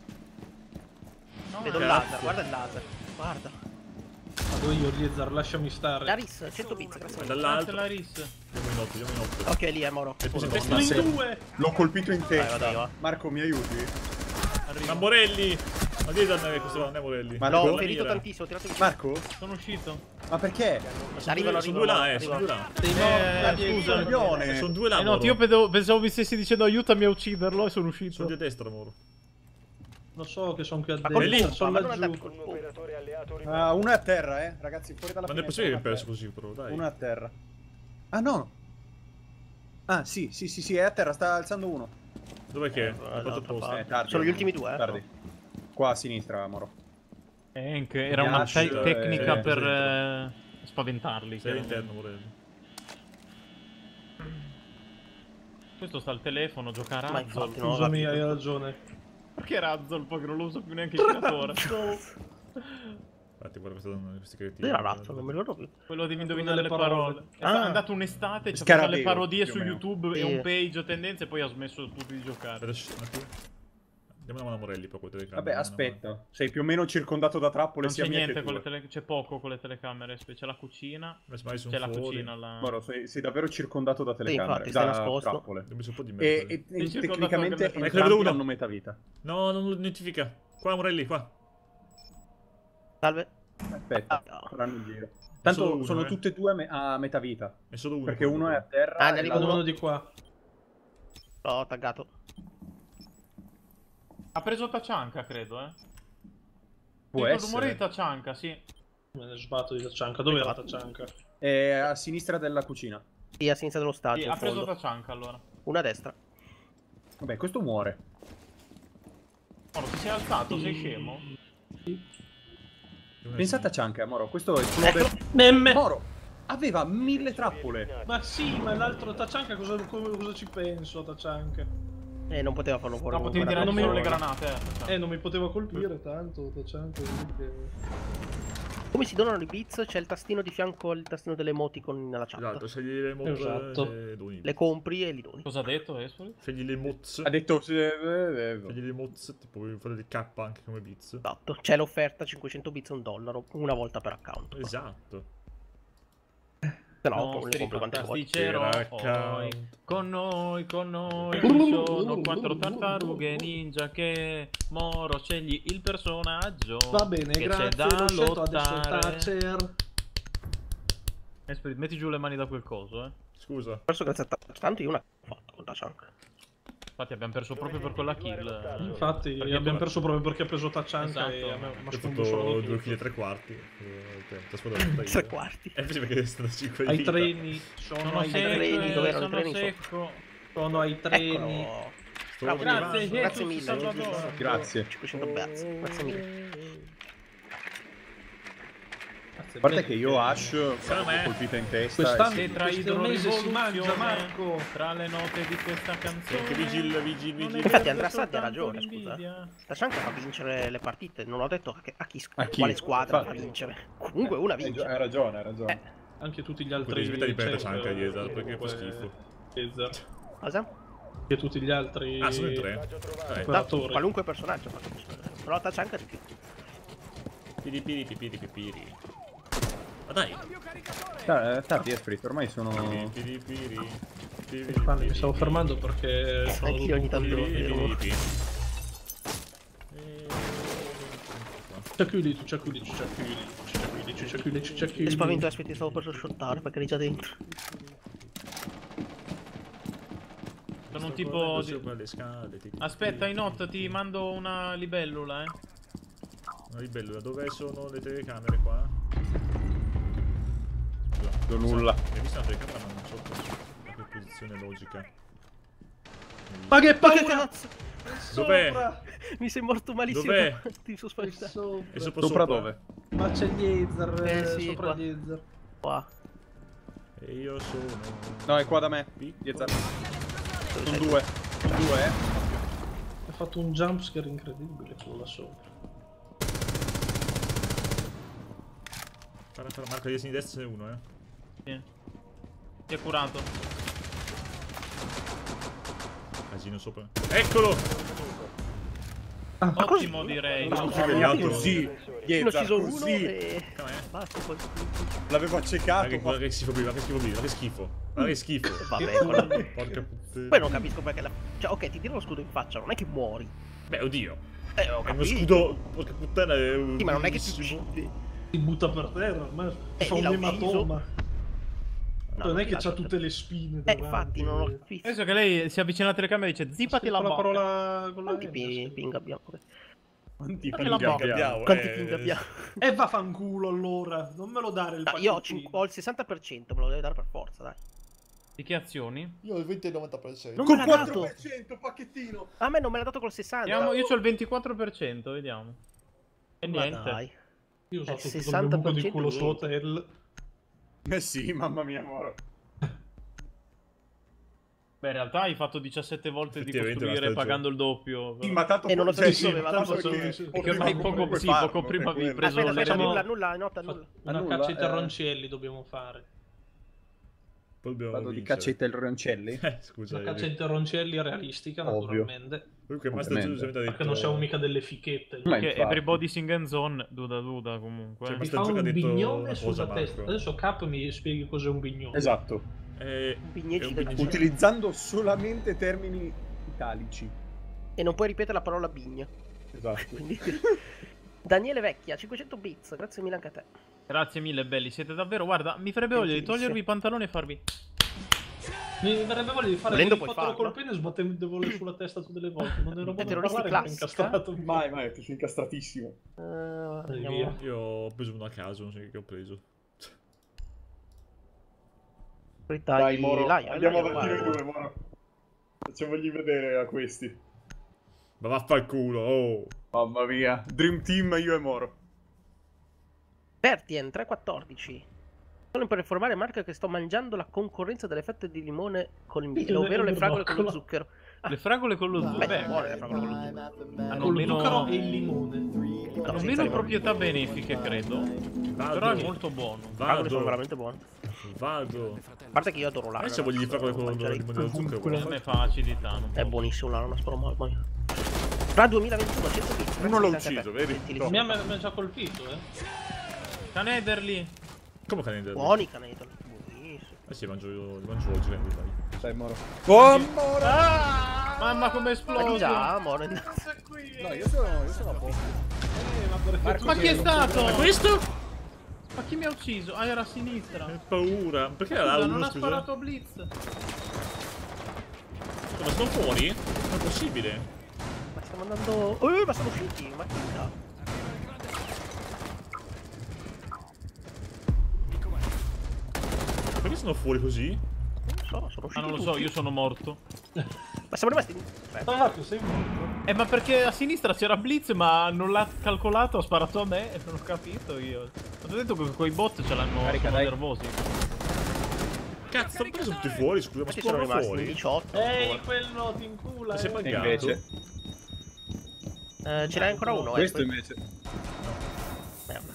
Speaker 5: Vedo il laser, guarda il laser. Guarda.
Speaker 2: Vado io, Liezar, lasciami stare.
Speaker 5: Laris, 100 bits, grazie
Speaker 1: Ma
Speaker 5: mille.
Speaker 1: dall'altro.
Speaker 3: la RIS.
Speaker 1: Andiamo in 8, andiamo in 8.
Speaker 5: Ok, lì è Moro.
Speaker 1: E poi
Speaker 2: Sono
Speaker 1: sempre
Speaker 2: in due!
Speaker 4: L'ho colpito in
Speaker 5: vado io,
Speaker 4: testa.
Speaker 5: va.
Speaker 4: Marco, mi aiuti?
Speaker 1: Lamborelli! Ma dietro a me questo non è Morelli.
Speaker 4: Ma
Speaker 5: No,
Speaker 4: Marco?
Speaker 5: ho ferito tantissimo, ho tirato via.
Speaker 4: Marco?
Speaker 3: Sono uscito.
Speaker 4: Ma perché?
Speaker 5: Arrivano,
Speaker 1: Sono due là, sono
Speaker 5: arrivano.
Speaker 1: due là.
Speaker 2: Sei morto,
Speaker 3: scusa.
Speaker 4: Coglione.
Speaker 1: Sono due là,
Speaker 3: No,
Speaker 1: Moro.
Speaker 3: io pensavo mi stessi dicendo aiutami a ucciderlo e sono uscito.
Speaker 1: Sono di destra, Moro.
Speaker 2: Lo so che sono qui a
Speaker 5: Ma col
Speaker 1: È lì.
Speaker 2: destra,
Speaker 5: pompa,
Speaker 2: sono
Speaker 5: ma non andate
Speaker 2: laggiù.
Speaker 5: col pompa.
Speaker 6: Operatore alleato rimasto.
Speaker 4: Ah, uno è a terra, ragazzi, fuori dalla
Speaker 1: Ma non è
Speaker 4: finestra.
Speaker 1: possibile che
Speaker 4: uno
Speaker 1: hai
Speaker 4: a
Speaker 1: perso così, però, dai.
Speaker 4: terra. Uno è a terra. Ah, no. Ah, sì, è a terra, sta alzando uno.
Speaker 1: Dov'è che è?
Speaker 5: Guarda,
Speaker 1: Ha fatto
Speaker 5: dall'altra
Speaker 1: posto.
Speaker 5: parte.
Speaker 4: Tardi.
Speaker 5: Sono gli ultimi due,
Speaker 4: Tardi. Qua a sinistra, Moro.
Speaker 3: Anche era una
Speaker 4: Ghiaccio,
Speaker 3: tecnica
Speaker 1: sì,
Speaker 3: per
Speaker 1: sì.
Speaker 3: spaventarli.
Speaker 1: Sei
Speaker 3: chiaramente.
Speaker 1: all'interno, Morelli.
Speaker 3: Questo sta al telefono, gioca a
Speaker 5: Ma
Speaker 3: Razzle.
Speaker 5: infatti, no.
Speaker 2: Scusami, hai ragione.
Speaker 3: Perché Razzle? Poi che non lo uso più neanche il creatore.
Speaker 1: Infatti, guarda questi cretini.
Speaker 5: Era razzo, non mi ricordo più.
Speaker 3: Quello devi indovinare le
Speaker 2: delle
Speaker 3: parole.
Speaker 2: parole.
Speaker 3: È
Speaker 5: Ah.
Speaker 3: andato un'estate, ci ha
Speaker 4: Scarabeo,
Speaker 3: fatto le parodie
Speaker 4: più
Speaker 3: su
Speaker 4: o meno.
Speaker 3: YouTube
Speaker 5: Sì.
Speaker 3: e un page tendenze e poi ha smesso tutti di giocare.
Speaker 1: Adesso andiamo a Morelli poi con le telecamere.
Speaker 4: Vabbè, aspetta. Sei più o meno circondato da trappole
Speaker 3: Non
Speaker 4: sia
Speaker 3: c'è
Speaker 4: mie
Speaker 3: niente
Speaker 4: che
Speaker 3: con le
Speaker 4: tue.
Speaker 3: c'è poco con le telecamere, c'è la cucina.
Speaker 1: Magari sono
Speaker 3: C'è la
Speaker 1: fuori.
Speaker 3: cucina là.
Speaker 4: Moro, sei davvero circondato da telecamere.
Speaker 5: infatti, stai
Speaker 4: da
Speaker 5: nascosto.
Speaker 4: trappole.
Speaker 1: Ho messo un po' di
Speaker 4: E,
Speaker 1: mezzo.
Speaker 4: e
Speaker 3: circondato
Speaker 4: tecnicamente
Speaker 3: anche da-
Speaker 1: Ecco,
Speaker 4: entrambi
Speaker 1: vedo uno.
Speaker 4: hanno metavita.
Speaker 1: No, non lo identifica. Qua, Morelli, qua.
Speaker 5: Salve.
Speaker 4: Aspetta,
Speaker 5: Ah, no.
Speaker 4: faranno il giro.
Speaker 1: Solo
Speaker 4: Tanto
Speaker 1: uno,
Speaker 4: sono tutte e due a metavita.
Speaker 1: È solo uno.
Speaker 4: Perché uno è a terra
Speaker 5: Ah, ne
Speaker 4: e
Speaker 5: arriva
Speaker 4: l'altro-
Speaker 2: Uno di qua.
Speaker 5: L'ho taggato.
Speaker 3: Ha preso Tachanka, credo,
Speaker 4: Può
Speaker 3: Sento il rumore di
Speaker 4: essere.
Speaker 3: Tachanka, sì.
Speaker 2: Me ne sbatto di Tachanka. Dove era Tachanka?
Speaker 4: È a sinistra della cucina.
Speaker 5: Sì, a sinistra dello stadio.
Speaker 3: Sì,
Speaker 5: in
Speaker 3: ha preso
Speaker 5: fondo.
Speaker 3: Tachanka allora.
Speaker 5: Una a destra.
Speaker 4: Vabbè, questo muore.
Speaker 3: Moro, ti sei alzato, sei scemo?
Speaker 4: Pensate a Cianca, Moro, questo è il suo
Speaker 5: Ecco.
Speaker 2: Nemme!
Speaker 4: Moro, aveva 1000 trappole.
Speaker 2: Ma sì, ma l'altro Tachanka cosa ci penso a Tachanka?
Speaker 5: Non poteva farlo fuori.
Speaker 3: No, potevi
Speaker 5: comunque,
Speaker 3: tirare
Speaker 2: non mi-
Speaker 3: solo le granate, Tachanka.
Speaker 2: Non mi poteva colpire tanto Tachanka.
Speaker 5: Come si donano i bits? C'è il tastino di fianco al tastino delle emoticon nella chat.
Speaker 1: Esatto, scegli le mods
Speaker 2: Esatto.
Speaker 1: e doni.
Speaker 5: Le compri e li doni.
Speaker 3: Cosa ha detto, Esfoli?
Speaker 1: Scegli le mods.
Speaker 4: Ha detto...
Speaker 1: Scegli le mods, tipo puoi fare del K anche come bits.
Speaker 5: Esatto. C'è l'offerta 500 bits $1 una volta per account.
Speaker 1: Esatto.
Speaker 5: Se no, le compri quante vuoi.
Speaker 3: Fantasticeroi,
Speaker 1: account.
Speaker 3: con noi ci sono 4 tartarughe ninja che Moro scegli il personaggio
Speaker 2: Va bene,
Speaker 3: che
Speaker 2: grazie,
Speaker 3: c'è da
Speaker 2: l'ho scelto adesso
Speaker 3: lottare.
Speaker 2: Thatcher.
Speaker 3: Esprit, metti giù le mani da quel coso,
Speaker 1: Scusa.
Speaker 5: Perso grazie a tanto io una ho fatto con Tachanka.
Speaker 3: Infatti abbiamo perso proprio per quella kill.
Speaker 2: Infatti
Speaker 3: Perché
Speaker 2: abbiamo perso proprio perché ha preso Tachanka
Speaker 3: Esatto.
Speaker 2: e a me mi ha
Speaker 1: Ho
Speaker 2: spunto solo
Speaker 1: fatto
Speaker 2: di
Speaker 1: 2
Speaker 2: tutto.
Speaker 1: kg e 3 quarti. La squadra è
Speaker 5: 3 quarti.
Speaker 1: sì, perché stanno 5 di
Speaker 2: Ai
Speaker 1: vita.
Speaker 2: treni,
Speaker 3: Sono
Speaker 2: sono ai
Speaker 3: secco,
Speaker 2: treni,
Speaker 5: dove erano i
Speaker 3: sono
Speaker 5: treni?
Speaker 3: secco.
Speaker 2: sono ai treni.
Speaker 5: Eccolo.
Speaker 1: Sto
Speaker 5: Bravo,
Speaker 1: arrivando.
Speaker 3: Grazie,
Speaker 5: grazie
Speaker 3: Jesus
Speaker 5: mille.
Speaker 3: Salvador.
Speaker 4: Grazie.
Speaker 5: 500 bits. Grazie mille.
Speaker 4: A parte che io Ash
Speaker 1: Come?
Speaker 4: l'ho colpita in testa.
Speaker 2: Quest'anno-
Speaker 3: Se tra
Speaker 2: Questo mese si mangia,
Speaker 3: idrorivoluzione,
Speaker 2: Marco.
Speaker 3: tra le note di questa canzone.
Speaker 1: Che vigil.
Speaker 3: non è
Speaker 5: Infatti
Speaker 3: verde
Speaker 5: Andrea Satti ha
Speaker 3: soltanto
Speaker 5: ragione, scusa.
Speaker 3: l'invidia.
Speaker 5: Tachanka fa vincere le partite. Non ho detto a chi,
Speaker 4: A chi?
Speaker 5: quale squadra fa
Speaker 4: Infatti.
Speaker 5: vincere. Comunque una vince.
Speaker 4: Hai ragione.
Speaker 2: Anche tutti gli
Speaker 1: Potevi
Speaker 2: altri.
Speaker 1: smettere di perdere
Speaker 2: cioè,
Speaker 1: Tachanka, Iesa, perché fa
Speaker 2: comunque,
Speaker 1: schifo.
Speaker 2: Iesa.
Speaker 5: Cosa?
Speaker 2: E tutti gli altri.
Speaker 1: Ah, sono in 3.
Speaker 5: No,
Speaker 2: Operatori.
Speaker 5: qualunque personaggio fa così. Però Tachanka di più.
Speaker 1: Piri piri piri piri piri. Ma dai.
Speaker 4: Tardi, Esprit, ormai sono...
Speaker 1: Piri piri piri. Piri,
Speaker 2: Infatti, mi
Speaker 1: piri,
Speaker 2: stavo
Speaker 1: piri.
Speaker 2: fermando perché sono
Speaker 5: Anch'io ogni tanto
Speaker 2: tutto
Speaker 5: lo
Speaker 2: lì.
Speaker 5: vedo.
Speaker 1: Piri, piri.
Speaker 2: Cicciaculici, cicciaculici, cicciaculici, cicciaculici, cicciaculici,
Speaker 5: Che
Speaker 2: cicciaculici.
Speaker 5: spavento, aspetti, stavo per shottare perché eri già dentro.
Speaker 3: Sono un tipo di...
Speaker 1: Sopra le scale,
Speaker 3: Aspetta, Inot, ti mando una libellula,
Speaker 1: Una libellula, dove sono le telecamere qua?
Speaker 4: Do nulla.
Speaker 1: Mi hai visto una telecamera ma non so in che posizione logica.
Speaker 2: Ma che
Speaker 5: Ma che
Speaker 2: paura!
Speaker 5: cazzo?
Speaker 1: Dov'è?
Speaker 2: Sopra!
Speaker 5: Mi sei morto malissimo.
Speaker 1: Dov'è?
Speaker 5: Ti sono spaventato.
Speaker 2: Sopra.
Speaker 1: E
Speaker 4: Sopra dove?
Speaker 2: Ma c'è Liezar,
Speaker 5: Sì,
Speaker 2: sopra
Speaker 5: qua.
Speaker 2: Liezar.
Speaker 5: Qua.
Speaker 1: E io sono...
Speaker 4: No, è qua da me.
Speaker 1: Piccolo.
Speaker 4: Sono due. Due,
Speaker 2: Ha fatto un jumpscare incredibile quello là sopra.
Speaker 1: Marco di destra e uno,
Speaker 3: Sì. Ti è curato.
Speaker 1: Asino sopra. Eccolo!
Speaker 3: Ottimo direi.
Speaker 4: Così.
Speaker 5: Ne ho ucciso uno
Speaker 4: Così.
Speaker 5: e... Basta, poi...
Speaker 4: L'avevo accecato.
Speaker 1: Guarda che schifo qui, guarda che schifo qui, guarda che schifo. Guarda che schifo.
Speaker 5: Vabbè, quello...
Speaker 1: Porca puttana.
Speaker 5: Poi non capisco perché la... Cioè, ok, ti tiro lo scudo in faccia, non è che muori.
Speaker 1: Beh, oddio.
Speaker 5: Ho
Speaker 1: È uno
Speaker 5: capito.
Speaker 1: scudo, porca puttana, è un...
Speaker 5: Sì, ma non è che ti uccide.
Speaker 2: Si butta per terra, ma fa
Speaker 5: lì
Speaker 2: un
Speaker 5: l'ha ucciso.
Speaker 2: ematoma.
Speaker 5: No,
Speaker 2: Non è
Speaker 5: ti
Speaker 2: che
Speaker 5: lascio
Speaker 2: c'ha tutte le spine.
Speaker 5: infatti, non ho capito.
Speaker 3: Penso che lei si avvicina alla telecamera e dice zippati la
Speaker 2: la
Speaker 3: bocca.
Speaker 2: parola con la
Speaker 5: Quanti
Speaker 2: N,
Speaker 5: ping abbiamo?
Speaker 4: Quanti
Speaker 3: Anche la
Speaker 4: ping
Speaker 3: bocca.
Speaker 4: abbiamo?
Speaker 5: Quanti ping abbiamo?
Speaker 2: E vaffanculo allora, non me lo dare il
Speaker 5: No, io
Speaker 2: pacchettino.
Speaker 5: ho il 60%, me lo deve dare per forza, dai.
Speaker 3: Di che azioni?
Speaker 1: Io ho il 20 e il 90%.
Speaker 5: Non
Speaker 4: Con
Speaker 5: me l'ha dato.
Speaker 4: 4% pacchettino.
Speaker 5: A me non me l'ha dato col 60.
Speaker 3: Vediamo, io ho il 24%, vediamo. E
Speaker 5: Ma
Speaker 3: niente.
Speaker 5: dai.
Speaker 2: Io ho usato
Speaker 5: il
Speaker 2: tutto il mio buco di
Speaker 5: 60%
Speaker 2: culo su
Speaker 5: niente.
Speaker 2: hotel.
Speaker 4: Eh sì, mamma mia, moro.
Speaker 3: Beh, in realtà hai fatto 17 volte di
Speaker 1: Effettivamente
Speaker 3: costruire
Speaker 1: la stagione.
Speaker 3: pagando il doppio.
Speaker 4: Sì, ma tanto
Speaker 5: E non lo so
Speaker 4: cioè,
Speaker 5: se aveva
Speaker 4: tanto
Speaker 5: dato
Speaker 4: perché
Speaker 2: solo-
Speaker 3: Perché ormai poco prima avevi preso
Speaker 5: Aspetta,
Speaker 3: le
Speaker 5: aspetta,
Speaker 2: Facciamo-
Speaker 5: nulla, nota, nulla.
Speaker 2: Una
Speaker 4: Annulla,
Speaker 2: caccia ai terroncelli dobbiamo fare.
Speaker 1: Poi dobbiamo
Speaker 4: Vado di
Speaker 1: vincere.
Speaker 4: caccia ai terroncelli.
Speaker 1: Scusa.
Speaker 2: Una caccia ai terroncelli realistica,
Speaker 4: Ovvio.
Speaker 2: naturalmente.
Speaker 1: Comunque Master
Speaker 4: Ovviamente.
Speaker 1: giustamente ha detto...
Speaker 2: Perché non siamo mica delle fichette.
Speaker 4: Ma
Speaker 3: Che
Speaker 4: infatti.
Speaker 3: everybody sing and zone, duda comunque.
Speaker 1: Cioè,
Speaker 2: Mi
Speaker 1: Master
Speaker 2: fa
Speaker 1: Gioca ha
Speaker 2: un
Speaker 1: detto
Speaker 2: bignone
Speaker 1: una
Speaker 2: sulla
Speaker 1: cosa,
Speaker 2: testa.
Speaker 1: Marco.
Speaker 2: Adesso Cap mi spieghi cos'è un bignone.
Speaker 4: Esatto.
Speaker 1: È
Speaker 5: Bigneci
Speaker 1: un
Speaker 5: del
Speaker 1: bigneci.
Speaker 4: Utilizzando solamente termini italici.
Speaker 5: E non puoi ripetere la parola bigna.
Speaker 4: Esatto.
Speaker 5: Quindi... Daniele Vecchia, 500 bits, grazie mille anche a te.
Speaker 3: Grazie mille belli, siete davvero... Guarda, mi farebbe voglia di togliervi i pantaloni e farvi...
Speaker 2: Mi verrebbe voglia di fare
Speaker 5: Volendo
Speaker 2: il
Speaker 5: puoi
Speaker 2: fatto
Speaker 5: farlo.
Speaker 2: col pene sbattendolo sulla testa tutte le volte. Non ero
Speaker 5: È
Speaker 2: buono a
Speaker 5: terroristi
Speaker 2: parlare, ero
Speaker 5: classica.
Speaker 2: incastrato.
Speaker 4: Mai, ti sei incastratissimo.
Speaker 5: Andiamo.
Speaker 2: via.
Speaker 1: Io ho preso uno a caso, non so che ho preso.
Speaker 4: Dai, Moro, andiamo
Speaker 5: Laia,
Speaker 4: avanti noi
Speaker 5: guarda.
Speaker 4: due, Moro. Facciamogli vedere a questi.
Speaker 1: Ma vaffanculo, oh.
Speaker 4: Mamma mia. Dream Team, io e Moro.
Speaker 5: Bertien, 314. Solo per informare Marco che sto mangiando la concorrenza delle fette di limone con il miele, ovvero le fragole con lo zucchero.
Speaker 3: Le fragole con lo zucchero.
Speaker 5: Beh, buone le fragole con lo zucchero.
Speaker 3: Hanno
Speaker 2: Con lo
Speaker 3: meno...
Speaker 2: zucchero e il limone.
Speaker 5: No,
Speaker 3: Hanno
Speaker 5: senza
Speaker 3: meno
Speaker 5: limone.
Speaker 3: proprietà benefiche, credo. Però è molto buono.
Speaker 5: Le fragole sono
Speaker 1: Vado.
Speaker 5: veramente buone.
Speaker 1: Vado.
Speaker 5: A parte che io adoro l'ananas.
Speaker 1: Adesso voglio fare quello con il limone dello
Speaker 3: A
Speaker 1: zucchero.
Speaker 3: me fa acidità, non
Speaker 5: È buonissimo l'ananas, però mamma mia. Fra 2021, 100 bits.
Speaker 4: Uno l'ho
Speaker 5: grazie
Speaker 4: ucciso,
Speaker 5: a te.
Speaker 4: vedi?
Speaker 5: Gentilissimo.
Speaker 2: Mi ha già colpito,
Speaker 3: Canederli.
Speaker 1: Come canede?
Speaker 5: Buoni canetoni. Buonissimo.
Speaker 1: Eh sì, mangio oggi, dai.
Speaker 4: Dai, Moro. Oh, Moro!
Speaker 3: Mamma come
Speaker 5: Ma
Speaker 3: esplode.
Speaker 5: già, amore.
Speaker 4: No, io sono a posto.
Speaker 3: Ma chi è stato?
Speaker 1: Ma questo?
Speaker 3: Ma chi mi ha ucciso? Ah, era a sinistra.
Speaker 1: Che paura. Perché
Speaker 3: Scusa,
Speaker 1: era
Speaker 3: non
Speaker 1: uno,
Speaker 3: ha
Speaker 1: scusa?
Speaker 3: sparato a Blitz.
Speaker 1: Ma sono fuori? Non è possibile.
Speaker 5: Ma stiamo andando... ma sono usciti, ma che cazzo.
Speaker 1: Perché sono fuori così?
Speaker 5: Non so, sono usciti
Speaker 3: Ah, non lo so,
Speaker 5: tutti.
Speaker 3: io sono morto.
Speaker 5: Ma siamo rimasti... Aspetta.
Speaker 2: Marco, sei morto.
Speaker 3: Ma perché a sinistra c'era Blitz, ma non l'ha calcolato, ha sparato a me e non ho capito io. Ho detto che quei bot ce l'hanno,
Speaker 4: Carica,
Speaker 3: sono
Speaker 4: dai.
Speaker 3: nervosi.
Speaker 1: Cazzo, perché sono tutti fuori? Scusa, ma
Speaker 5: Questi sono
Speaker 1: spawnano
Speaker 5: rimasti in
Speaker 1: fuori?
Speaker 5: 18.
Speaker 2: Ehi, quello ti incula.
Speaker 1: Ma sei
Speaker 4: E
Speaker 1: pagato?
Speaker 4: invece,
Speaker 5: Ce n'è ancora uno,
Speaker 4: questo
Speaker 5: poi-
Speaker 4: invece.
Speaker 5: Merda.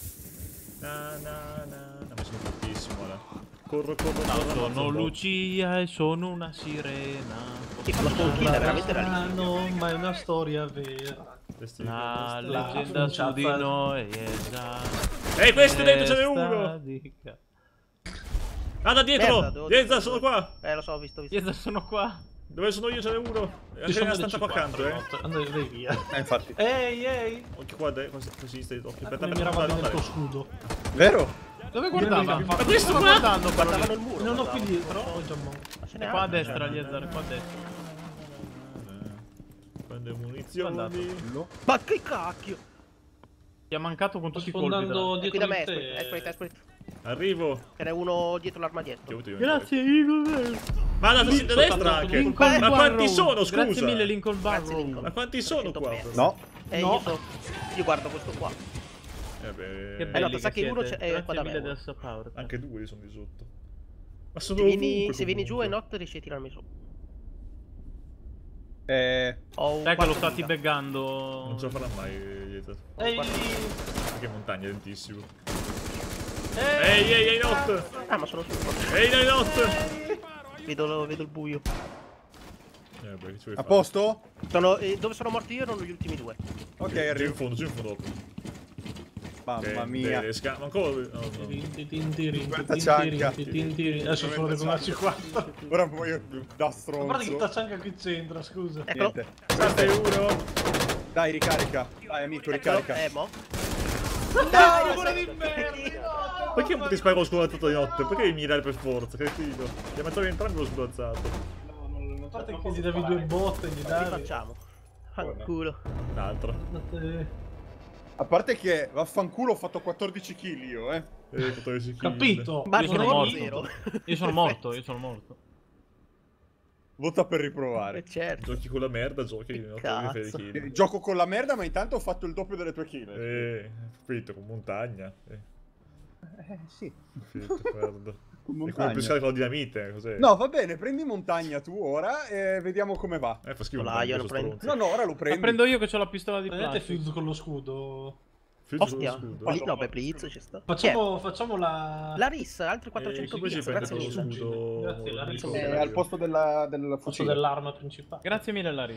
Speaker 1: Ma sono fortissimo, ora. Corro.
Speaker 3: Sono Lucia e sono una sirena.
Speaker 5: Sì, quello spawn kill è veramente realistico.
Speaker 2: No, ma è una storia vera.
Speaker 3: La
Speaker 2: La
Speaker 3: leggenda su di
Speaker 2: ciappa.
Speaker 3: noi è già...
Speaker 1: Ehi, questo dentro ce n'è uno!
Speaker 3: Stadica.
Speaker 1: Ah, da
Speaker 5: Merda,
Speaker 1: dietro!
Speaker 5: devo-
Speaker 1: Dietro, sono qua!
Speaker 5: Lo so, ho visto.
Speaker 3: Io sono qua.
Speaker 1: Dove sono io ce n'è uno! E anche nella stanza qua accanto,
Speaker 2: Andai via.
Speaker 4: Infatti.
Speaker 2: Ehi.
Speaker 1: Occhio qua, qua a sinistra, occhio.
Speaker 2: Come
Speaker 1: Aspetta,
Speaker 2: mirava bene il tuo
Speaker 1: aspetta.
Speaker 2: scudo.
Speaker 4: Vero?
Speaker 3: Dove guardava?
Speaker 2: Ma
Speaker 1: questo
Speaker 3: Stavo
Speaker 1: qua?
Speaker 3: guardando quello
Speaker 5: Guardavano
Speaker 3: lì.
Speaker 5: il muro.
Speaker 2: Non ho
Speaker 5: guardavano.
Speaker 2: qui dietro, ho già morto.
Speaker 5: Ma ce n'è
Speaker 3: Qua a
Speaker 5: altri,
Speaker 3: destra,
Speaker 5: cioè.
Speaker 3: Liezar, qua a destra.
Speaker 1: Prende
Speaker 3: Andato.
Speaker 1: munizioni.
Speaker 5: Ma che cacchio!
Speaker 3: Ti ha mancato con
Speaker 2: Sto
Speaker 3: tutti i colpi.
Speaker 2: sfondando
Speaker 5: È qui
Speaker 2: dietro
Speaker 5: da
Speaker 2: di
Speaker 5: me,
Speaker 2: te.
Speaker 5: Esprit.
Speaker 1: Arrivo.
Speaker 5: Ce n'è uno dietro
Speaker 1: Ti ho
Speaker 5: l'armadietto.
Speaker 1: avuto io.
Speaker 3: Grazie, Eagle.
Speaker 1: Ma da destra anche.
Speaker 3: Lincoln
Speaker 1: Ma quanti
Speaker 3: Barrow.
Speaker 1: sono, scusa?
Speaker 3: Grazie mille, Lincoln
Speaker 5: Grazie,
Speaker 3: Barrow.
Speaker 5: Lincoln.
Speaker 1: Ma quanti sono qua?
Speaker 4: No.
Speaker 5: No. Io guardo questo qua.
Speaker 1: Beh,
Speaker 3: Che
Speaker 5: no,
Speaker 3: belli
Speaker 5: sa che uno
Speaker 3: siete.
Speaker 5: è qua da
Speaker 3: Grazie
Speaker 5: me.
Speaker 3: mille del support.
Speaker 1: anche due sono di sotto. Ma sono
Speaker 5: Se vieni,
Speaker 1: ovunque,
Speaker 5: se vieni giù
Speaker 1: comunque.
Speaker 5: è notte riesci a tirarmi su.
Speaker 3: Sai
Speaker 5: Ho un
Speaker 3: che lo
Speaker 5: quarto
Speaker 3: stati
Speaker 5: vita.
Speaker 3: beggando.
Speaker 1: Non ce la farà mai dietro.
Speaker 2: Ehi,
Speaker 1: Che montagna, è lentissimo.
Speaker 2: ehi.
Speaker 1: Ehi, not!
Speaker 5: Ah, ma sono su.
Speaker 1: Ehi, not!
Speaker 5: Vedo il buio.
Speaker 1: Beh, che ci vuoi
Speaker 4: A
Speaker 1: fare?
Speaker 4: posto?
Speaker 5: Dove sono morto io erano gli ultimi due.
Speaker 4: Ok,
Speaker 1: Giù in
Speaker 4: arrivo.
Speaker 1: fondo, giù in fondo.
Speaker 4: Mamma mia.
Speaker 1: Ma ancora... No, no.
Speaker 2: Adesso sono arrivato a 50.
Speaker 4: Ora voglio da
Speaker 2: Ma guarda che
Speaker 4: stronzo.
Speaker 2: taccianca che c'entra, scusa.
Speaker 5: Eccolo.
Speaker 4: Niente. 7-1. Dai, ricarica. Dai, amico, ricarica.
Speaker 5: Mo.
Speaker 2: Dai, pure di merda!
Speaker 1: Perché non ti sparo lo scudo di notte? Perché devi mirare per forza? Cretino. Ti ammazzavi entrambi lo scudo.
Speaker 2: A parte che gli davi 2 botte, gli davi.
Speaker 5: Rifacciamo. Fanculo.
Speaker 1: Un'altra.
Speaker 4: A parte che, vaffanculo, ho fatto 14 kill io,
Speaker 1: Potevi
Speaker 2: Capito?
Speaker 5: Ma
Speaker 3: Io sono
Speaker 5: non
Speaker 3: morto.
Speaker 5: zero.
Speaker 3: Io sono morto, io sono morto.
Speaker 4: Vota per riprovare.
Speaker 5: Certo.
Speaker 1: Giochi con la merda, giochi di notte. Devi fare
Speaker 5: Cazzo.
Speaker 1: i kill.
Speaker 4: Gioco con la merda, ma intanto ho fatto il doppio delle tue kill.
Speaker 1: Capito, con montagna.
Speaker 4: Sì.
Speaker 1: Capito, guarda.
Speaker 4: Con
Speaker 1: È come
Speaker 4: montagna.
Speaker 1: pescare con la dinamite, cos'è?
Speaker 4: No, va bene, prendi montagna tu ora e vediamo come va.
Speaker 1: Fa schifo.
Speaker 5: Io
Speaker 1: questo
Speaker 5: lo prendo.
Speaker 1: stronzo.
Speaker 4: No, ora lo
Speaker 3: La
Speaker 4: prendi.
Speaker 3: prendo io che ho la pistola di
Speaker 2: Vedete
Speaker 3: plastica.
Speaker 2: Fuse con lo scudo?
Speaker 1: Fiuto
Speaker 5: Ostia.
Speaker 1: sullo scudo.
Speaker 5: No, beh, Blitz ci sta.
Speaker 2: Facciamo la...
Speaker 5: La RIS, altri 400
Speaker 1: Come si
Speaker 5: bits,
Speaker 1: prende
Speaker 5: grazie
Speaker 1: con lo
Speaker 5: mille.
Speaker 1: scudo?
Speaker 2: Grazie, la
Speaker 1: Dico,
Speaker 2: risposta.
Speaker 4: Al posto del
Speaker 2: Faccio
Speaker 4: fucile.
Speaker 2: dell'arma principale.
Speaker 3: Grazie mille, Larry.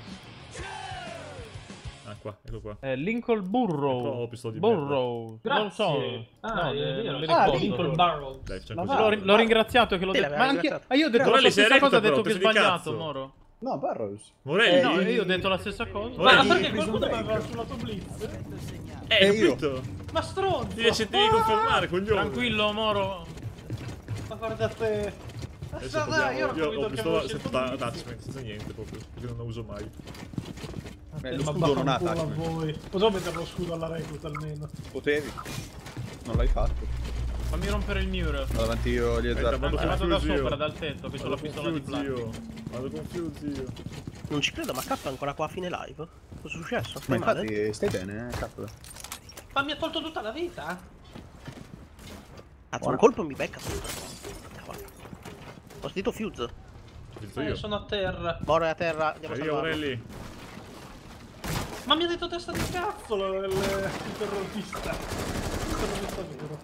Speaker 1: Ah, qua, ecco qua.
Speaker 3: Lincoln
Speaker 1: Ecco,
Speaker 3: Burrow.
Speaker 1: ho pistola di
Speaker 3: Burrow. Non lo so.
Speaker 2: Grazie.
Speaker 3: No,
Speaker 2: è vero.
Speaker 3: non mi
Speaker 2: Ah,
Speaker 3: ricordo.
Speaker 2: Lincoln Barrel.
Speaker 1: Dai, facciamo
Speaker 2: Ma
Speaker 1: così.
Speaker 2: va.
Speaker 3: L'ho ringraziato che l'ho
Speaker 5: Sì,
Speaker 3: detto. Ma
Speaker 5: l'aveva
Speaker 3: anche
Speaker 5: ringraziato.
Speaker 3: io ho detto la
Speaker 1: Morelli,
Speaker 3: stessa
Speaker 1: sei
Speaker 3: cosa, ha
Speaker 1: eretto,
Speaker 3: detto
Speaker 1: però,
Speaker 3: che
Speaker 1: testa di
Speaker 3: sbagliato,
Speaker 1: cazzo.
Speaker 3: Moro.
Speaker 4: No, Barrows.
Speaker 1: Morelli?
Speaker 3: No, io ho detto la stessa cosa.
Speaker 2: Ma
Speaker 1: Morelli,
Speaker 2: perché
Speaker 4: preso
Speaker 2: qualcuno mi
Speaker 4: un
Speaker 2: aveva
Speaker 4: break.
Speaker 2: suonato Blitz?
Speaker 4: io.
Speaker 1: capito?
Speaker 2: Ma stronzo!
Speaker 1: Devi confermare, coglione.
Speaker 3: Tranquillo, Moro.
Speaker 2: Ma guarda te!
Speaker 1: Adesso
Speaker 2: Dai, io
Speaker 1: io ho
Speaker 2: che avevo
Speaker 1: pistola
Speaker 2: scelto
Speaker 1: senza
Speaker 2: Blitz.
Speaker 1: attachment, senza niente proprio, perché non la uso mai.
Speaker 4: Lo
Speaker 2: Ma
Speaker 4: scudo non ha
Speaker 2: vaffanculo a
Speaker 4: attachment.
Speaker 2: voi. Potevo mettere lo scudo alla recluta almeno.
Speaker 4: Potevi. Non l'hai fatto.
Speaker 3: Fammi rompere il muro.
Speaker 4: Vado avanti io, gli
Speaker 1: Aspetta,
Speaker 4: ezzardi.
Speaker 3: Vado da
Speaker 1: Fuse io.
Speaker 3: sopra, dal tetto, che ho la
Speaker 1: Vado
Speaker 3: pistola di
Speaker 1: confuse io.
Speaker 3: plastica.
Speaker 1: Vado confuse io.
Speaker 5: Non ci credo, ma K è ancora qua a fine live? Cosa è successo?
Speaker 4: Ma
Speaker 5: Stai male?
Speaker 4: infatti stai bene, cazzo.
Speaker 2: Ma mi ha tolto tutta la vita?
Speaker 5: Cazzo, un colpo mi becca subito. Cavolo. Ho sentito Fuse.
Speaker 1: Filzo io.
Speaker 2: Sono a terra.
Speaker 5: Moro è a terra, andiamo a
Speaker 1: Io,
Speaker 5: salvarlo.
Speaker 1: Morelli.
Speaker 2: Ma mi ha detto testa di cazzo il terrorista. Il terrorista vero.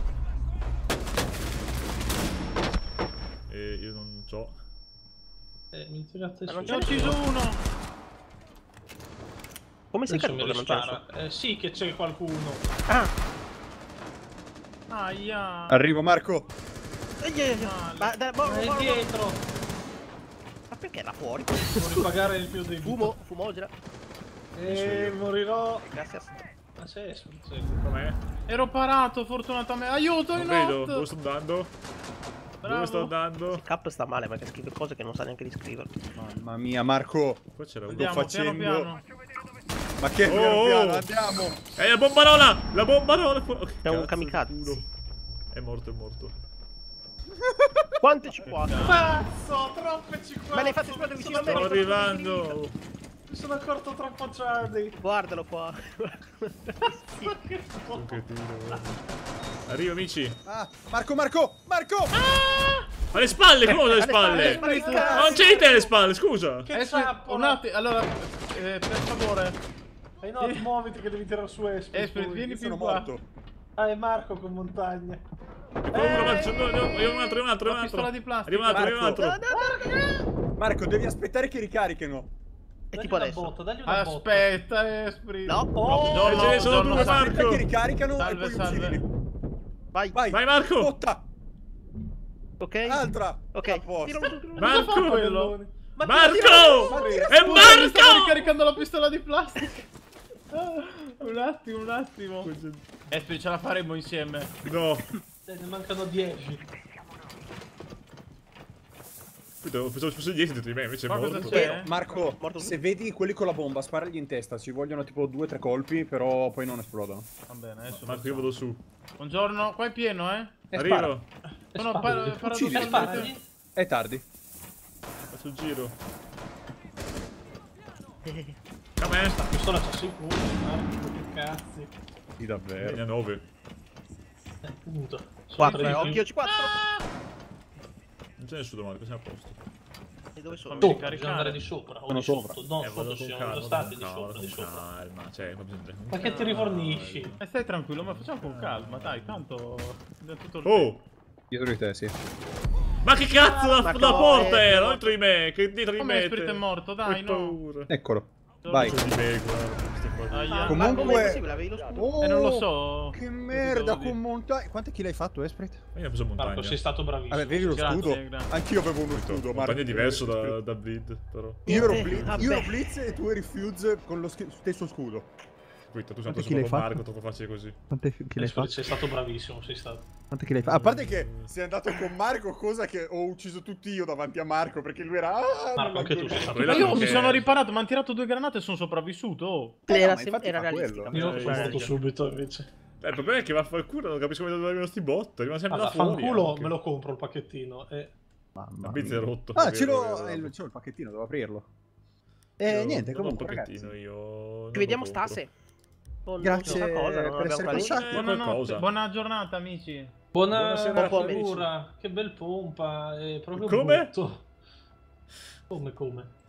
Speaker 1: E io non c'ho.
Speaker 2: Mi tirate
Speaker 5: Ma
Speaker 2: su.
Speaker 5: non
Speaker 3: Ne ho ucciso uno.
Speaker 5: Come sei
Speaker 2: Adesso mi
Speaker 5: caduto che non c'è
Speaker 2: rispara. Sì che c'è qualcuno.
Speaker 5: Ah!
Speaker 3: Aia.
Speaker 4: Arrivo, Marco.
Speaker 5: Moro,
Speaker 2: È
Speaker 5: Moro.
Speaker 2: dietro.
Speaker 5: Ma perché era fuori?
Speaker 2: Devo ripagare il più dei
Speaker 5: Fumogena.
Speaker 2: morirò.
Speaker 5: Grazie.
Speaker 2: Ma sei espulso.
Speaker 1: Com'è?
Speaker 3: Ero parato, fortunatamente. Aiuto,
Speaker 1: Non
Speaker 3: in
Speaker 1: vedo. Dove
Speaker 3: not.
Speaker 1: sto andando?
Speaker 3: Bravo.
Speaker 1: Dove sto andando?
Speaker 5: K sta male perché scrive cose che non sa neanche di scrivere.
Speaker 4: Mamma mia, Marco.
Speaker 1: Qua c'era uno.
Speaker 3: Andiamo,
Speaker 4: facendo.
Speaker 3: piano piano.
Speaker 4: Ma che
Speaker 1: Oh,
Speaker 4: piano
Speaker 1: oh.
Speaker 4: piano, andiamo.
Speaker 1: La bombarola! La bombarola! Oh,
Speaker 5: È un
Speaker 1: cazzo
Speaker 5: kamikaze.
Speaker 1: di culo. È morto, è morto.
Speaker 5: Quante 50?
Speaker 2: Pazzo, troppe 50.
Speaker 5: Me le hai fatte esplodere vicino a me?
Speaker 1: Sto
Speaker 5: mi hai fatto
Speaker 1: arrivando!
Speaker 2: Mi sono accorto troppo tardi.
Speaker 5: Guardalo qua.
Speaker 1: Un cretino, guarda. Arrivo, amici.
Speaker 4: Ah, Marco, Marco, Marco.
Speaker 1: Alle spalle, come alle
Speaker 5: Alle
Speaker 1: spalle?
Speaker 5: spalle,
Speaker 1: Ma non c'è di te alle spalle, scusa!
Speaker 2: Che zappo.
Speaker 3: Un attimo, allora, per favore.
Speaker 2: No, muoviti che devi tirare su Esprit.
Speaker 3: Vieni
Speaker 4: Io
Speaker 3: più
Speaker 4: sono
Speaker 3: qua.
Speaker 4: morto.
Speaker 2: Ah, è Marco con montagna.
Speaker 1: Arriva un altro,
Speaker 3: La pistola di plastica.
Speaker 1: Arriva un altro.
Speaker 4: Marco, devi aspettare che ricarichino.
Speaker 5: E tipo adesso.
Speaker 2: Dagli una botta.
Speaker 3: Aspetta, Esprit.
Speaker 5: No?
Speaker 2: Oh,
Speaker 1: ce ne sono due,
Speaker 4: Aspetta
Speaker 1: Marco.
Speaker 4: che ricaricano
Speaker 3: Salve,
Speaker 4: e poi
Speaker 3: salve.
Speaker 4: uccidili.
Speaker 5: Vai.
Speaker 4: Vai,
Speaker 1: Vai, Marco.
Speaker 4: botta.
Speaker 5: Ok.
Speaker 4: Altra.
Speaker 5: Ok.
Speaker 4: A posto.
Speaker 5: Tiralo tu.
Speaker 1: Marco!
Speaker 3: quello?
Speaker 1: Marco! È
Speaker 3: Stavo
Speaker 1: Marco!
Speaker 3: ricaricando la pistola di plastica. Un attimo. Esprit, ce la faremo insieme.
Speaker 1: No.
Speaker 2: Ne mancano 10.
Speaker 1: Pensavo fosse 10 dietro di me, invece è
Speaker 3: Ma cosa
Speaker 1: morto.
Speaker 3: c'è?
Speaker 4: Marco,
Speaker 5: Morto
Speaker 4: se vedi quelli con la bomba, sparagli in testa. Ci vogliono tipo 2-3 colpi, però poi non esplodono.
Speaker 3: Va bene, adesso.
Speaker 1: Marco, io vado su.
Speaker 3: Buongiorno, qua è pieno, eh?
Speaker 4: Spara.
Speaker 1: Arrivo.
Speaker 3: No,
Speaker 4: Uccidi.
Speaker 3: paradossalmente.
Speaker 4: È tardi.
Speaker 1: Faccio il giro. Com'è?
Speaker 2: Pistola c'è sicuro, Marco, che cazzi.
Speaker 4: Sì, davvero.
Speaker 1: Ne ha 9.
Speaker 2: Punto.
Speaker 5: 4, occhio, 4.
Speaker 1: Non c'è nessuno, Marco, siamo a posto.
Speaker 5: E dove sono?
Speaker 3: Fammi
Speaker 2: Sopra, bisogna andare di sopra. O
Speaker 4: Sono
Speaker 2: di
Speaker 4: sopra.
Speaker 2: sotto. No,
Speaker 1: Vado
Speaker 2: sotto
Speaker 1: con
Speaker 2: siamo
Speaker 1: calma,
Speaker 2: stati di
Speaker 1: con
Speaker 2: sopra, di
Speaker 1: calma,
Speaker 2: sopra.
Speaker 1: calma, cioè, fa bisogno di-
Speaker 2: Ma che ti rifornisci?
Speaker 3: Stai tranquillo, ma facciamo con calma, dai, tanto. È tutto il
Speaker 1: Oh!
Speaker 4: Dietro di te, sì.
Speaker 1: Ma che cazzo la
Speaker 5: no,
Speaker 1: porta era? Dietro di me, che dietro di
Speaker 3: Come
Speaker 1: me.
Speaker 3: Esprit è morto, dai,
Speaker 1: Che
Speaker 3: no.
Speaker 1: paura.
Speaker 4: Eccolo. Vai.
Speaker 1: Dietro di me, guarda. queste cose.
Speaker 3: Aia.
Speaker 5: Ma
Speaker 4: Comunque-
Speaker 5: come è possibile? Avevi lo scudo?
Speaker 4: Oh,
Speaker 3: non lo so.
Speaker 4: Che merda,
Speaker 3: Devo
Speaker 4: con montagna. Quante kill hai fatto, Esprit?
Speaker 1: Io ho preso
Speaker 2: Marco,
Speaker 1: montagna.
Speaker 2: sei stato bravissimo.
Speaker 4: Vabbè, vedi lo
Speaker 3: Grazie,
Speaker 4: scudo?
Speaker 3: grazie.
Speaker 4: Anch'io avevo uno scudo,
Speaker 1: Montagna
Speaker 4: Marco.
Speaker 1: è diverso da Bleed, però.
Speaker 4: Io ero
Speaker 5: Vabbè.
Speaker 4: Blitz e tu eri Fuse con lo stesso scudo.
Speaker 1: Aspetta, tu sei
Speaker 8: Quante
Speaker 1: andato
Speaker 8: kill hai
Speaker 1: sopra
Speaker 8: fatto?
Speaker 1: Marco, troppo facile così.
Speaker 8: Quante kill hai fatto?
Speaker 2: Sei stato bravissimo, sei stato.
Speaker 8: Quante kill hai fatto?
Speaker 4: A parte che sei andato con Marco, cosa che ho ucciso tutti io davanti a Marco, perché lui era...
Speaker 2: Marco, anche tu sei stato
Speaker 1: Quella
Speaker 3: Ma io
Speaker 1: perché-
Speaker 3: mi sono riparato, mi hanno tirato 2 granate e sono sopravvissuto. Oh.
Speaker 5: Era,
Speaker 4: ma infatti
Speaker 5: era
Speaker 4: fa
Speaker 5: realistica.
Speaker 4: quello.
Speaker 2: Io sono morto subito invece.
Speaker 1: Il problema è che va a fare culo, non capisco come dove sti bot. Rimane sempre
Speaker 2: Ma
Speaker 1: da fuori.
Speaker 2: fanculo
Speaker 1: anche.
Speaker 2: me lo compro il pacchettino.
Speaker 8: Mamma
Speaker 1: Il biz è
Speaker 8: mia.
Speaker 1: rotto.
Speaker 4: Ah,
Speaker 1: è
Speaker 4: ce
Speaker 1: vero,
Speaker 4: l'ho,
Speaker 1: è vero.
Speaker 4: c'ho il pacchettino, devo aprirlo.
Speaker 1: Io
Speaker 4: Niente,
Speaker 1: non ho
Speaker 4: comunque,
Speaker 1: un pacchettino
Speaker 4: ragazzi.
Speaker 1: io. non
Speaker 5: Ci vediamo
Speaker 1: lo compro.
Speaker 5: stase. Con
Speaker 4: Grazie
Speaker 5: questa cosa, non
Speaker 4: per
Speaker 5: abbiamo
Speaker 4: essere
Speaker 5: capito.
Speaker 4: passati.
Speaker 3: Buonanotte,
Speaker 1: qualcosa.
Speaker 3: buona giornata, amici.
Speaker 1: Buonasera
Speaker 2: Buona
Speaker 1: a tutti,
Speaker 2: paura. Che bel pompa. È proprio
Speaker 1: Come?
Speaker 2: brutto. Come?